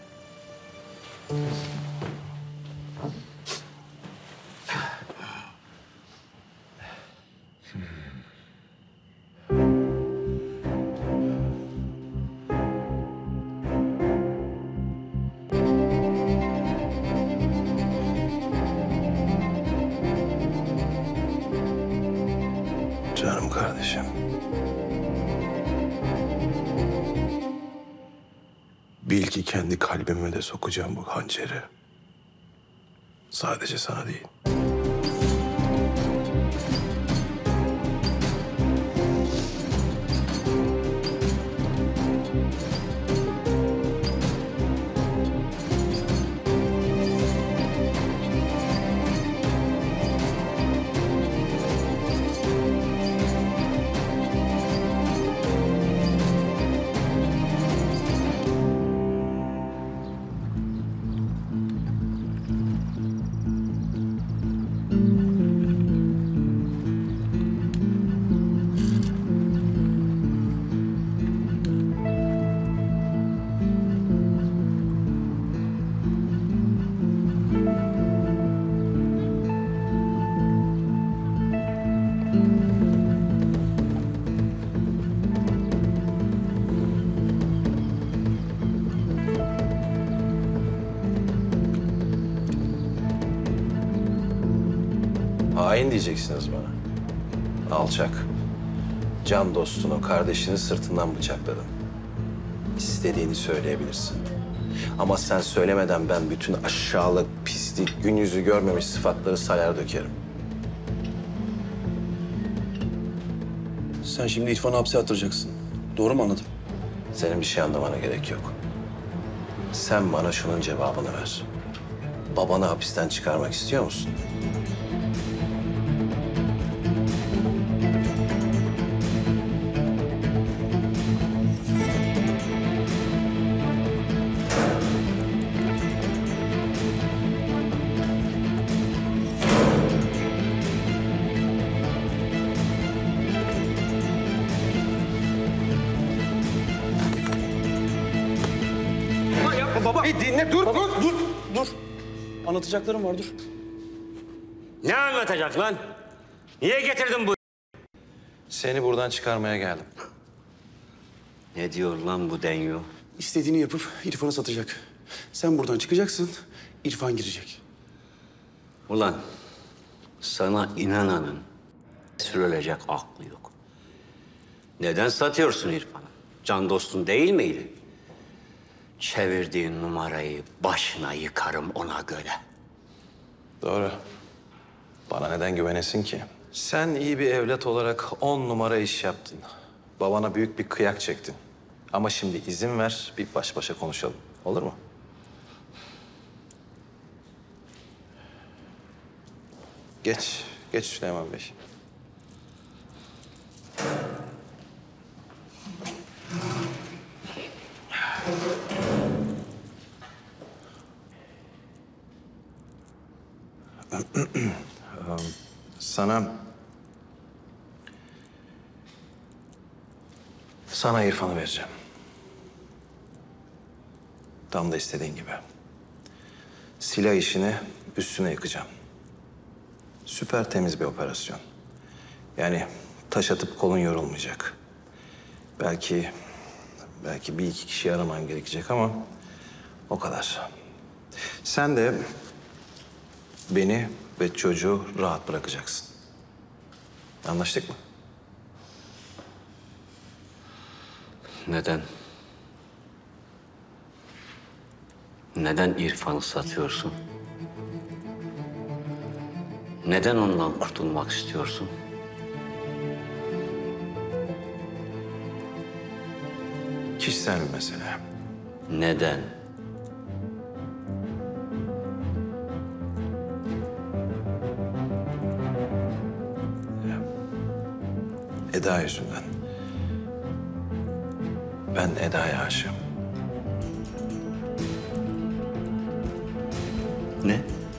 Canım kardeşim. Bil ki kendi kalbime de sokacağım bu hançeri. Sadece sana değil. Hain diyeceksiniz bana. Alçak. Can dostunu, kardeşini sırtından bıçakladın. İstediğini söyleyebilirsin. Ama sen söylemeden ben bütün aşağılık, pislik, gün yüzü görmemiş sıfatları sayar dökerim. Sen şimdi İrfan'ı hapse attıracaksın. Doğru mu anladım? Senin bir şey anlamana gerek yok. Sen bana şunun cevabını ver. Babanı hapisten çıkarmak istiyor musun? Baba dinle, dur. Anlatacaklarım var, dur. Ne anlatacak lan? Niye getirdin bu? Seni buradan çıkarmaya geldim. Ne diyor lan bu denyo? İstediğini yapıp İrfan'ı satacak. Sen buradan çıkacaksın, İrfan girecek. Ulan sana inananın sürülecek aklı yok. Neden satıyorsun İrfan'ı? Can dostun değil miydi? Çevirdiğin numarayı başına yıkarım ona göre. Doğru. Bana neden güvenesin ki? Sen iyi bir evlat olarak 10 numara iş yaptın. Babana büyük bir kıyak çektin. Ama şimdi izin ver, bir baş başa konuşalım. Olur mu? Geç Süleyman Bey. Sana İrfan'ı vereceğim. Tam da istediğin gibi. Silah işini üstüne yıkacağım. Süper temiz bir operasyon. Yani taş atıp kolun yorulmayacak. Belki bir iki kişi araman gerekecek ama o kadar. Sen de beni ve çocuğu rahat bırakacaksın. Anlaştık mı? Neden? Neden İrfan'ı satıyorsun? Neden ondan kurtulmak istiyorsun? Kişisel bir mesele. Neden? Eda yüzünden. Ben Eda'ya aşığım. Ne?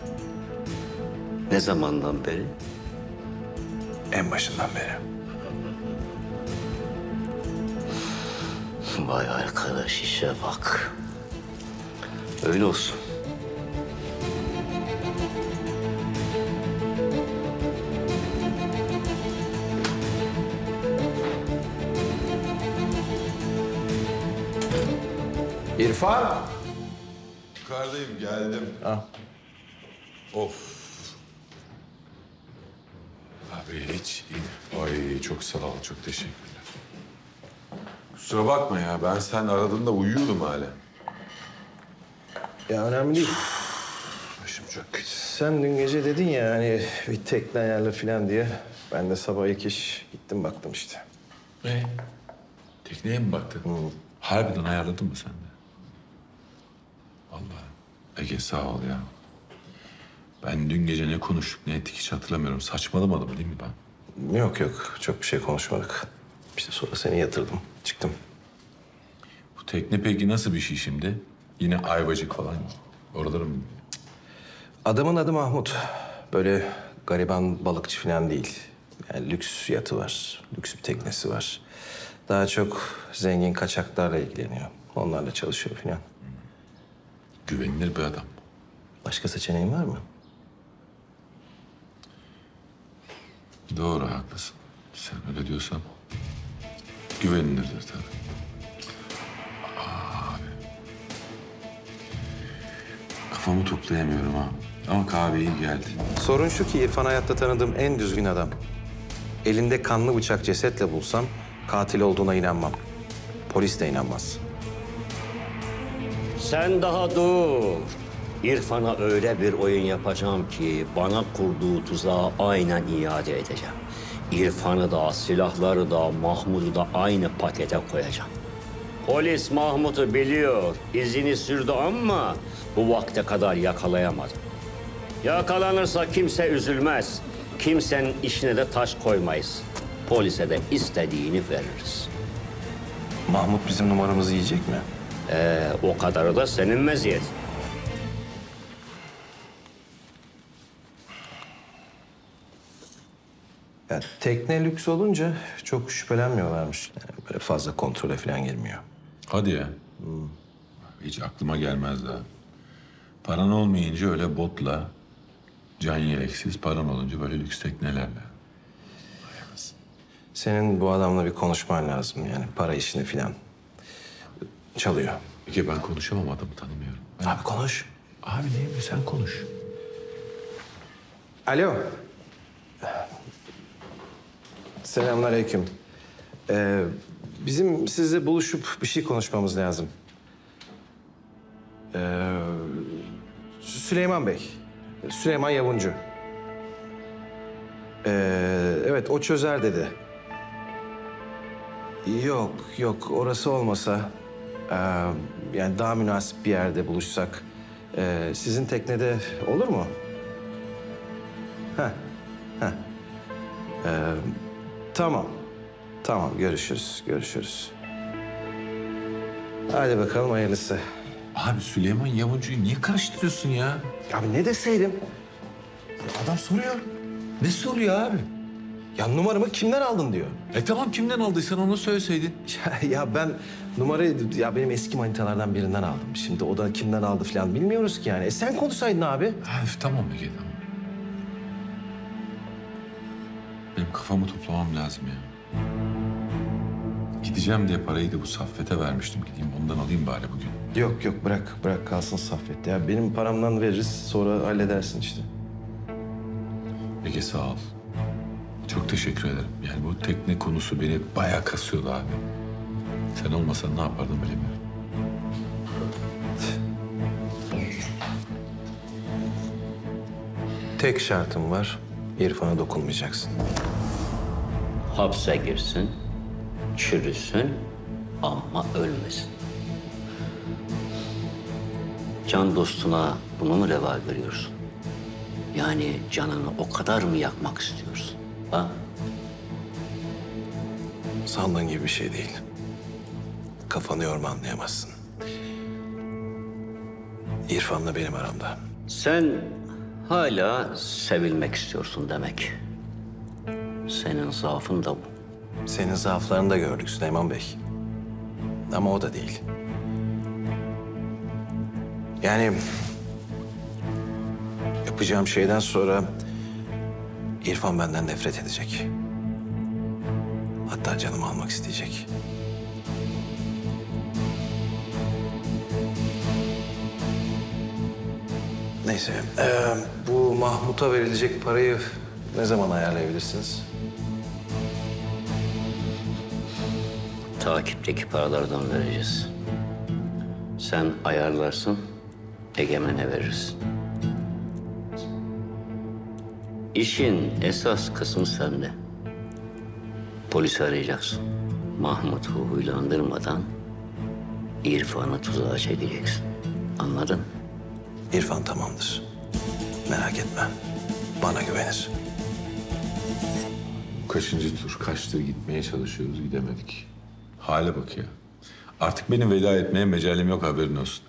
Ne zamandan beri? En başından beri. Vay arkadaş işe bak. Öyle olsun. İrfan. Yukarıdayım, geldim. Of. Abi hiç iyi. Ay çok sağ ol, çok teşekkürler. Kusura bakma ya, ben sen aradığında uyuyordum hala. Ya önemli değil. Başım çok kötü. Sen dün gece dedin ya hani bir tekne ayarla falan diye. Ben de sabah ilk iş gittim baktım işte. Ne? Tekneye mi baktın? Harbiden ayarladın mı sen de? Allah. Ege sağ ol ya. Ben dün gece ne konuştuk ne ettik hiç hatırlamıyorum. Saçmalamadım değil mi ben? Yok yok çok bir şey konuşmadık. İşte sonra seni yatırdım çıktım. Bu tekne peki nasıl bir şey şimdi? Yine Ayvacık falan. Oraları mı? Adamın adı Mahmut. Böyle gariban balıkçı falan değil. Yani lüks yatı var, lüks bir teknesi var. Daha çok zengin kaçaklarla ilgileniyor. Onlarla çalışıyor falan. Güvenilir bir adam. Başka seçeneğin var mı? Doğru, haklısın. Sen öyle diyorsan güvenilirdir tabii. Abi. Kafamı toplayamıyorum ha. Ama kahve iyi geldi. Sorun şu ki İrfan hayatta tanıdığım en düzgün adam. Elinde kanlı bıçak cesetle bulsam katil olduğuna inanmam. Polis de inanmaz. Sen daha dur. İrfan'a öyle bir oyun yapacağım ki bana kurduğu tuzağı aynen iade edeceğim. İrfan'ı da, silahları da, Mahmut'u da aynı pakete koyacağım. Polis Mahmut'u biliyor, izini sürdü ama bu vakte kadar yakalayamadı. Yakalanırsa kimse üzülmez. Kimsenin işine de taş koymayız. Polise de istediğini veririz. Mahmut bizim numaramızı yiyecek mi? O kadarı da senin meziyetin. Ya, tekne lüks olunca çok şüphelenmiyorlarmış. Yani böyle fazla kontrole falan girmiyor. Hadi ya. Hiç aklıma gelmez daha. Paran olmayınca öyle botla, can yeleksiz, paran olunca böyle lüks teknelerle. Senin bu adamla bir konuşman lazım yani para işini falan. Çalıyor. Peki ben konuşamam, adamı tanımıyorum. Abi konuş. Abi neyim sen konuş. Alo. Selamünaleyküm. Bizim sizle buluşup bir şey konuşmamız lazım. Süleyman Bey. Süleyman Yavuncu. Evet o çözer dedi. Yok orası olmasa yani daha münasip bir yerde buluşsak sizin teknede olur mu? Tamam görüşürüz. Hadi bakalım hayırlısı. Abi Süleyman Yavuncu'yu niye karıştırıyorsun ya? Abi ne deseydim? Adam soruyor. Ne soruyor abi? Ya numaramı kimden aldın diyor. Tamam kimden aldıysan onu söyleseydin. Ya ben numarayı benim eski manitalardan birinden aldım. Şimdi o da kimden aldı falan bilmiyoruz ki yani. Sen konuşsaydın abi. Tamam Ege tamam. Benim kafamı toplamam lazım ya. Gideceğim diye parayı da bu Saffet'e vermiştim. Gideyim ondan alayım bari bugün. Yok bırak kalsın Saffet. Ya benim paramdan veririz sonra halledersin işte. Ege sağ ol. Çok teşekkür ederim. Yani bu tekne konusu beni bayağı kasıyordu abi. Sen olmasan ne yapardım bilemiyorum. Tek şartım var. İrfan'a dokunmayacaksın. Hapse girsin, çürüsün ama ölmesin. Can dostuna bunu mu reva görüyorsun? Yani canını o kadar mı yakmak istiyorsun? Ha? Sandığın gibi bir şey değil. Kafanı yorma anlayamazsın. İrfan'la benim aramda. Sen hala sevilmek istiyorsun demek. Senin zaafın da bu. Senin zaaflarını da gördük Süleyman Bey. Ama o da değil. Yani yapacağım şeyden sonra İrfan benden nefret edecek. Hatta canımı almak isteyecek. Neyse, bu Mahmut'a verilecek parayı ne zaman ayarlayabilirsiniz? Takipteki paralardan vereceğiz. Sen ayarlarsın, Egemen'e verirsin. İşin esas kısmı sende. Polisi arayacaksın. Mahmut'u huylandırmadan İrfan'ı tuzağa çekeceksin. Anladın? İrfan tamamdır. Merak etme. Bana güvenir. Kaçıncı tur? Kaçtır gitmeye çalışıyoruz, gidemedik. Hale bak ya. Artık benim veda etmeye mecalim yok, haberin olsun.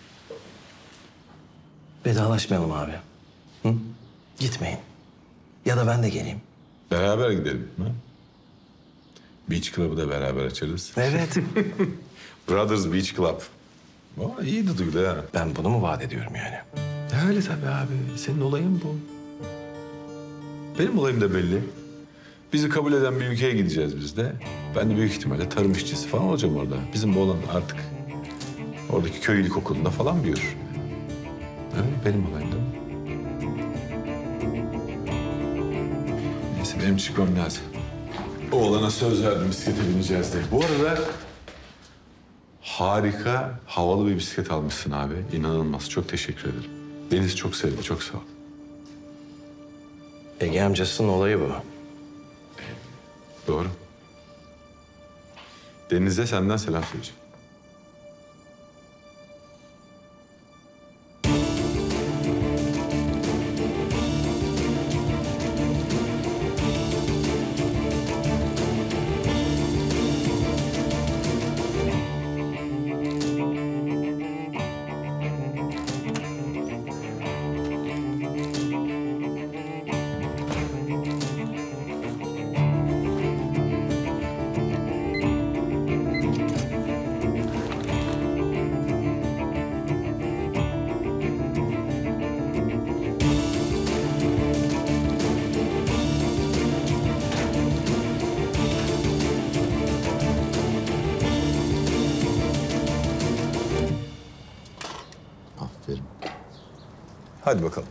Vedalaşmayalım abi. Hı? Gitmeyin. Ya da ben de geleyim. Beraber gidelim. Ha? Beach Club'ı da beraber açarız. Evet. Brothers Beach Club. Aa, iyi de duydu ha. Ben bunu mu vaat ediyorum yani? Öyle tabii abi. Senin olayın bu. Benim olayım da belli. Bizi kabul eden bir ülkeye gideceğiz biz de. Ben de büyük ihtimalle tarım işçisi falan olacağım orada. Bizim bu olan artık oradaki köy ilkokulunda falan büyür. Öyle benim olayım da. Neyse benim çıkmam lazım. Oğlana söz verdim bisiklete bineceğiz diye. Bu arada harika, havalı bir bisiklet almışsın abi. İnanılmaz. Çok teşekkür ederim. Deniz çok sevdi. Çok sağ ol. Ege amcasının olayı bu. Doğru. Deniz'e senden selam söyleyeceğim. Aferin. Hadi bakalım.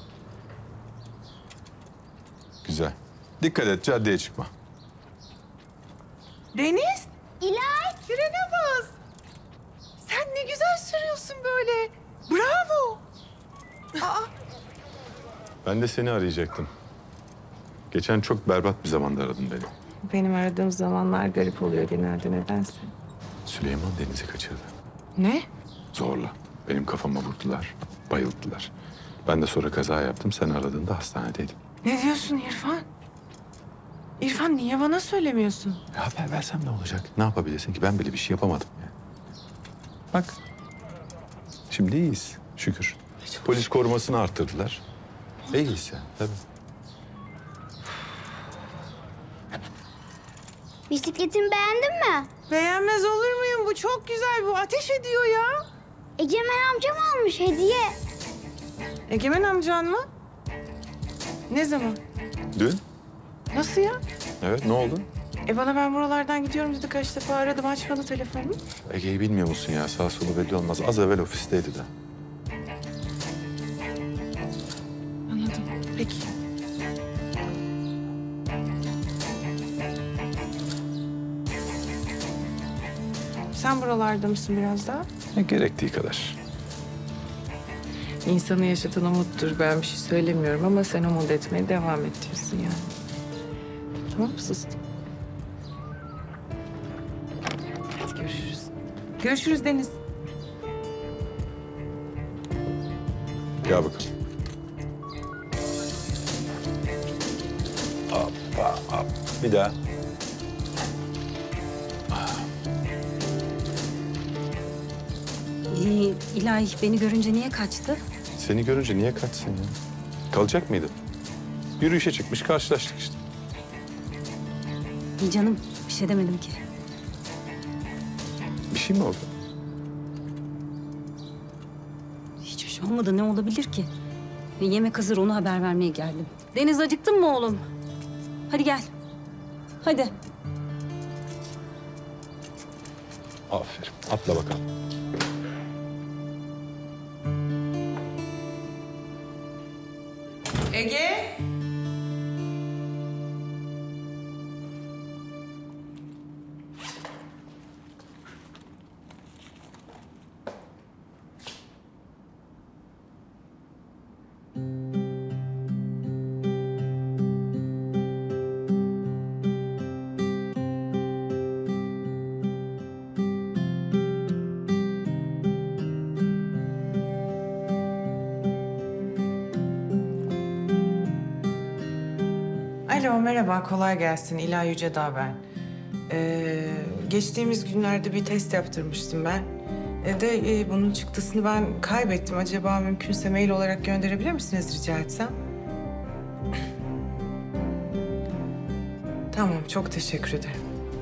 Güzel. Dikkat et, caddeye çıkma. Deniz. İlay. Frene bas. Sen ne güzel sürüyorsun böyle. Bravo. Aa. Ben de seni arayacaktım. Geçen çok berbat bir zamanda aradın beni. Benim aradığım zamanlar garip oluyor genelde nedense. Süleyman Deniz'i kaçırdı. Ne? Zorla. Benim kafama vurdular. Bayılttılar. Ben de sonra kaza yaptım. Sen aradığında hastanedeydim. Ne diyorsun İrfan? İrfan niye bana söylemiyorsun? Ya haber versem ne olacak? Ne yapabilirsin ki? Ben bile bir şey yapamadım yani. Bak. Şimdi iyiyiz. Şükür. Polis korumasını arttırdılar. İyiyiz yani tabii. Bisikletimi beğendin mi? Beğenmez olur muyum? Bu çok güzel. Bu ateş ediyor ya. Egemen amcam almış hediye. Egemen amcan mı? Ne zaman? Dün? Nasıl ya? Evet, ne oldu? Bana ben buralardan gidiyorum dedi, kaç defa aradım, açmadı telefonu. Ege'yi bilmiyor musun ya? Sağ solu belli olmaz. Az evvel ofisteydi de. Anladım. Peki. Sen buralarda mısın biraz daha? Gerektiği kadar. İnsanı yaşatan umuttur. Ben bir şey söylemiyorum ama sen umut etmeye devam et diyorsun yani. Tamam mı? Sustum. Hadi görüşürüz. Görüşürüz Deniz. Gel bakalım. Hoppa hop. Bir daha. İlahi beni görünce niye kaçtı? Seni görünce niye kaçsın ya? Kalacak mıydın? Yürüyüşe çıkmış, karşılaştık işte. İyi canım, bir şey demedim ki. Bir şey mi oldu? Hiçbir şey olmadı. Ne olabilir ki? Yemek hazır, onu haber vermeye geldim. Deniz, acıktın mı oğlum? Hadi gel. Hadi. Aferin. Atla bakalım. Ege. Alo, merhaba, kolay gelsin. İlay Yücedağ ben. Geçtiğimiz günlerde bir test yaptırmıştım ben. Bunun çıktısını ben kaybettim. Acaba mümkünse mail olarak gönderebilir misiniz rica etsem? Tamam, çok teşekkür ederim.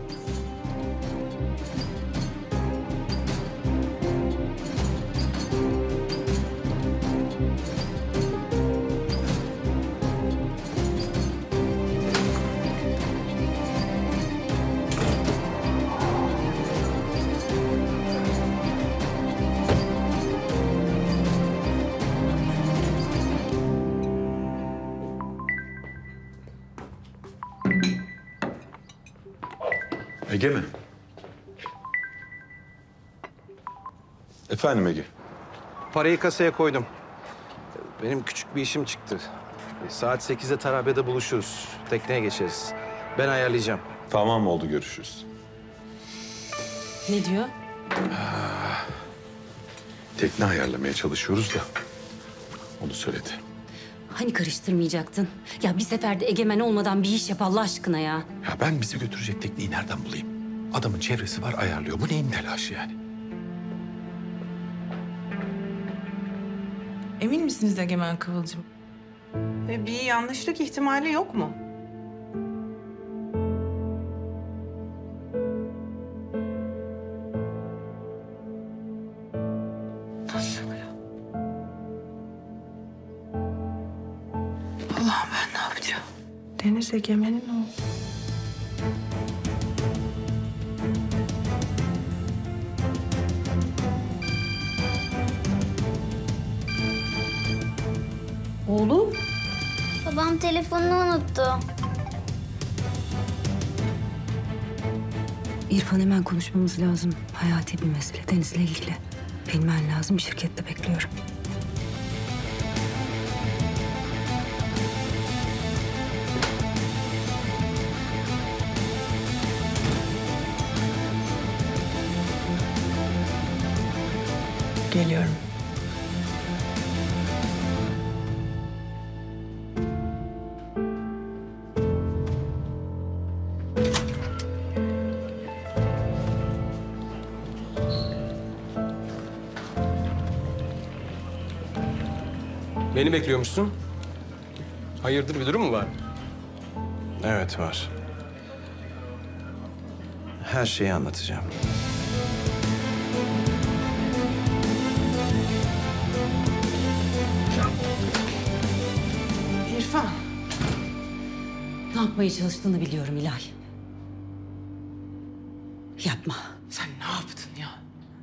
Ege mi? Efendim Ege? Parayı kasaya koydum. Benim küçük bir işim çıktı. Saat 8'de Tarabya'da buluşuruz. Tekneye geçeriz. Ben ayarlayacağım. Tamam oldu, görüşürüz. Ne diyor? Tekne ayarlamaya çalışıyoruz da onu söyledi. Hani karıştırmayacaktın? Ya bir seferde egemen olmadan bir iş yap Allah aşkına ya. Ya ben bizi götürecek tekneyi nereden bulayım? Adamın çevresi var, ayarlıyor. Bu neyin telaşı yani? Emin misiniz Egemen Kıvılcım? Bir yanlışlık ihtimali yok mu? Nasıl ya? Allah'ım, ben ne yapacağım? Deniz Egemen'in oğlu. Oğlum? Babam telefonunu unuttu. İrfan, hemen konuşmamız lazım. Hayati bir mesele Deniz'le ilgili. Bilmen lazım, şirkette bekliyorum. Geliyorum. Beni bekliyormuşsun. Hayırdır, bir durum mu var? Evet, var. Her şeyi anlatacağım. İrfan. Ne yapmaya çalıştığını biliyorum İlay. Yapma. Sen ne yaptın ya?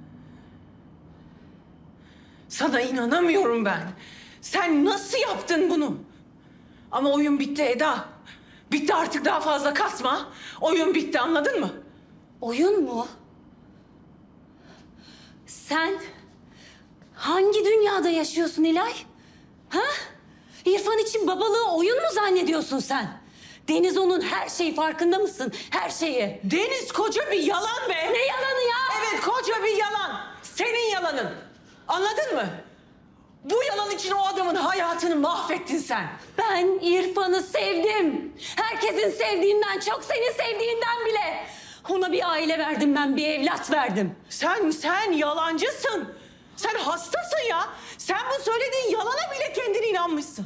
Sana inanamıyorum ben. Sen nasıl yaptın bunu? Ama oyun bitti Eda. Bitti, artık daha fazla kasma. Oyun bitti, anladın mı? Oyun mu? Sen hangi dünyada yaşıyorsun İlay? Ha? İrfan için babalığı oyun mu zannediyorsun sen? Deniz onun her şeyi, farkında mısın? Her şeyi. Deniz koca bir yalan be. Ne yalanı ya? Evet, koca bir yalan. Senin yalanın. Anladın mı? Bu yalan için o adamın hayatını mahvettin sen. Ben İrfan'ı sevdim. Herkesin sevdiğinden çok, senin sevdiğinden bile. Ona bir aile verdim ben, bir evlat verdim. Sen yalancısın. Sen hastasın ya. Sen bu söylediğin yalana bile kendin inanmışsın.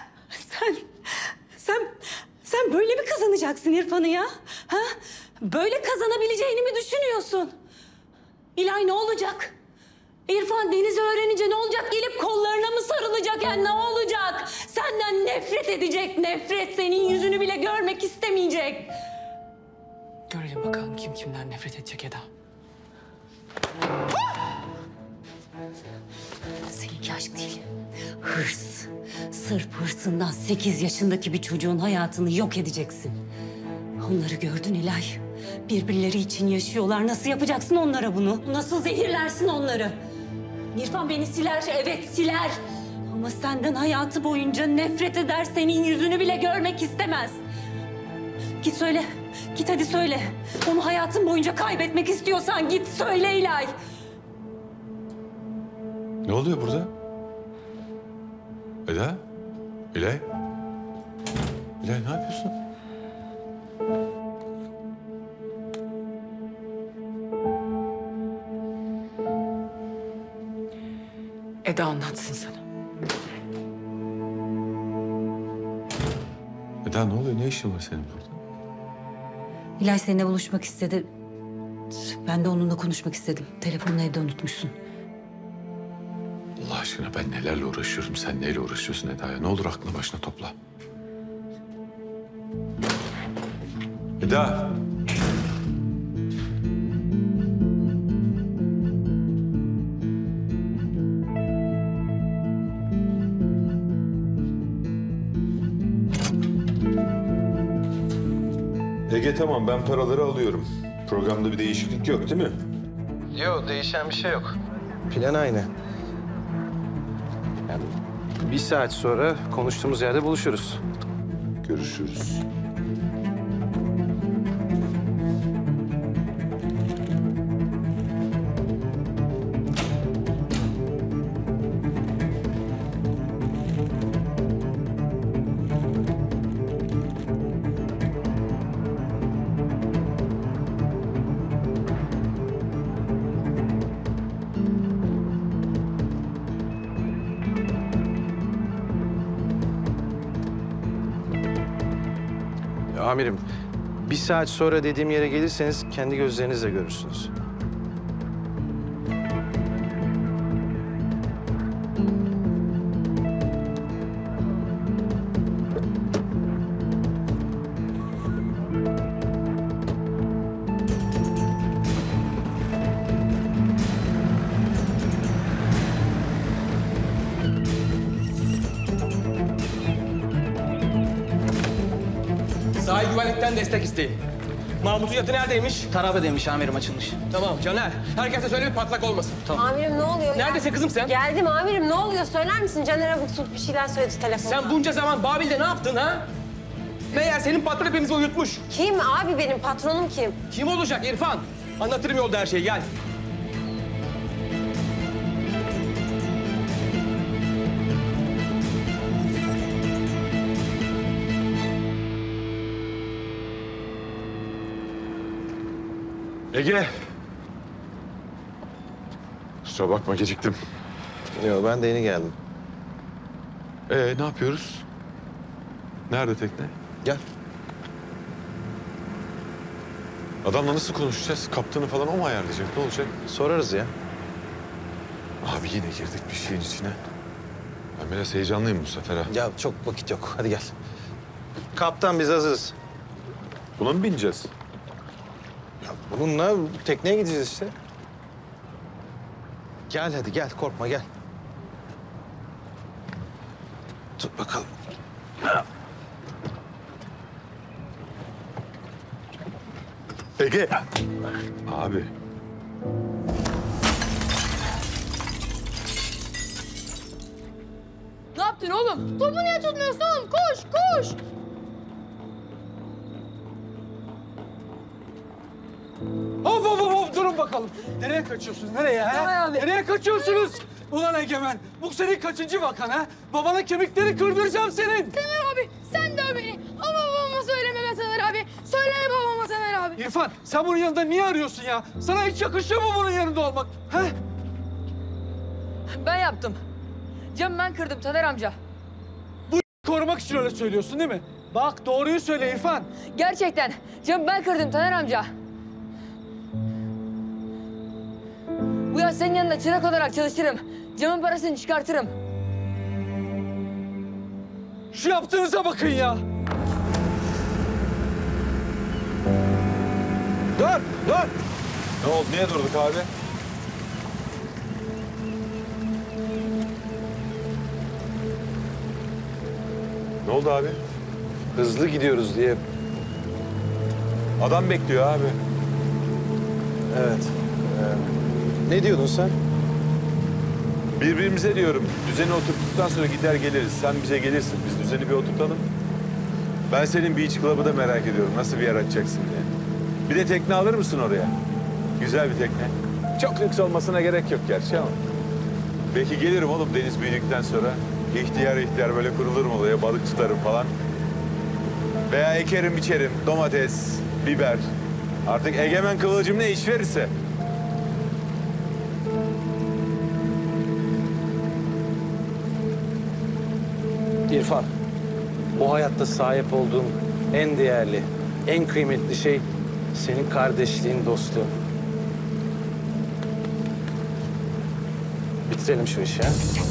Sen böyle mi kazanacaksın İrfan'ı ya? Ha? Böyle kazanabileceğini mi düşünüyorsun? İlay ne olacak? İrfan Deniz'i öğrenince ne olacak? Gelip kollarına mı sarılacak? Yani ne olacak? Senden nefret edecek, nefret. Senin yüzünü bile görmek istemeyecek. Görelim bakalım kim kimden nefret edecek Eda. Seninki aşk değil. Hırs. Sırf hırsından 8 yaşındaki bir çocuğun hayatını yok edeceksin. Onları gördün İlay. Birbirleri için yaşıyorlar. Nasıl yapacaksın onlara bunu? Nasıl zehirlersin onları? İrfan beni siler, evet siler. Ama senden hayatı boyunca nefret eder. Senin yüzünü bile görmek istemez. Git söyle. Git hadi söyle. Onu hayatın boyunca kaybetmek istiyorsan git söyle İlay. Ne oluyor burada? Eda? İlay? İlay ne yapıyorsun? Eda anlatsın sana. Eda ne oluyor? Ne işin var senin burada? İlay seninle buluşmak istedi. Ben de onunla konuşmak istedim. Telefonunu evde unutmuşsun. Allah aşkına ben nelerle uğraşıyorum, sen neyle uğraşıyorsun Eda'ya? Ne olur aklını başına topla. Eda! Ege tamam, ben paraları alıyorum. Programda bir değişiklik yok değil mi? Yok, değişen bir şey yok. Plan aynı. Yani 1 saat sonra konuştuğumuz yerde buluşuruz. Görüşürüz. Amirim, 1 saat sonra dediğim yere gelirseniz kendi gözlerinizle görürsünüz. Sahil güvenlikten destek isteyin. Mahmut'un yatı neredeymiş? Tarabedeymiş amirim, açılmış. Tamam Caner. Herkese söyle bir patlak olmasın. Amirim ne oluyor? Neredesin kızım sen? Geldim amirim ne oluyor? Söyler misin? Caner abuk subuk bir şeyler söyledi telefonda. Sen bunca zaman Babil'de ne yaptın ha? Meğer senin patron hepimizi uyutmuş. Kim abi benim patronum kim? Kim olacak İrfan? Anlatırım yolda her şeyi gel. Ege! Kusura bakma geciktim. Yok, ben de yeni geldim. Ne yapıyoruz? Nerede tekne? Gel. Adamla nasıl konuşacağız? Kaptanı falan o mu ayarlayacak? Ne olacak? Sorarız ya. Abi yine girdik bir şeyin içine. Ben biraz heyecanlıyım bu sefer ha. Ya çok vakit yok. Hadi gel. Kaptan, biz hazırız. Buna mı bineceğiz? Ya bununla tekneye gideceğiz işte. Gel hadi gel, korkma gel. Tut bakalım. Ege! Abi. Ne yaptın oğlum? Topu niye tutmuyorsun oğlum? Koş, koş! Hop hop hop hop, durun bakalım. Nereye kaçıyorsunuz? Nereye ha? Nereye kaçıyorsunuz? Ulan Egemen, bu senin kaçıncı vakan ha? Babanın kemikleri kırdıracağım senin. Taner abi, sen döv beni. Ama babama söyleme be Taner abi. Söyleme babama Taner abi. İrfan, sen bunun yanında niye arıyorsun ya? Sana hiç yakışıyor mu bunun yanında olmak? He? Ben yaptım. Camı ben kırdım Taner amca. Bu korumak için öyle söylüyorsun değil mi? Bak doğruyu söyle İrfan. Gerçekten camı ben kırdım Taner amca. yaz senin yanında çırak olarak çalışırım. Camın parasını çıkartırım. Şu yaptığınıza bakın ya. Dur, dur. Ne oldu? Niye durduk abi? Ne oldu abi? Hızlı gidiyoruz diye. Adam bekliyor abi. Evet. Ne diyordun sen? Birbirimize diyorum, düzeni oturttuktan sonra gider geliriz. Sen bize gelirsin, biz düzeni bir oturtalım. Ben senin Beach Club'ı da merak ediyorum, nasıl bir yer açacaksın diye. Bir de tekne alır mısın oraya? Güzel bir tekne. Çok lüks olmasına gerek yok gerçi ama. Belki gelirim oğlum deniz büyüdükten sonra. İhtiyar böyle kurulurum oraya, balık tutarım falan. Veya ekerim, biçerim, domates, biber. Artık Egemen Kıvılcım ne iş verirse. İrfan, bu hayatta sahip olduğum en değerli, en kıymetli şey senin kardeşliğin, dostluğun. Bitirelim şu işi ha.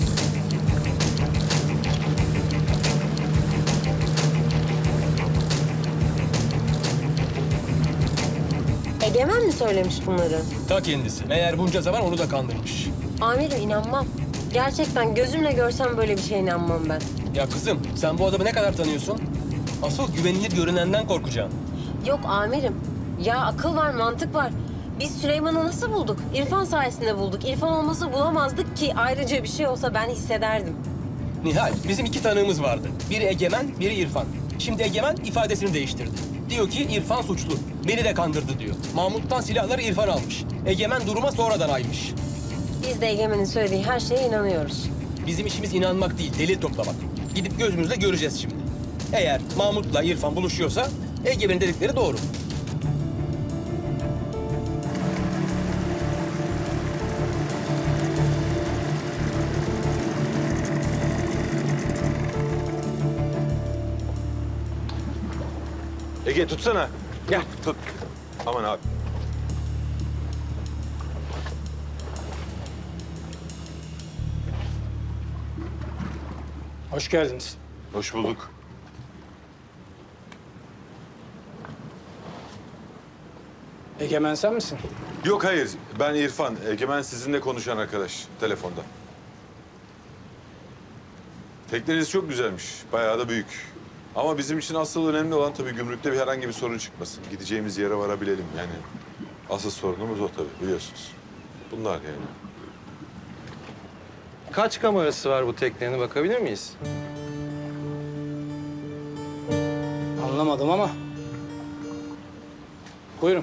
Egemen mi söylemiş bunları? Ta kendisi. Meğer bunca zaman onu da kandırmış. Amirim inanmam. Gerçekten gözümle görsem böyle bir şeye inanmam ben. Ya kızım sen bu adamı ne kadar tanıyorsun? Asıl güvenilir görünenden korkacaksın. Yok amirim. Ya akıl var, mantık var. Biz Süleyman'ı nasıl bulduk? İrfan sayesinde bulduk. İrfan olmasa bulamazdık ki ayrıca bir şey olsa ben hissederdim. Nihal, bizim 2 tanığımız vardı. Biri Egemen, biri İrfan. Şimdi Egemen ifadesini değiştirdi. Diyor ki İrfan suçlu. Beni de kandırdı diyor. Mahmut'tan silahları İrfan almış. Egemen duruma sonradan aymış. Biz de Egemen'in söylediği her şeye inanıyoruz. Bizim işimiz inanmak değil, delil toplamak. Gidip gözümüzle göreceğiz şimdi. Eğer Mahmut'la İrfan buluşuyorsa Egemen'in dedikleri doğru. Ege tutsana. Gel. Tut. Aman abi. Hoş geldiniz. Hoş bulduk. Egemen sen misin? Yok hayır, ben İrfan. Egemen sizinle konuşan arkadaş telefonda. Tekneniz çok güzelmiş, bayağı da büyük. Ama bizim için asıl önemli olan tabii gümrükte herhangi bir sorun çıkmasın. Gideceğimiz yere varabilelim yani. Asıl sorunumuz o tabii biliyorsunuz. Bunlar yani. Kaç kamerası var bu teknenin, bakabilir miyiz? Anlamadım ama. Buyurun.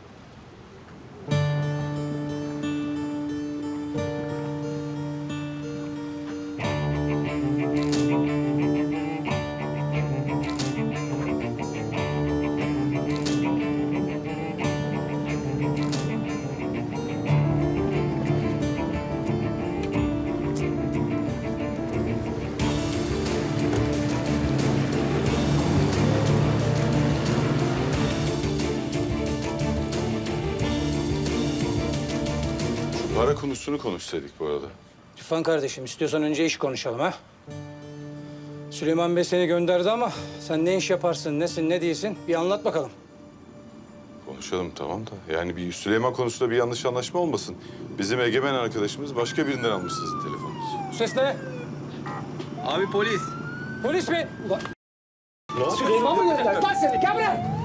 Para konusunu konuşsaydık bu arada. İrfan kardeşim istiyorsan önce iş konuşalım ha. Süleyman Bey seni gönderdi ama sen ne iş yaparsın, nesin, ne değilsin bir anlat bakalım. Konuşalım tamam da yani bir Süleyman konusunda bir yanlış anlaşma olmasın. Bizim Egemen arkadaşımız başka birinden almış sizin telefonunuzu. Bu ses ne? Abi polis. Polis mi? Ulan... Süleyman mı gönderdi? Lan seni gel buraya.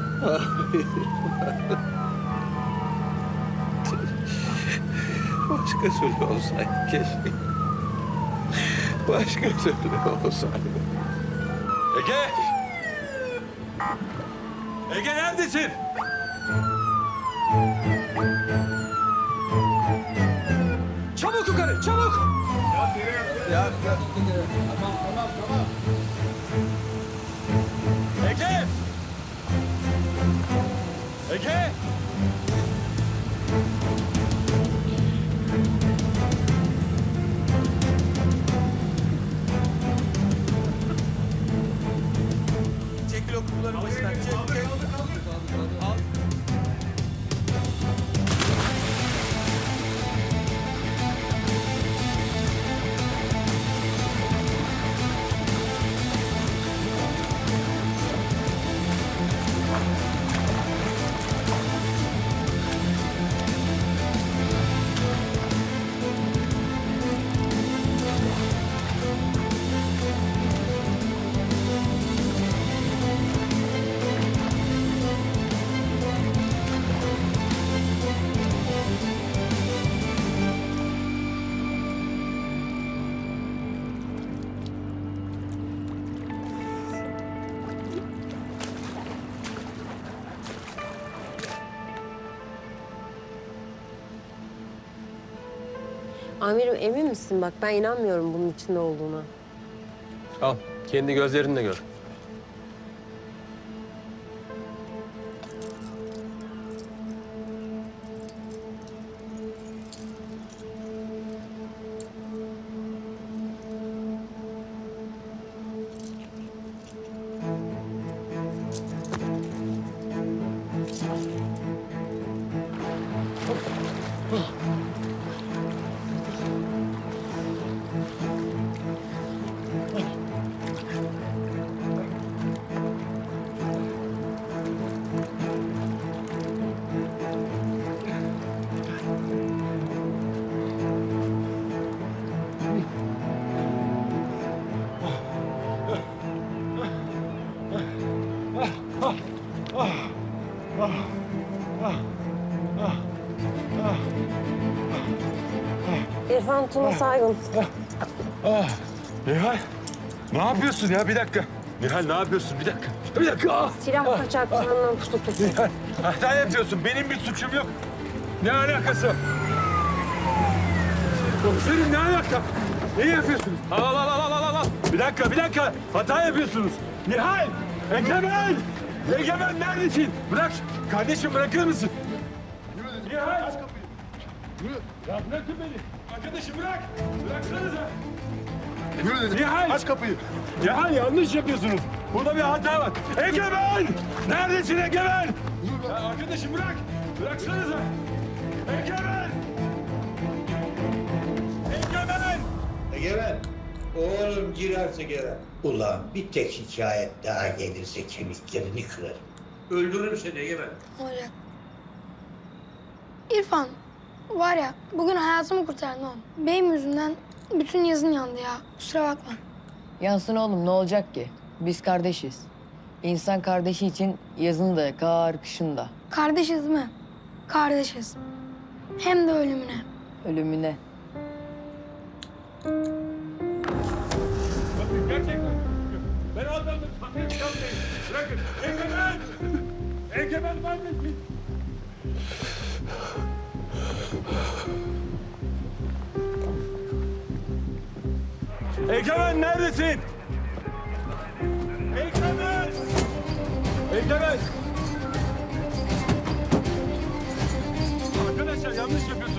Başka türlü olsaydı keşke. Başka türlü olsaydı. Ege! Ege neredesin? Çabuk yukarı, çabuk! Ya. Tamam. Ege! Ege! Çekil o kutuların başından. Çek. Al. Amirim emin misin? Bak ben inanmıyorum bunun içinde olduğuna. Al, kendi gözlerinle gör. İrfan Tuna Saygın. Nihal, ne yapıyorsun ya? Bir dakika. Nihal ne yapıyorsun? Bir dakika. Bir dakika. Silah kaçakçılığından tutuklusun. Nihal, hata yapıyorsun. Benim bir suçum yok. Ne alakası? Komiserim ne alaka? Ne yapıyorsunuz? Al. Bir dakika. Hata yapıyorsunuz. Nihal! Egemen! Egemen neredesin? Bırak. Kardeşim bırakır mısın? Nihal! Aç kapıyı. Yürü. Ya bırakın beni. Arkadaşım bırak. Bıraksanıza. Yürü dedim. Nihal! Aç kapıyı. Nihal yanlış yapıyorsunuz. Burada bir hata var. Egemen! Neredesin Egemen? Ya arkadaşım bırak. Bıraksanıza. Egemen! Egemen! Egemen, oğlum girerse girer. Ulan bir tek şikayet daha gelirse kemiklerini kırarım. Öldürürüm seni Egemen. Olacak. İrfan, var ya bugün hayatımı kurtardın oğlum. Benim yüzümden bütün yazın yandı ya. Kusura bakma. Yansın oğlum ne olacak ki? Biz kardeşiz. İnsan kardeşi için yazın da yakar, kışın da. Kardeşiz mi? Kardeşiz. Hem de ölümüne. Ölümüne. Bakın gerçekten. Ben adamı kapıya çıkarmayayım. Bırakın. Egemen! Egemen neredesin? Egemen neredesin? Egemen! Egemen! Arkadaşlar yanlış yapıyorsunuz.